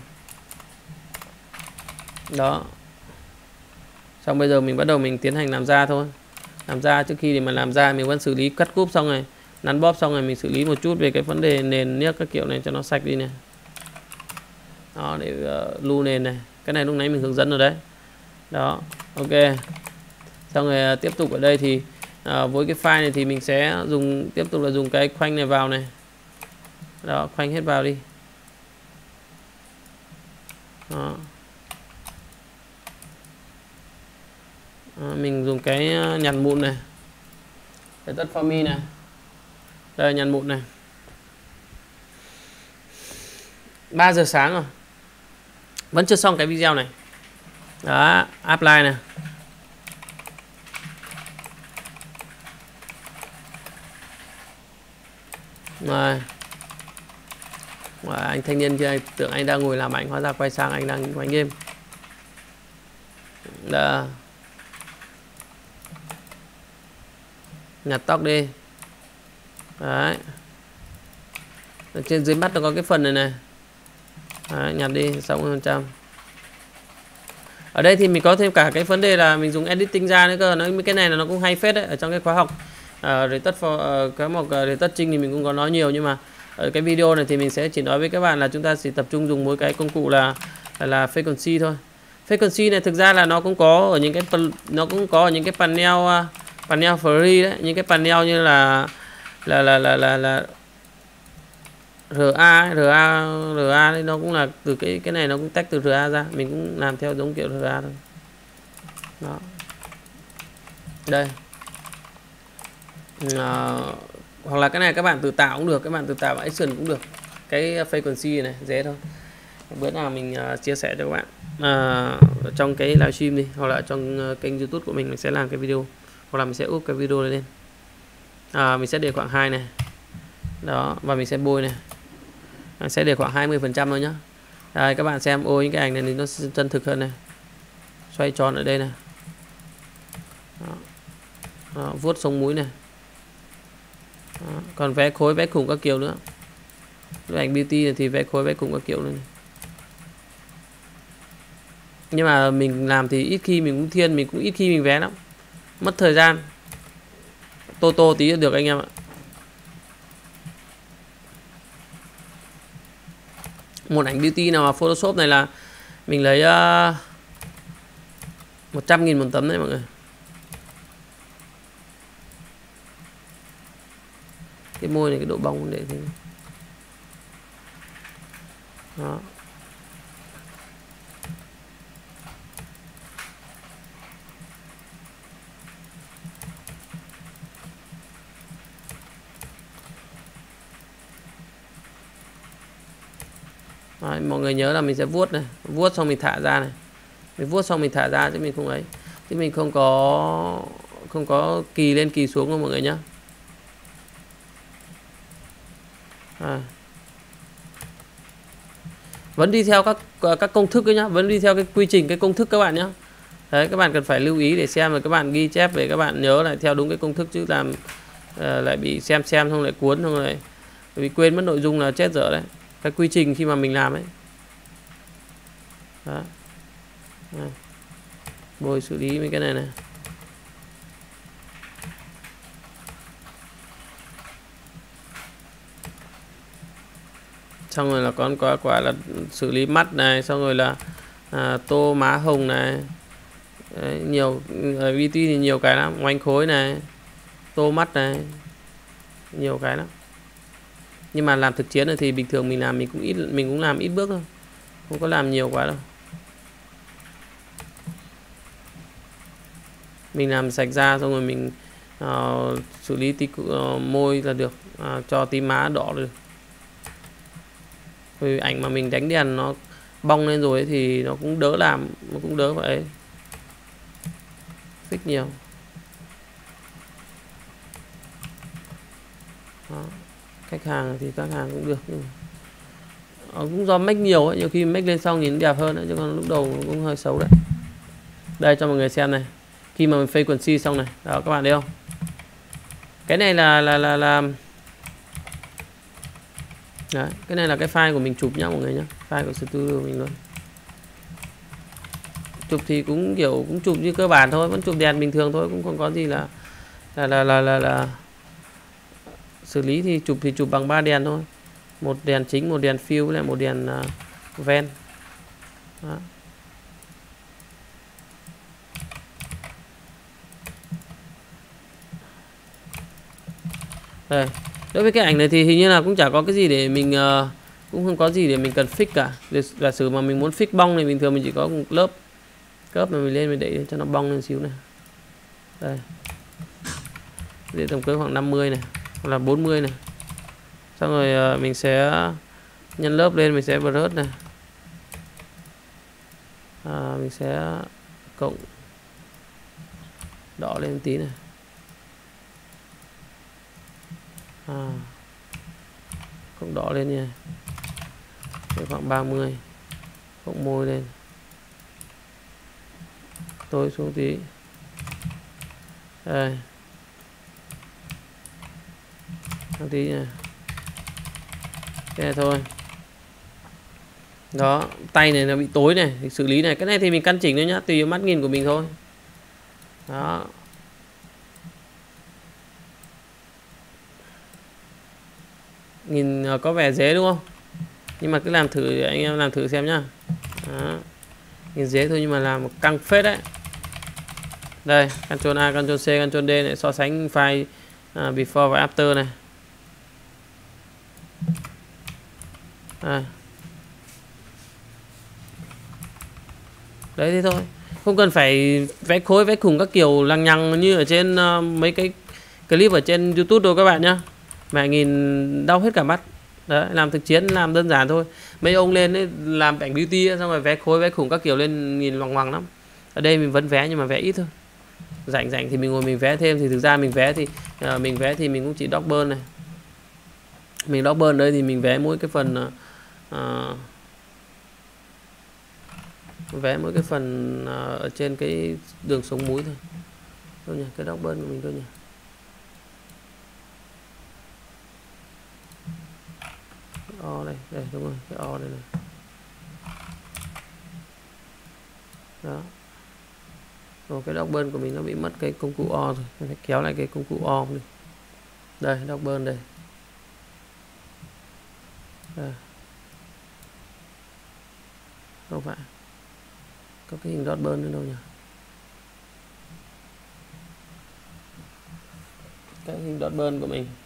Đó. Xong bây giờ mình bắt đầu mình tiến hành làm da thôi. Làm da, trước khi thì mà làm da mình vẫn xử lý cắt cúp xong rồi, nắn bóp xong rồi mình xử lý một chút về cái vấn đề nền niếc các kiểu này cho nó sạch đi này. Đó, để lưu nền này. Cái này lúc nãy mình hướng dẫn rồi đấy. Đó, ok. Xong rồi tiếp tục ở đây thì với cái file này thì mình sẽ tiếp tục là dùng cái khoanh này vào này. Đó, khoanh hết vào đi. Đó. Mình dùng cái nhặt mụn này, cái tất formi này, đây nhặt mụn này. 3 giờ sáng rồi vẫn chưa xong cái video này. Đó, apply này. Rồi. Anh thanh niên kia tưởng anh đang ngồi làm ảnh, hóa ra quay sang anh đang quay game. Đó. Nhặt tóc đi. Đấy. Ở trên dưới mắt nó có cái phần này này. Đấy, nhặt đi 60%. Ở đây thì mình có thêm cả cái vấn đề là mình dùng editing ra nữa cơ. Cái này là nó cũng hay phết đấy. Ở trong cái khóa học cái một retouching thì mình cũng có nói nhiều, nhưng mà ở cái video này thì mình sẽ chỉ nói với các bạn là chúng ta chỉ tập trung dùng mỗi cái công cụ là frequency thôi. Frequency này thực ra là nó cũng có ở những cái panel free đấy, những cái panel như là RA đấy, nó cũng là từ cái này, nó cũng tách từ RA ra, mình cũng làm theo giống kiểu RA thôi. Đó. Đây. Hoặc là cái này các bạn tự tạo cũng được, các bạn tự tạo action cũng được. Cái frequency này dễ thôi. Bữa nào mình chia sẻ cho các bạn trong cái livestream đi, hoặc là trong kênh YouTube của mình sẽ làm cái video, hoặc là mình sẽ úp cái video này lên. Mình sẽ để khoảng 2 này. Đó, và mình sẽ bôi này. Mình sẽ để khoảng 20% thôi nhá. Đây, các bạn xem, ôi những cái ảnh này thì nó chân thực hơn này. Xoay tròn ở đây này. Đó, vuốt sống mũi này. Đó, còn vẽ khối vẽ khủng các kiểu nữa. Cái ảnh beauty này thì vẽ khối vẽ khủng các kiểu nữa này. Nhưng mà mình làm thì ít khi mình cũng ít khi mình vẽ lắm, mất thời gian. Tô tí được anh em ạ. Một ảnh beauty nào mà Photoshop này là mình lấy 100.000 một tấm đấy mọi người. Cái môi này, cái độ bóng để thế. Đó. Đấy, mọi người nhớ là mình sẽ vuốt này, vuốt xong mình thả ra này, mình vuốt xong mình thả ra chứ mình không ấy, chứ mình không có kỳ lên kỳ xuống đâu mọi người nhá. Vẫn đi theo các công thức ấy nhá, vẫn đi theo cái quy trình, cái công thức các bạn nhá. Đấy, các bạn cần phải lưu ý để xem, rồi các bạn ghi chép về, các bạn nhớ lại theo đúng cái công thức, chứ làm lại bị xem xong lại cuốn xong rồi bị quên mất nội dung là chết dở đấy. Cái quy trình khi mà mình làm ấy. Đó. Đây. Bôi xử lý mấy cái này này. Xong rồi là còn có quả là xử lý mắt này, xong rồi là tô má hồng này. Đấy, nhiều ở VT thì nhiều cái lắm, ngoanh khối này, tô mắt này, nhiều cái lắm. Nhưng mà làm thực chiến thì bình thường mình làm mình cũng làm ít bước thôi, không có làm nhiều quá đâu. Mình làm sạch da xong rồi mình xử lý tí môi là được, cho tí má đỏ được. Vì ảnh mà mình đánh đèn nó bong lên rồi ấy, thì nó cũng đỡ làm, nó cũng đỡ vậy. Fix nhiều. Đó. Khách hàng thì các hàng cũng được, nhưng cũng do make nhiều ấy, nhiều khi make lên xong nhìn đẹp hơn ấy, chứ còn lúc đầu cũng hơi xấu đấy. Đây cho mọi người xem này, khi mà mình frequency xong này, đó các bạn thấy không? Cái này là đấy, cái này là cái file của mình chụp nhá mọi người nhá, file của studio mình luôn. Chụp thì cũng kiểu cũng chụp như cơ bản thôi, vẫn chụp đèn bình thường thôi, cũng không có gì là xử lý. Thì chụp bằng 3 đèn thôi, một đèn chính, một đèn fill, với lại một đèn ven. Đó. Đây, đối với cái ảnh này thì hình như là cũng chả có cái gì để mình cũng không có gì để mình cần fix cả. Giả sử mà mình muốn fix bong này, bình thường mình chỉ có một lớp cấp mà mình lên mình để cho nó bong lên xíu này. Đây, để tầm cỡ khoảng 50 này, hoặc là 40 này. Xong rồi mình sẽ nhân lớp lên, mình sẽ brush này, mình sẽ cộng đỏ lên tí này, cộng đỏ lên nha, khoảng 30, cộng môi lên, tối xuống tí. Đây, tí nha, thế này thôi. Đó, tay này nó bị tối này thì xử lý này, cái này thì mình căn chỉnh nữa nhá, tùy mắt nhìn của mình thôi. Đó, nhìn có vẻ dễ đúng không, nhưng mà cứ làm thử, anh em làm thử xem nhá. Đó, nhìn dễ thôi nhưng mà làm căng phết đấy. Đây, Ctrl A, Ctrl C, Ctrl D này, so sánh file before và after này. Đấy thế thôi, không cần phải vẽ khối vẽ khủng các kiểu lằng nhằng như ở trên mấy cái clip ở trên YouTube đâu các bạn nhá, mà nhìn đau hết cả mắt. Đấy, làm thực chiến làm đơn giản thôi. Mấy ông lên ấy, làm cảnh beauty xong rồi vẽ khối vẽ khủng các kiểu lên nhìn loằng ngoằng lắm. Ở đây mình vẫn vẽ nhưng mà vẽ ít thôi. Rảnh thì mình ngồi mình vẽ thêm, thì thực ra mình vẽ thì mình cũng chỉ dogburn này. Mình dogburn đây thì mình vẽ mỗi cái phần vẽ mỗi cái phần ở trên cái đường sống múi thôi. Đâu nhỉ, cái dogburn của mình đâu nhỉ? O đây, đúng rồi, cái O đây này. Đó. Rồi cái dogburn của mình nó bị mất cái công cụ O rồi, mình phải kéo lại cái công cụ O đi. Đây, dogburn đây. Đây. Không phải. Có cái hình dogburn nữa đâu nhỉ? Cái hình dogburn của mình.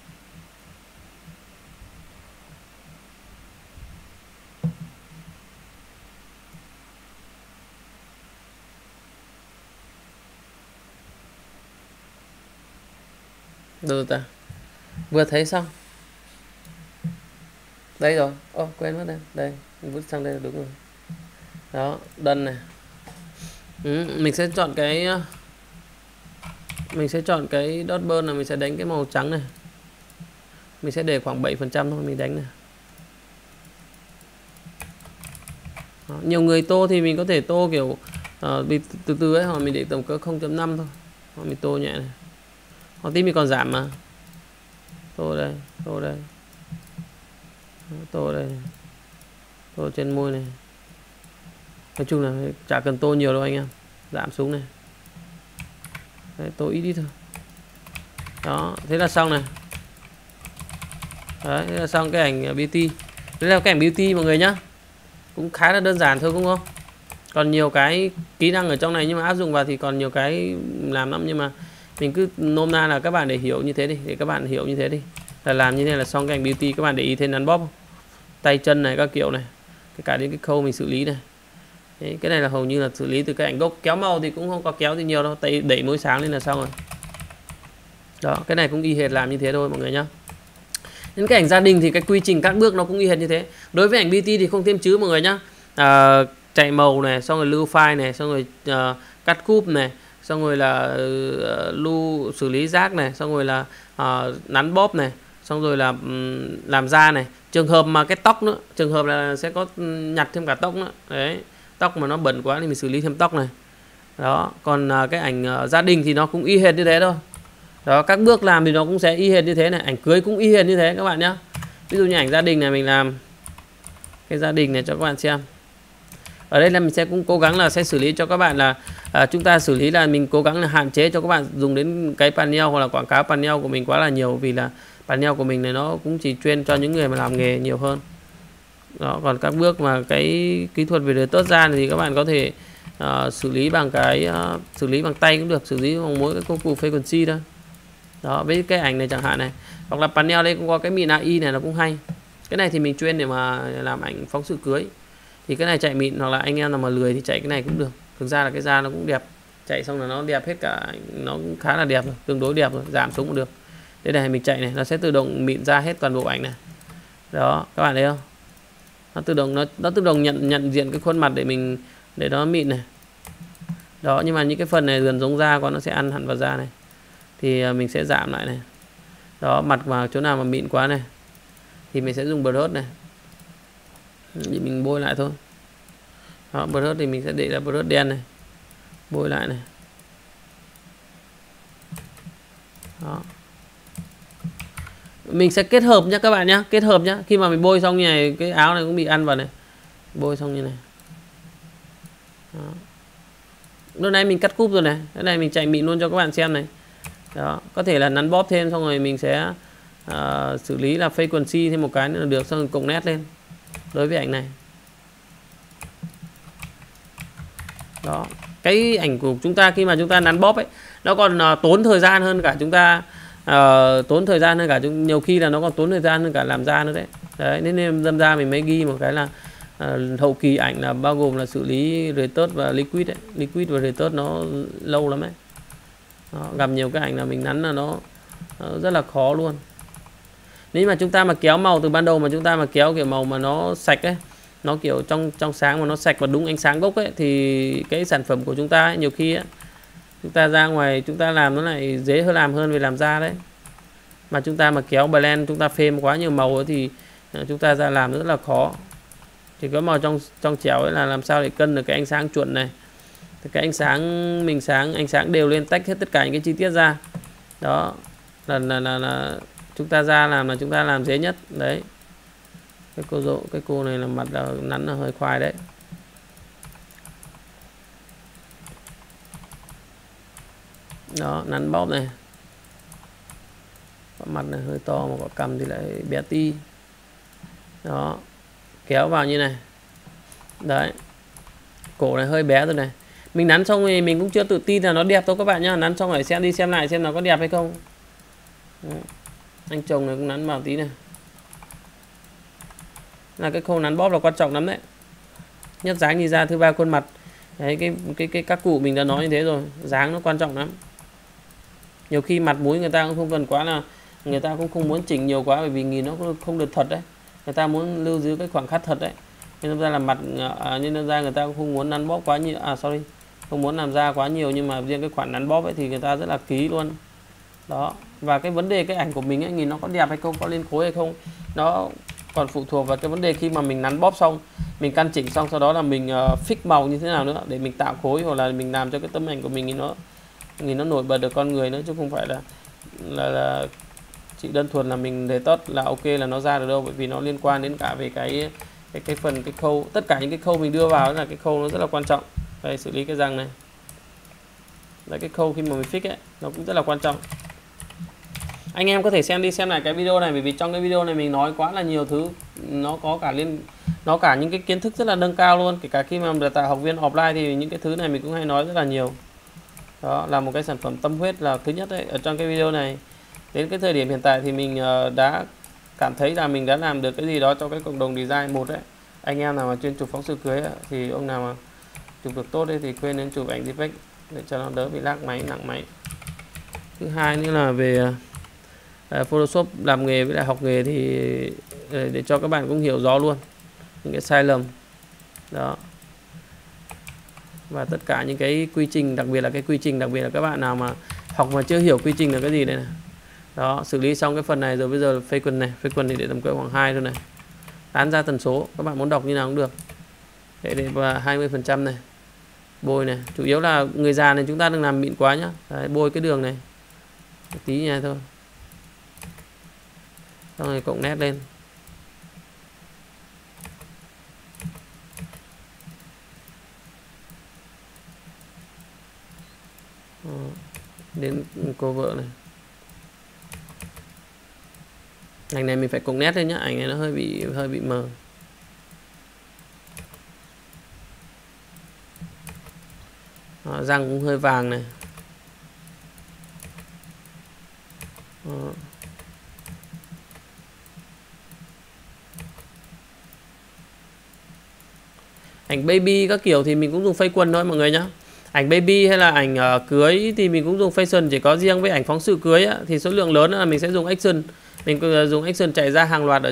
Đâu ta? Vừa thấy xong. Đây rồi. Ô, quên mất đây. Đây, mình vứt sang đây là đúng rồi. Đó, done này. Mình sẽ chọn cái dogburn là mình sẽ đánh cái màu trắng này. Mình sẽ để khoảng 7% thôi, mình đánh này. Đó, nhiều người tô thì mình có thể tô kiểu từ từ ấy, hoặc mình để tầm cỡ 0.5 thôi. Hoặc mình tô nhẹ này. Hoặc tí mình còn giảm mà. Tô đây, tô đây. Tô đây. Tô trên môi này. Nói chung là chả cần tô nhiều đâu anh em. Giảm xuống này. Đấy, tô ít thôi. Đó, thế là xong này. Đấy, thế là xong cái ảnh beauty. Đây là cái ảnh beauty mọi người nhá. Cũng khá là đơn giản thôi, đúng không? Còn nhiều cái kỹ năng ở trong này nhưng mà áp dụng vào thì còn nhiều cái làm lắm, nhưng mà mình cứ nôm na là các bạn để hiểu như thế đi, để các bạn hiểu như thế đi. Là làm như thế này là xong cái ảnh beauty. Các bạn để ý thấy nắn bóp không? Tay chân này các kiểu này, cả đến cái khâu mình xử lý này. Đấy, cái này là hầu như là xử lý từ cái ảnh gốc. Kéo màu thì cũng không có kéo gì nhiều đâu, tay đẩy môi sáng lên là xong rồi. Đó, cái này cũng y hệt làm như thế thôi mọi người nhá. Đến cái ảnh gia đình thì cái quy trình các bước nó cũng y hệt như thế. Đối với ảnh beauty thì không thêm chữ mọi người nhá. Chạy màu này, xong rồi lưu file này, xong rồi cắt cúp này, xong rồi là lưu xử lý rác này, xong rồi là nắn bóp này, xong rồi là làm da này. Trường hợp mà cái tóc nữa, trường hợp là sẽ có nhặt thêm cả tóc nữa. Đấy, tóc mà nó bẩn quá thì mình xử lý thêm tóc này. Đó, còn cái ảnh gia đình thì nó cũng y hệt như thế thôi. Đó, các bước làm thì nó cũng sẽ y hệt như thế này. Ảnh cưới cũng y hệt như thế các bạn nhé. Ví dụ như ảnh gia đình này, mình làm cái gia đình này cho các bạn xem. Ở đây là mình sẽ cũng cố gắng là sẽ xử lý cho các bạn là chúng ta xử lý là mình cố gắng là hạn chế cho các bạn dùng đến cái panel hoặc là quảng cáo panel của mình quá là nhiều, vì là panel của mình này nó cũng chỉ chuyên cho những người mà làm nghề nhiều hơn. Đó, còn các bước mà cái kỹ thuật về tốt ra thì các bạn có thể xử lý bằng xử lý bằng tay cũng được, xử lý bằng mỗi cái công cụ frequency thôi. Đó, với cái ảnh này chẳng hạn này, hoặc là panel đây cũng có cái mịn AI này, nó cũng hay. Cái này thì mình chuyên để mà làm ảnh phóng sự cưới, thì cái này chạy mịn, hoặc là anh em nào mà lười thì chạy cái này cũng được. Thực ra là cái da nó cũng đẹp, chạy xong là nó đẹp hết cả, nó cũng khá là đẹp rồi, tương đối đẹp rồi, giảm xuống cũng được. Đây này, mình chạy này, nó sẽ tự động mịn ra hết toàn bộ ảnh này. Đó, các bạn thấy không? Nó tự động nhận diện cái khuôn mặt để nó mịn này. Đó, nhưng mà những cái phần này gần giống da quá nó sẽ ăn hẳn vào da này, thì mình sẽ giảm lại này. Đó, mặt vào chỗ nào mà mịn quá này thì mình sẽ dùng brush này, thì mình bôi lại thôi. Đó, brush thì mình sẽ để ra brush đen này, bôi lại này. Đó, mình sẽ kết hợp nhé các bạn nhé, kết hợp nhé. Khi mà mình bôi xong như này, cái áo này cũng bị ăn vào này, Bôi xong như này. Đó. Lúc này mình cắt cúp rồi này. Cái này mình chạy mịn luôn cho các bạn xem này. Đó, có thể là nắn bóp thêm xong rồi mình sẽ xử lý là frequency thêm một cái nữa là được, xong rồi cộng nét lên đối với ảnh này. Đó, cái ảnh của chúng ta khi mà chúng ta nắn bóp ấy nó còn tốn thời gian hơn cả chúng ta tốn thời gian hơn cả nhiều khi là nó còn tốn thời gian hơn cả làm ra nữa đấy. Đấy, nên đâm ra mình mới ghi một cái là hậu kỳ ảnh là bao gồm là xử lý retouch và liquid ấy. Liquid và retouch nó lâu lắm ấy. Đó, gặp nhiều cái ảnh là mình nắn là nó rất là khó luôn. Nếu mà chúng ta mà kéo màu từ ban đầu mà chúng ta mà kéo kiểu màu mà nó sạch ấy, nó kiểu trong sáng mà nó sạch và đúng ánh sáng gốc ấy, thì cái sản phẩm của chúng ta ấy, nhiều khi ấy, chúng ta ra ngoài chúng ta làm nó lại dễ hơn làm hơn về làm ra đấy. Mà chúng ta mà kéo blend chúng ta phêm quá nhiều màu ấy, thì chúng ta ra làm rất là khó. Thì có màu trong chéo ấy là làm sao để cân được cái ánh sáng chuẩn này, cái ánh sáng mình ánh sáng đều lên, tách hết tất cả những cái chi tiết ra. Đó là chúng ta ra làm là chúng ta làm dễ nhất đấy. Cái cô này là mặt là nắn là hơi khoai đấy. Đó, nắn bóp này, mặt này hơi to mà quả cằm thì lại bé tí. Đó, kéo vào như này. Đấy, cổ này hơi bé rồi này. Mình nắn xong thì mình cũng chưa tự tin là nó đẹp đâu các bạn nhá. Nắn xong phải xem đi xem lại xem nó có đẹp hay không. Đấy. Anh chồng này cũng nắn vào tí này. Là cái khâu nắn bóp là quan trọng lắm đấy. Nhất dáng nhìn ra thứ ba khuôn mặt. Đấy, cái các cụ mình đã nói như thế rồi, dáng nó quan trọng lắm. Nhiều khi mặt mũi người ta cũng không cần quá là, người ta cũng không muốn chỉnh nhiều quá, bởi vì nhìn nó không được thật đấy. Người ta muốn lưu giữ cái khoảng khắc thật đấy. Nên ra là mặt nên ra người ta cũng không muốn nắn bóp quá nhiều, không muốn làm ra quá nhiều, nhưng mà riêng cái khoản nắn bóp ấy thì người ta rất là kỹ luôn. Đó, và cái vấn đề cái ảnh của mình ấy, nhìn nó có đẹp hay không, có lên khối hay không, nó còn phụ thuộc vào cái vấn đề khi mà mình nắn bóp xong, mình căn chỉnh xong, sau đó là mình fix màu như thế nào nữa để mình tạo khối, hoặc là mình làm cho cái tấm ảnh của mình nhìn nó nổi bật được con người nữa, chứ không phải là chỉ đơn thuần là mình để tốt là ok là nó ra được đâu. Bởi vì nó liên quan đến cả về cái phần cái khâu, tất cả những cái khâu mình đưa vào là cái khâu nó rất là quan trọng. Đây, xử lý cái răng này. Đấy, cái khâu khi mà mình fix ấy nó cũng rất là quan trọng. Anh em có thể xem đi xem lại cái video này, bởi vì trong cái video này mình nói quá là nhiều thứ, nó có cả những cái kiến thức rất là nâng cao luôn. Kể cả khi mà đào tạo học viên offline thì những cái thứ này mình cũng hay nói rất là nhiều. Đó là một cái sản phẩm tâm huyết là thứ nhất đấy. Ở trong cái video này đến cái thời điểm hiện tại thì mình đã cảm thấy là mình đã làm được cái gì đó cho cái cộng đồng design. Một đấy, anh em nào mà chuyên chụp phóng sự cưới ấy, thì ông nào mà chụp được tốt đấy thì quên đến chụp ảnh defect để cho nó đỡ bị lag máy, nặng máy. Thứ hai nữa là về Photoshop làm nghề với lại học nghề thì để cho các bạn cũng hiểu rõ luôn những cái sai lầm đó, và tất cả những cái quy trình, đặc biệt là cái quy trình, đặc biệt là các bạn nào mà học mà chưa hiểu quy trình là cái gì đây này. Đó, xử lý xong cái phần này rồi, bây giờ frequency này, frequency thì để tầm cỡ khoảng 2 thôi này, tán ra tần số, các bạn muốn đọc như nào cũng được, để vào 20% này. Bôi này, chủ yếu là người già này chúng ta đừng làm mịn quá nhá. Đấy, bôi cái đường này tí như này thôi, xong rồi cộng nét lên. Đến cô vợ này, ảnh này mình phải cộng nét lên nhá, ảnh này nó hơi bị mờ. Đó, răng cũng hơi vàng này. Đó. Ảnh baby các kiểu thì mình cũng dùng phây quần thôi mọi người nhá. Ảnh baby hay là ảnh cưới thì mình cũng dùng fashion. Chỉ có riêng với ảnh phóng sự cưới á, thì số lượng lớn là mình sẽ dùng action. Mình dùng action chạy ra hàng loạt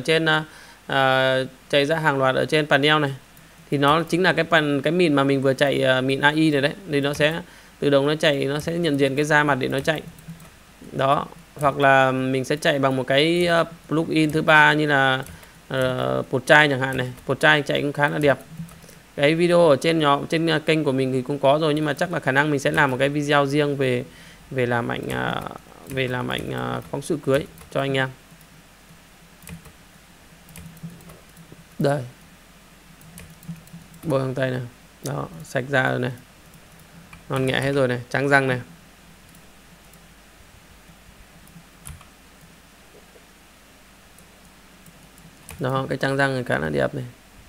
ở trên panel này. Thì nó chính là cái mìn mà mình vừa chạy, mìn AI này đấy. Thì nó sẽ tự động nó chạy, nó sẽ nhận diện cái da mặt để nó chạy. Đó, hoặc là mình sẽ chạy bằng một cái plugin thứ ba như là Portrait chẳng hạn này. Portrait chạy cũng khá là đẹp. Cái video ở trên trên kênh của mình thì cũng có rồi, nhưng mà chắc là khả năng mình sẽ làm một cái video riêng về làm ảnh phóng sự cưới cho anh em. Đây. Bôi bằng tay này. Đó, sạch da rồi này. Non nhẹ hết rồi này, trắng răng này. Đó, cái trắng răng này khá là đẹp này.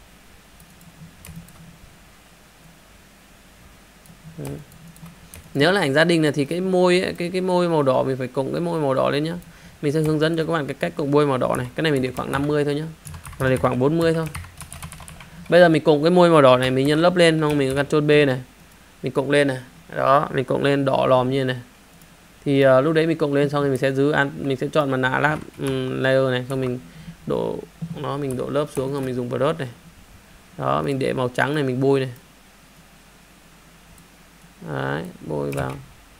Nếu là ảnh gia đình này thì cái môi ấy, cái môi màu đỏ mình phải cộng cái môi màu đỏ lên nhá. Mình sẽ hướng dẫn cho các bạn cái cách cộng môi màu đỏ này. Cái này mình để khoảng 50 thôi nhá. Hoặc là để khoảng 40 thôi. Bây giờ mình cộng cái môi màu đỏ này, mình nhân lớp lên, xong mình Ctrl B này. Mình cộng lên này. Đó, mình cộng lên đỏ lòm như này. Thì lúc đấy mình cộng lên xong thì mình sẽ mình sẽ chọn mặt nạ lab layer này, xong mình đổ nó, mình đổ lớp xuống, xong mình dùng brush này. Đó, mình để màu trắng này, mình bôi này. Đấy, bôi vào.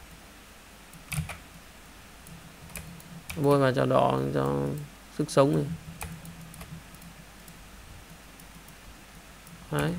Bôi vào cho đỏ, cho sức sống này. Đấy.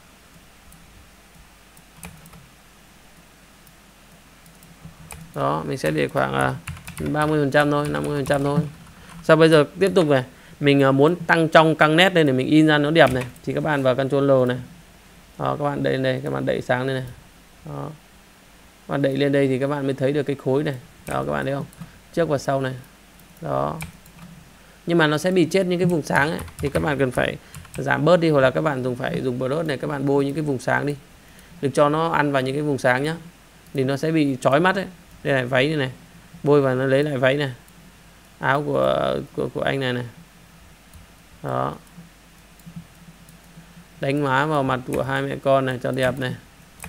Đó, mình sẽ để khoảng 30% thôi, 50% thôi. Sau bây giờ tiếp tục này, mình muốn tăng trong căng nét lên để mình in ra nó đẹp này, thì các bạn vào Ctrl L này. Đó, các bạn đẩy lên đây, các bạn đẩy sáng lên này. Đó. Các bạn đẩy lên đây thì các bạn mới thấy được cái khối này. Đó, các bạn thấy không? Trước và sau này. Đó. Nhưng mà nó sẽ bị chết những cái vùng sáng ấy, thì các bạn cần phải giảm bớt đi, hoặc là các bạn phải dùng brush này, các bạn bôi những cái vùng sáng đi. Đừng cho nó ăn vào những cái vùng sáng nhá. Thì nó sẽ bị chói mắt ấy. Đây này, váy này này. Bôi vào nó lấy lại váy này. Áo của anh này này. Đó. Đánh má vào mặt của hai mẹ con này cho đẹp này.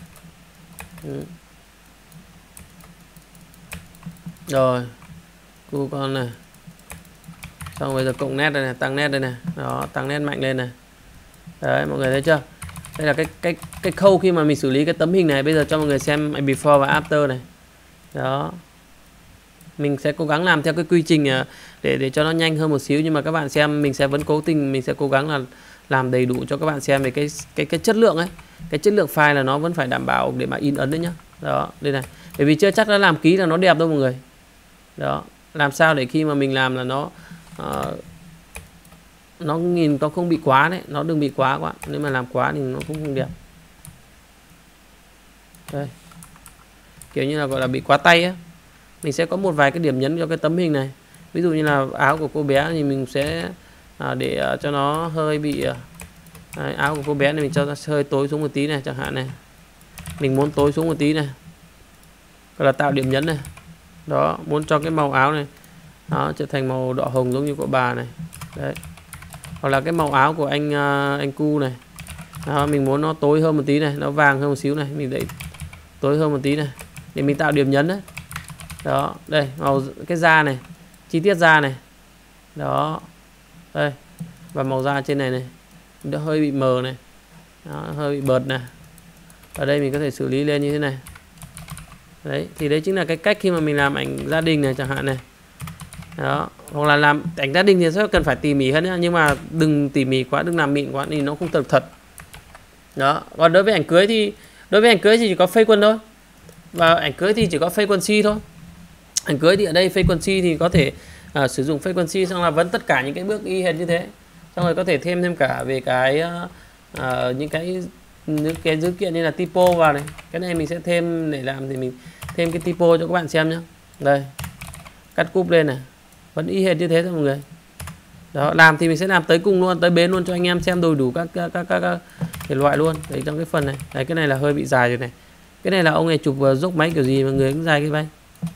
Rồi. Cu con này. Xong bây giờ cộng nét đây này, tăng nét đây này. Đó, tăng nét mạnh lên này. Đấy, mọi người thấy chưa? Đây là cái khâu khi mà mình xử lý cái tấm hình này. Bây giờ cho mọi người xem before và after này. Đó. Mình sẽ cố gắng làm theo cái quy trình để cho nó nhanh hơn một xíu, nhưng mà các bạn xem mình sẽ vẫn mình sẽ cố gắng là làm đầy đủ cho các bạn xem về cái chất lượng ấy. Cái chất lượng file là nó vẫn phải đảm bảo để mà in ấn đấy nhá. Đó, đây này. Bởi vì chưa chắc đã làm ký là nó đẹp đâu mọi người. Đó, làm sao để khi mà mình làm là nó nhìn nó không bị quá đấy, nó đừng bị quá. Nếu mà làm quá thì nó cũng không đẹp. Đây. Kiểu như là gọi là bị quá tay á. Mình sẽ có một vài cái điểm nhấn cho cái tấm hình này. Ví dụ như là áo của cô bé thì mình sẽ để cho nó hơi bị áo của cô bé này mình cho nó hơi tối xuống một tí này chẳng hạn này. Mình muốn tối xuống một tí này. Gọi là tạo điểm nhấn này. Đó, muốn cho cái màu áo này nó trở thành màu đỏ hồng giống như của bà này. Đấy. Hoặc là cái màu áo của anh cu này. Đó, mình muốn nó tối hơn một tí này, nó vàng hơn một xíu này, mình đẩy tối hơn một tí này để mình tạo điểm nhấn đấy. Đó, đây, màu cái da này, chi tiết da này. Đó. Đây. Và màu da trên này này, nó hơi bị mờ này. Đó, hơi bị bợt này. Ở đây mình có thể xử lý lên như thế này. Đấy, thì đấy chính là cái cách khi mà mình làm ảnh gia đình này chẳng hạn này. Đó, hoặc là làm ảnh gia đình thì sẽ cần phải tỉ mỉ hơn nhá, nhưng mà đừng tỉ mỉ quá, đừng làm mịn quá thì nó không thật. Đó, còn đối với ảnh cưới thì chỉ có frequency thôi. Và ảnh cưới thì chỉ có frequency thôi. Ảnh cưới thì ở đây frequency thì có thể sử dụng frequency, xong là vẫn tất cả những cái bước y hệt như thế. Xong rồi có thể thêm cả về cái những cái dữ kiện như là typo vào này. Cái này mình sẽ thêm để làm thì mình thêm cái typo cho các bạn xem nhé. Đây, cắt cúp lên này, vẫn y hệt như thế thôi mọi người. Đó, làm thì mình sẽ làm tới cùng luôn, tới bến luôn cho anh em xem đầy đủ các thể loại luôn. Đấy, trong cái phần này. Đấy, cái này là hơi bị dài rồi này. Cái này là ông này chụp dốc máy kiểu gì mà người cũng dài cái bay.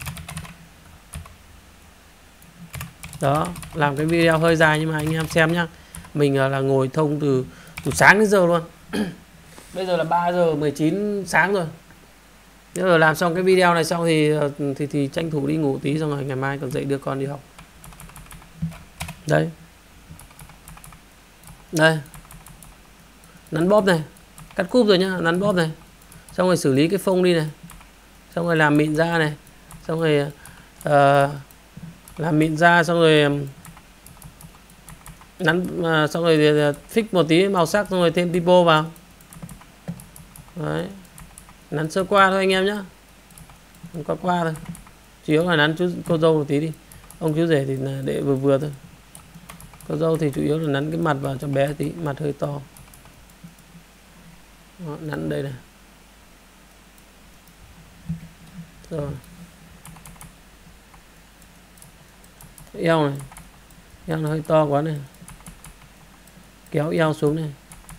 Đó, làm cái video hơi dài nhưng mà anh em xem nhá. Mình là ngồi thông từ sáng đến giờ luôn. Bây giờ là 3 giờ 19 sáng rồi. Nếu mà làm xong cái video này xong thì tranh thủ đi ngủ tí, xong rồi ngày mai còn dậy đưa con đi học. Đây. Đây. Nắn bóp này. Cắt cúp rồi nhá, nắn bóp này. Xong rồi xử lý cái phông đi này. Xong rồi làm mịn da này. Xong rồi làm mịn da, xong rồi nắn, xong rồi fix một tí màu sắc, xong rồi thêm typo vào. Đấy. Nắn sơ qua thôi anh em nhá. Qua thôi. Chủ yếu là nắn cô dâu một tí đi. Ông chú rể thì là để vừa thôi. Cô dâu thì chủ yếu là nắn cái mặt vào cho bé tí, mặt hơi to. Đó, nắn đây này. Rồi. Eo này. Eo nó hơi to quá này. Kéo eo xuống này.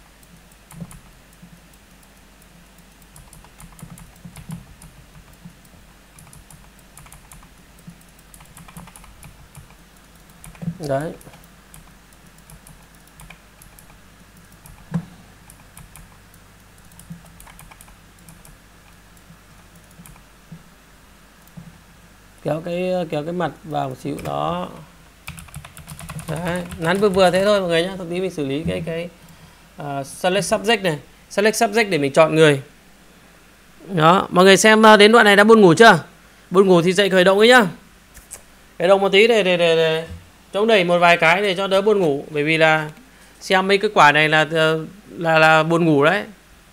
Đấy. Kéo cái mặt vào một xíu đó. Đấy, nắn vừa vừa thế thôi mọi người nhé. Tí mình xử lý cái select subject này, select subject để mình chọn người. Đó, mọi người xem đến đoạn này đã buồn ngủ chưa? Buồn ngủ thì dậy khởi động ấy nhá. Khởi động một tí để chống đẩy một vài cái để cho đỡ buồn ngủ, bởi vì là xem mấy cái quả này là buồn ngủ đấy.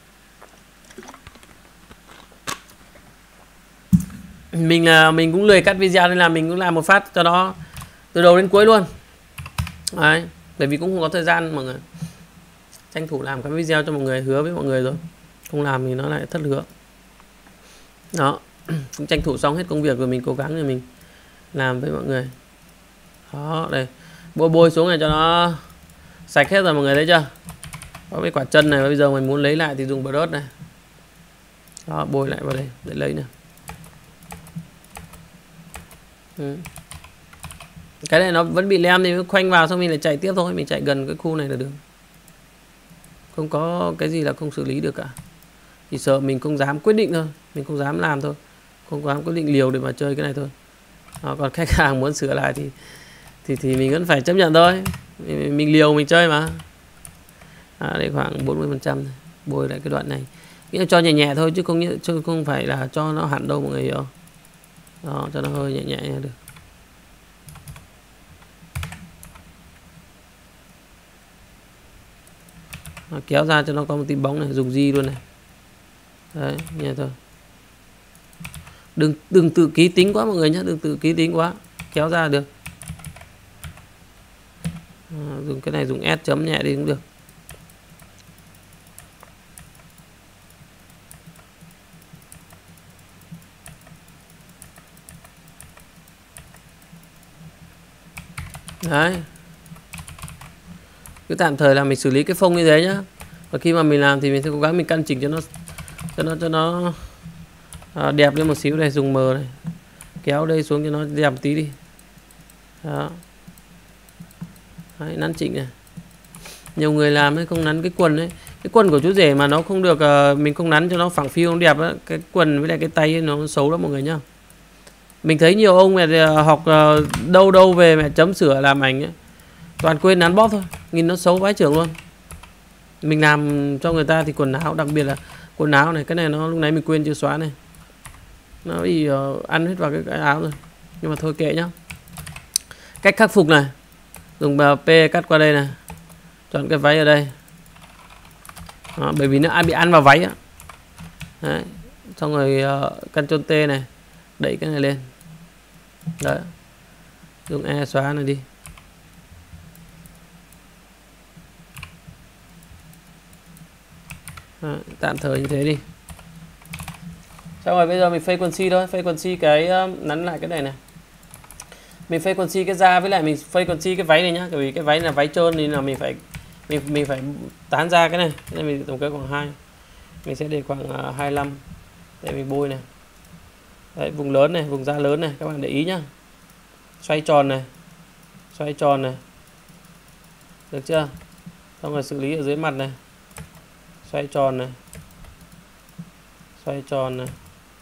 Mình cũng lười cắt video nên là mình cũng làm một phát cho nó từ đầu đến cuối luôn. Đấy, bởi vì cũng không có thời gian mọi người. Tranh thủ làm cái video cho mọi người, hứa với mọi người rồi. Không làm thì nó lại thất hứa. Đó, cũng tranh thủ xong hết công việc rồi mình cố gắng để mình làm với mọi người. Đó, đây. Bôi xuống này cho nó sạch hết rồi mọi người thấy chưa? Có cái quả chân này bây giờ mình muốn lấy lại thì dùng brush này. Đó, bôi lại vào đây để lấy này. Cái này nó vẫn bị lem thì khoanh vào xong mình lại chạy tiếp thôi, mình chạy gần cái khu này là được. Không có cái gì là không xử lý được cả. Chỉ sợ mình không dám quyết định thôi, mình không dám làm thôi, không dám quyết định liều để mà chơi cái này thôi. Đó, còn khách hàng muốn sửa lại thì mình vẫn phải chấp nhận thôi. Mình liều mình chơi mà. Đây khoảng 40%, bôi lại cái đoạn này. Nghĩa là cho nhẹ nhẹ thôi chứ không phải là cho nó hẳn đâu mọi người hiểu. Đó, cho nó hơi nhẹ nhẹ được. Đó, kéo ra cho nó có một tí bóng này, dùng di luôn này. Đấy, nhẹ thôi. Đừng tự ký tính quá mọi người nhé, đừng tự ký tính quá. Kéo ra được. Dùng cái này dùng S chấm nhẹ đi cũng được. Đấy. Cứ tạm thời là mình xử lý cái phông như thế nhá. Và khi mà mình làm thì mình sẽ cố gắng mình căn chỉnh cho nó đẹp lên một xíu này, dùng mờ này. Kéo đây xuống cho nó đẹp một tí đi. Đó. Đấy, nắn chỉnh này. Nhiều người làm ấy không nắn cái quần ấy. Cái quần của chú rể mà nó không được, mình không nắn cho nó phẳng phiu không đẹp á. Cái quần với lại cái tay ấy, nó xấu lắm mọi người nhá. Mình thấy nhiều ông mẹ học đâu về mẹ chấm sửa làm ảnh ấy, toàn quên nắn bóp thôi, nhìn nó xấu vãi chưởng luôn. Mình làm cho người ta thì quần áo, đặc biệt là quần áo này, cái này nó lúc nãy mình quên chưa xóa này, nó bị ăn hết vào cái áo rồi, nhưng mà thôi kệ nhá. Cách khắc phục này, dùng P cắt qua đây này, chọn cái váy ở đây. Đó, bởi vì nó bị ăn vào váy á. Đấy, xong rồi Ctrl T này, đẩy cái này lên. Đấy, dùng E xóa này đi. Đó, tạm thời như thế đi. Xong rồi bây giờ mình frequency thôi, frequency cái nắn lại cái này này. Mình frequency cái da với lại mình frequency cái váy này nhá, bởi vì cái váy là váy trơn nên là mình phải tán ra cái này, nên mình tổng kết khoảng 2. Mình sẽ để khoảng 25 để mình bôi này. Đấy, vùng lớn này, vùng da lớn này, các bạn để ý nhá. Xoay tròn này. Xoay tròn này. Được chưa? Xong rồi xử lý ở dưới mặt này. Xoay tròn này. Xoay tròn này.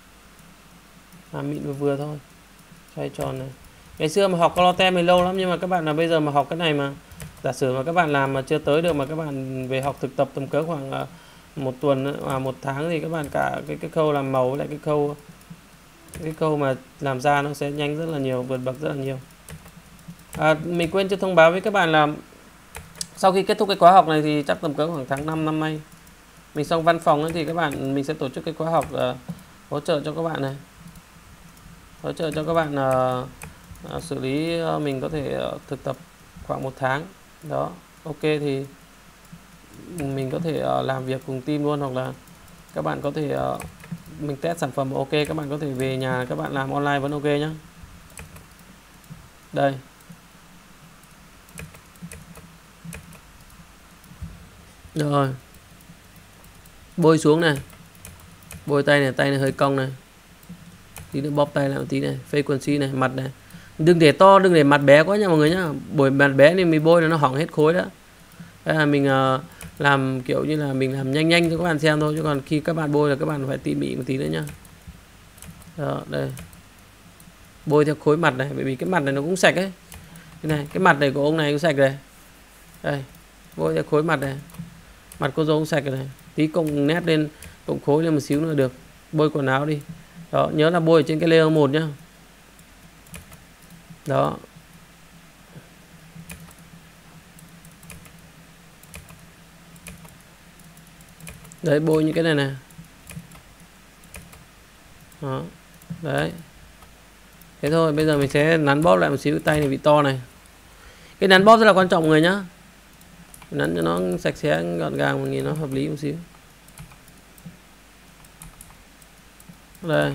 Mịn vừa thôi. Xoay tròn này. Ngày xưa mà học Colotem thì lâu lắm, nhưng mà các bạn là bây giờ mà học cái này mà giả sử mà các bạn làm mà chưa tới được, mà các bạn về học thực tập tầm cỡ khoảng 1 tuần và 1 tháng thì các bạn cả cái khâu làm màu với lại cái khâu mà làm da nó sẽ nhanh rất là nhiều, vượt bậc rất là nhiều. Mình quên chưa thông báo với các bạn là sau khi kết thúc cái khóa học này thì chắc tầm cỡ khoảng tháng 5 năm nay mình xong văn phòng ấy, thì các bạn mình sẽ tổ chức cái khóa học hỗ trợ cho các bạn này, hỗ trợ cho các bạn xử lý, mình có thể thực tập khoảng 1 tháng đó. Ok thì mình có thể làm việc cùng team luôn, hoặc là các bạn có thể mình test sản phẩm ok, các bạn có thể về nhà các bạn làm online vẫn ok nhá. Đây. Rồi. Bôi xuống này. Bôi tay này hơi cong này. Tí nữa bóp tay lại một tí này, frequency này, mặt này. Đừng để to, đừng để mặt bé quá nha mọi người nhá. Bôi mặt bé thì mình bôi là nó hỏng hết khối đó. Đây là mình làm kiểu như là mình làm nhanh nhanh cho các bạn xem thôi, chứ còn khi các bạn bôi là các bạn phải tỉ mỉ một tí nữa nhá. Đó, đây. Bôi theo khối mặt này, bởi vì cái mặt này nó cũng sạch ấy. Cái này, cái mặt này của ông này cũng sạch này. Đây, bôi theo khối mặt này. Mặt cô dâu cũng sạch rồi này. Tí cộng nét lên, cộng khối lên một xíu nữa được. Bôi quần áo đi. Đó, nhớ là bôi ở trên cái layer 1 nhá. Đó. Đấy, bôi những cái này nè. Đó. Đấy. Thế thôi, bây giờ mình sẽ nắn bóp lại một xíu, tay này bị to này. Cái nắn bóp rất là quan trọng người nhá. Nắn cho nó sạch sẽ, gọn gàng, mình nhìn nó hợp lý một xíu. Đây.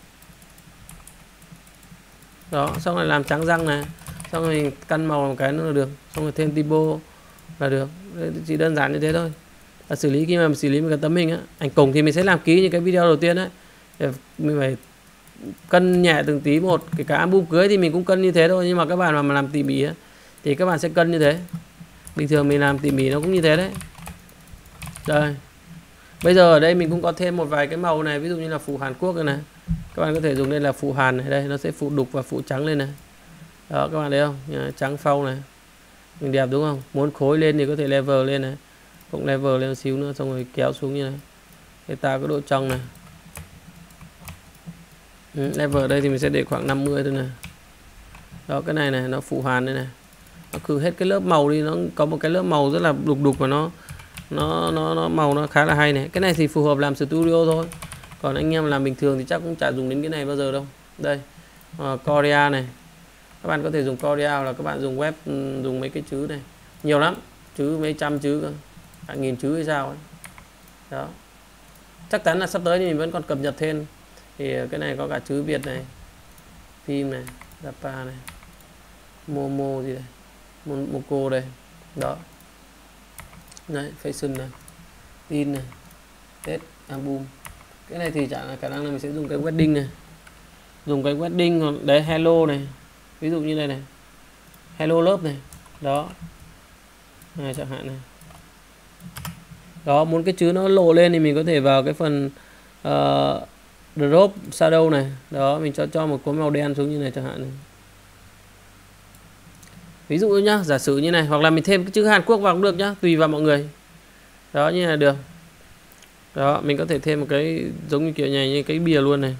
Đó, xong rồi làm trắng răng này. Xong rồi mình căn màu một cái nữa là được. Xong rồi thêm typo là được. Đấy, chỉ đơn giản như thế thôi. Và xử lý khi mà mình xử lý một cái tấm hình á, ảnh cùng thì mình sẽ làm kỹ những cái video đầu tiên đấy. Để mình phải cân nhẹ từng tí một. Cái cả album cưới thì mình cũng cân như thế thôi, nhưng mà các bạn mà làm tỉ mỉ á thì các bạn sẽ cân như thế. Bình thường mình làm tỉ mỉ nó cũng như thế đấy. Đây. Bây giờ ở đây mình cũng có thêm một vài cái màu này, ví dụ như là phụ Hàn Quốc này. Các bạn có thể dùng đây là phụ Hàn này, đây nó sẽ phụ đục và phụ trắng lên này. Đó, các bạn thấy không? Trắng phông này. Mình đẹp đúng không? Muốn khối lên thì có thể level lên này. Cũng level lên một xíu nữa, xong rồi kéo xuống như này. Để tạo cái độ trong này. Level ở đây thì mình sẽ để khoảng 50 thôi này. Đó, cái này này nó phụ Hàn đây này. Nó khử hết cái lớp màu đi, nó có một cái lớp màu rất là đục đục và nó màu nó khá là hay này. Cái này thì phù hợp làm studio thôi. Còn anh em làm bình thường thì chắc cũng chả dùng đến cái này bao giờ đâu. Đây. Korea này. Các bạn có thể dùng Korea, là các bạn dùng web, dùng mấy cái chữ này. Nhiều lắm, chữ mấy trăm chữ cơ. Cả nghìn chữ hay sao ấy. Đó. Chắc chắn là sắp tới thì mình vẫn còn cập nhật thêm. Thì cái này có cả chữ Việt này, phim này, Japa này, Momo gì đây, Moco đây. Đó. Đấy, fashion này, tin này, Tết, album. Cái này thì chẳng là khả năng là mình sẽ dùng cái wedding này. Dùng cái wedding, đấy, hello này. Ví dụ như đây này, hello love này. Đó. Này chẳng hạn này. Đó, muốn cái chữ nó lộ lên thì mình có thể vào cái phần drop shadow này. Đó, mình cho một cái màu đen xuống như này chẳng hạn này. Ví dụ nhá, giả sử như này, hoặc là mình thêm cái chữ Hàn Quốc vào cũng được nhá, tùy vào mọi người. Đó, như này được. Đó, mình có thể thêm một cái giống như kiểu này, như cái bìa luôn này.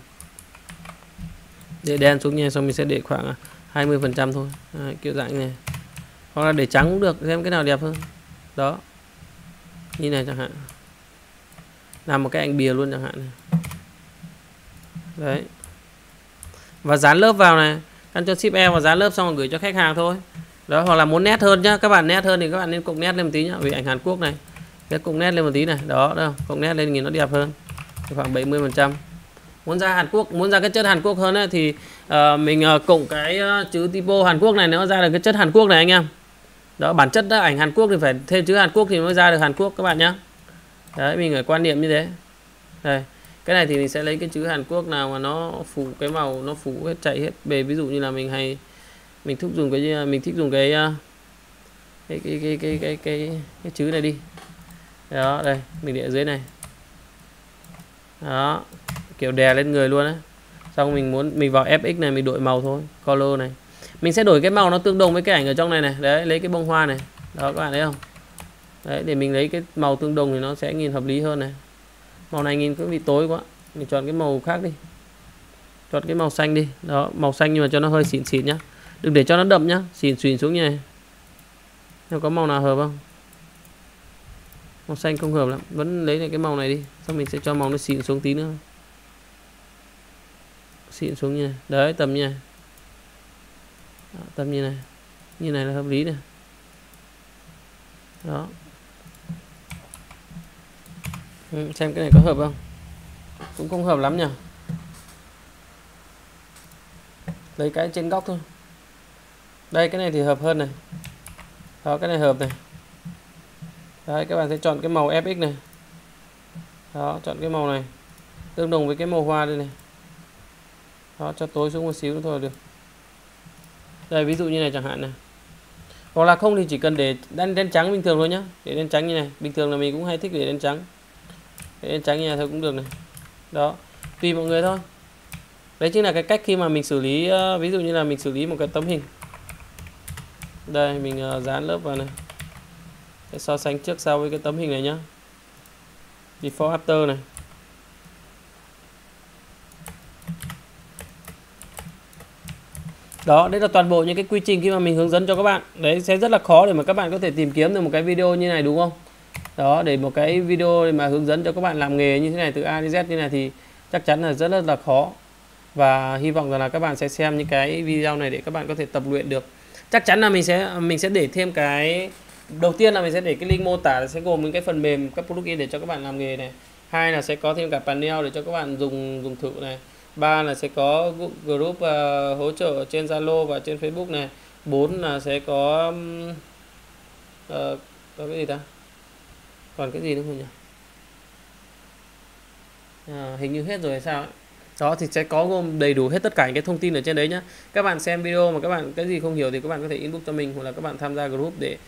Để đen xuống nha, xong mình sẽ để khoảng 20% thôi. Đấy, kiểu dạng này. Hoặc là để trắng cũng được, xem cái nào đẹp hơn. Đó. Như này chẳng hạn. Làm một cái ảnh bìa luôn chẳng hạn này. Đấy. Và dán lớp vào này, căn cho ship E và dán lớp xong rồi gửi cho khách hàng thôi. Đó, hoặc là muốn nét hơn nhá, các bạn nét hơn thì các bạn nên cộng nét lên một tí nhá, vì ảnh Hàn Quốc này. Cái cộng nét lên một tí này, đó, đâu, cộng nét lên nhìn nó đẹp hơn. Khoảng 70%. Muốn ra Hàn Quốc, muốn ra cái chất Hàn Quốc hơn ấy, thì mình cộng cái chữ typo Hàn Quốc này, nó ra được cái chất Hàn Quốc này anh em. Đó, bản chất đó, ảnh Hàn Quốc thì phải thêm chữ Hàn Quốc thì mới ra được Hàn Quốc các bạn nhá. Đấy, mình phải quan niệm như thế. Đây. Cái này thì mình sẽ lấy cái chữ Hàn Quốc nào mà nó phủ cái màu, nó phủ hết, chạy hết bề. Ví dụ như là mình thích dùng cái chữ này đi. Đó, đây, mình để ở dưới này. Đó, kiểu đè lên người luôn á. Xong mình vào FX này, mình đổi màu thôi, color này. Mình sẽ đổi cái màu nó tương đồng với cái ảnh ở trong này này. Đấy, lấy cái bông hoa này. Đó, các bạn thấy không? Đấy, để mình lấy cái màu tương đồng thì nó sẽ nhìn hợp lý hơn này. Màu này nhìn cũng bị tối quá, mình chọn cái màu khác đi. Chọn cái màu xanh đi. Đó, màu xanh nhưng mà cho nó hơi xỉn xỉn nhá. Đừng để cho nó đậm nhá, xỉn xỉn xuống như này. Nếu có màu nào hợp không? Màu xanh không hợp lắm, vẫn lấy lại cái màu này đi. Xong mình sẽ cho màu nó xỉn xuống tí nữa. Xỉn xuống như này. Đấy, tầm như này. Đó, tầm như này. Như này là hợp lý này. Đó. Xem cái này có hợp không? Cũng không hợp lắm nhỉ. Lấy cái trên góc thôi. Đây cái này thì hợp hơn này. Đó, cái này hợp này. Đấy, các bạn sẽ chọn cái màu FX này. Đó, chọn cái màu này tương đồng với cái màu hoa đây này. Đó, cho tối xuống một xíu nữa thôi là được. Đây ví dụ như này chẳng hạn này. Hoặc là không thì chỉ cần để đen trắng bình thường thôi nhá. Để đen trắng như này. Bình thường là mình cũng hay thích để đen trắng. Để đen trắng như này thôi cũng được này. Đó, tùy mọi người thôi. Đấy chính là cái cách khi mà mình xử lý, ví dụ như là mình xử lý một cái tấm hình. Đây mình dán lớp vào này. Để so sánh trước sau với cái tấm hình này nhá. Before after này. Đó, đấy là toàn bộ những cái quy trình khi mà mình hướng dẫn cho các bạn. Đấy sẽ rất là khó để mà các bạn có thể tìm kiếm được một cái video như này đúng không? Đó, để một cái video để mà hướng dẫn cho các bạn làm nghề như thế này từ A đến Z như này thì chắc chắn là rất là khó. Và hy vọng rằng là các bạn sẽ xem những cái video này để các bạn có thể tập luyện được. Chắc chắn là mình sẽ để thêm cái, đầu tiên là mình sẽ để cái link mô tả, sẽ gồm những cái phần mềm, các plugin để cho các bạn làm nghề này. Hai là sẽ có thêm cả panel để cho các bạn dùng thử này. Ba là sẽ có group hỗ trợ trên Zalo và trên Facebook này. 4 là sẽ có cái gì ta? Còn cái gì nữa không nhỉ? Hình như hết rồi hay sao ấy. Đó thì sẽ có gồm đầy đủ hết tất cả những cái thông tin ở trên đấy nhá. Các bạn xem video mà các bạn cái gì không hiểu thì các bạn có thể inbox cho mình, hoặc là các bạn tham gia group để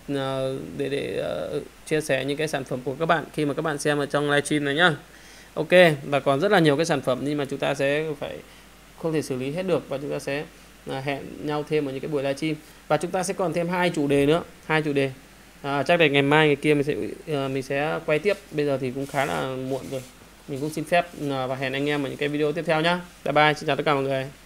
chia sẻ những cái sản phẩm của các bạn khi mà các bạn xem ở trong livestream này nhá. Ok, và còn rất là nhiều cái sản phẩm nhưng mà chúng ta sẽ phải không thể xử lý hết được, và chúng ta sẽ hẹn nhau thêm ở những cái buổi livestream, và chúng ta sẽ còn thêm 2 chủ đề nữa, 2 chủ đề. Chắc là ngày mai ngày kia mình sẽ quay tiếp. Bây giờ thì cũng khá là muộn rồi. Mình cũng xin phép và hẹn anh em ở những cái video tiếp theo nhá. Bye bye, xin chào tất cả mọi người.